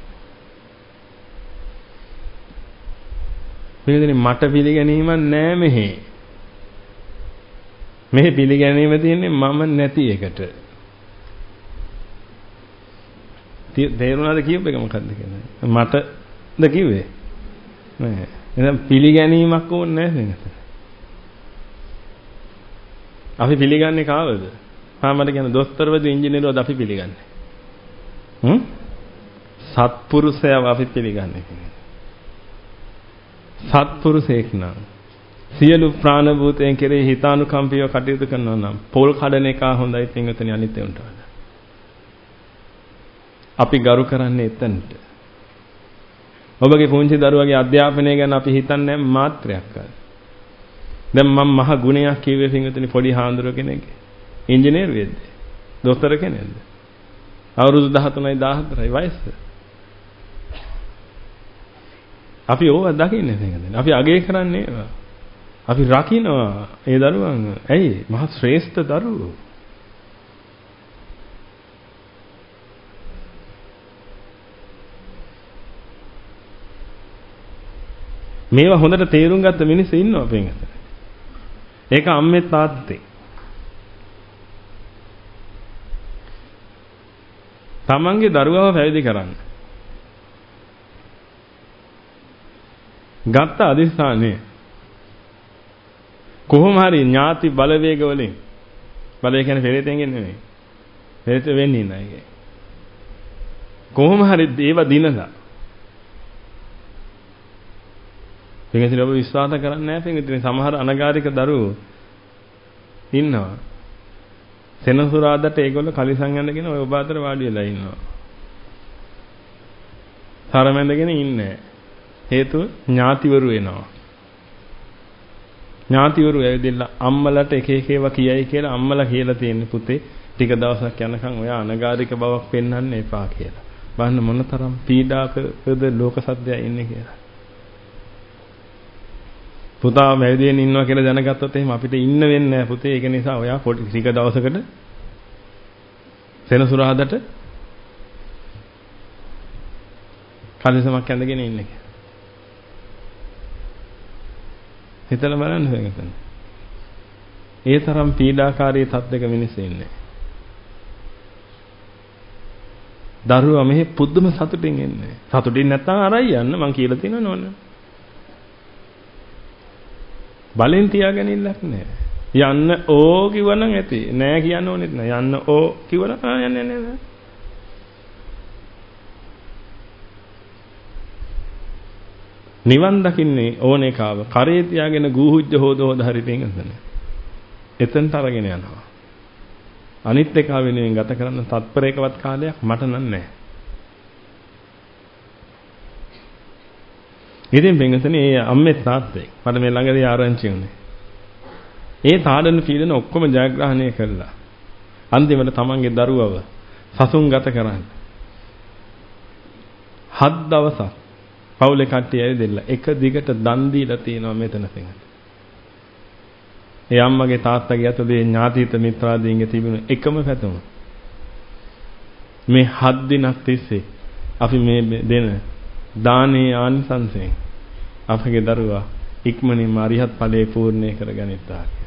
Speaker 1: මේකනේ මට පිළිගැනීමක් නෑ මෙහි. මේ පිළිගැනීම තියෙන්නේ මම නැති එකට. තේරුණාද කියුව එක මොකද්ද කියන්නේ? මටද කිව්වේ? නෑ. එහෙනම් පිළිගැනීමක් ඕනේ නැහැ නේද? අපි පිළිගන්නේ කාවද? හා මට කියන්නේ දොස්තරවද ඉංජිනේරුවද අපි පිළිගන්නේ? හ්ම්? සත්පුරුෂයව අපි පිළිගන්නේ. සත්පුරුෂයෙක් නම් සියලු ප්‍රාණ භූතයන් කෙරෙහි හිතානුකම්පීව කටයුතු කරනවා නම් පොල් කඩන එක හොඳයි පින්වතුනි අනිත් ඒවාට වඩා. අපි ගරු කරන්නේ එතනට. ඔබගේ පුංචි දරුවගේ අධ්‍යාපනය ගැන අපි හිතන්නේ මාත්‍රයක්වත්. දැන් මම මහ ගුණයක් කිව්වේ පින්වතුනි පොඩි හාමුදුරුවෝ කෙනෙක්ගේ. ඉංජිනේරුවෙක්ද? දොස්තර කෙනෙක්ද? අවුරුදු දහතුනයි දහහතරයි වයස. අපි ඕව දකින්නේ පින්වතුනි. අපි අගය කරන්නේ ඒවා. අපි රකින්නවා ඒ දරුවන්. ඇයි? මහා ශ්‍රේෂ්ඨ දරුවෝ. මේවා හොඳට තේරුම් ගත්ත මිනිස්සු ඉන්නවා පින්වතුනි. ඒක අම්මේ තාත්තේ. තමන්ගේ දරුවව පැවිදි කරන්න. ගත්ත අදිස්ථානය කොහොම හරි ඥාති බලවේග වලින් බලය කියන්නේ පෙරේතෙන්ගෙන් නෙමෙයි. පෙරේත වෙන්නේ නැහැ. කොහොම හරි දේව දිනලා. පින්වතුනි ඔබ විශ්වාස කරන්නේ නැහැ පින්වතුනි සමහර අනගාരിക දරුවෝ ඉන්නවා. සෙනසුරාදාට ඒගොල්ලෝ කලිසම් ඇඳගෙන ඔය ඔබ අතර වාඩි වෙලා ඉන්නවා. තරමැඳගෙන ඉන්නේ. හේතුව ඥාතිවරු එනවා. ඥාතිවරු ඇවිදලා අම්මලට එක එක ඒවා කියයි කියලා අම්මලා කියලා තියෙන පුතේ ටික දවසක් යනකම් ඔයා අනගාരിക බවක් පෙන්වන්න එපා කියලා. බලන්න මොනතරම් පීඩාකද ලෝක සත්‍යය ඉන්නේ කියලා. පුතා වැවිදෙන් ඉන්නවා කියලා දැනගත්තොත් එහෙම අපිට ඉන්න වෙන්නේ නැහැ පුතේ. ඒක නිසා ඔයා පොඩි ටික දවසකට සෙනසුරාදාට කලිසමක් ඇඳගෙන ඉන්නේ. හිතලා බලන්න වෙනකන්. ඒ තරම් පීඩාකාරී තත්ත්වයක මිනිස්සු ඉන්නේ. දරුවා මෙහි පුදුම සතුටින් ඉන්නේ. සතුටින් නැත්තම් අරයි යන්න මං කියලා තියෙනව නෝන. බලෙන් තියාගෙන ඉන්නක් නෑ. යන්න ඕ කිව්වනම් ඇති. නෑ කියන්න ඕනෙත් නෑ. යන්න ඕ කිව්වනම් ආ යන්නේ නෑ. නිවන් දකින්නේ ඕන එකාව කරේ තියාගෙන ගූහුජ්ජ හොද හොද හරි පින්ගන්න. එතනට අරගෙන යනවා. අනිත් එකා වෙනුවෙන් ගත කරන තත්පරයකවත් කාලයක් මට නෑ. ඉතින් පින්ගසනේ ඒ අම්මේ තාත්තේ මට මේ ළඟදී ආරංචි වුණේ. ඒ තාඩන පීඩන ඔක්කොම ජයග්‍රහණය කළා. අන්තිමට තමන්ගේ දරුවව සසුන් ගත කරන්න. හත් දවසක් පවුලේ කට්ටිය ඇවිදලා එක දිගට දන් දීලා තිනවා මෙතන පින්ගත. ඒ අම්මගේ තාත්තගේ අතේ ඥාතිත මිත්‍රාදීන්ගේ තිබුණ එකම පැතුම. මේ හත් දිනක් තිස්සේ අපි මේ දෙන දානේ ආනිසංසයෙන් අපගේ දරුවා ඉක්මනින්ම අරිහත් ඵලයේ පූර්ණේ කරගනිත්තා කියලා.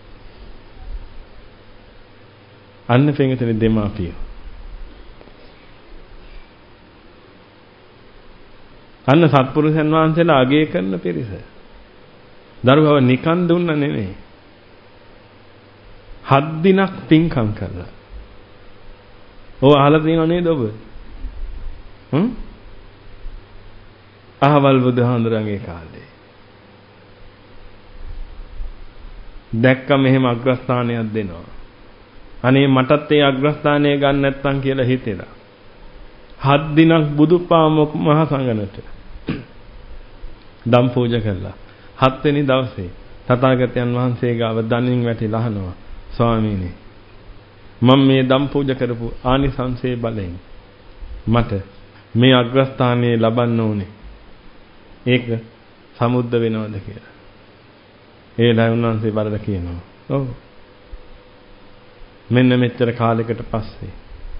Speaker 1: අන්න පින්ගතනේ දෙමාපියෝ. අන්න සත්පුරුෂයන් වහන්සේලා අගය කරන පිරිස. දරුවව නිකන් දුන්න නෙමෙයි. හත් දිනක් පින්කම් කළා. ඔය අහලා තියෙනව නේද ඔබ? හ්ම්? අහවල් බුදුහාඳුරන්ගේ කාලේ. දැක්ක මෙහෙම අග්‍රස්ථානයක් දෙනවා. අනේ මටත් ඒ අග්‍රස්ථානය ගන්න නැත්තම් කියලා හිතෙලා. හත් දිනක් බුදුපාමොක් මහ සංඝනට දම් පූජා කළා. හත් වෙනි දවසේ තථාගතයන් වහන්සේ ගාව දණින් වැටිලා අහනවා ස්වාමීනි මම මේ දම් පූජා කරපු ආනිසංසයේ බලයෙන් මට මේ අග්‍රස්ථානයේ ලබන්න ඕනේ. ඒක සමුද්ද වෙනවද කියලා. ඒ ලයිවුන්වන්සේ බලලා කියනවා. ඔව්. මෙන්න මෙච්චර කාලයකට පස්සේ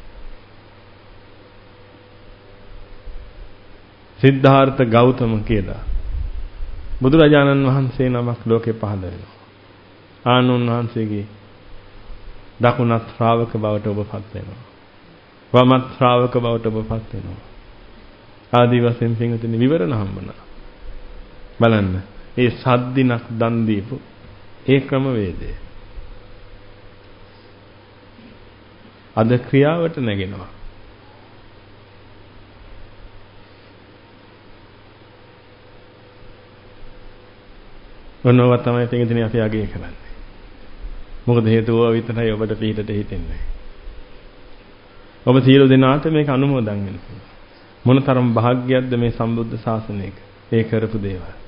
Speaker 1: සිද්ධාර්ථ ගෞතම කියලා බුදුරජාණන් වහන්සේ නමක් ලෝකේ පහළ වෙනවා. ආනෝන් වහන්සේගේ දකුණත් ශ්‍රාවක බවට ඔබපත් වෙනවා. වමත් ශ්‍රාවක බවට ඔබපත් වෙනවා. ආදි වශයෙන් පින්වතුනි විවරණ හම්බුණා. බලන්න ඒ සද්දිනක් දන් දීපු ඒ ක්‍රම වේදය අද ක්‍රියාවට නැගෙනවා. ඔන්නව තමයි පින්වතුනි අපි අගය කරන්නේ. මොකද හේතුව විතරයි ඔබට පිටට හිතෙන්නේ. ඔබ සියලු දෙනාට මේක අනුමෝදන් වෙනවා. මොනතරම් වාග්යක්ද මේ සම්බුද්ධ ශාසනයක ඒ කරපු දේවල්.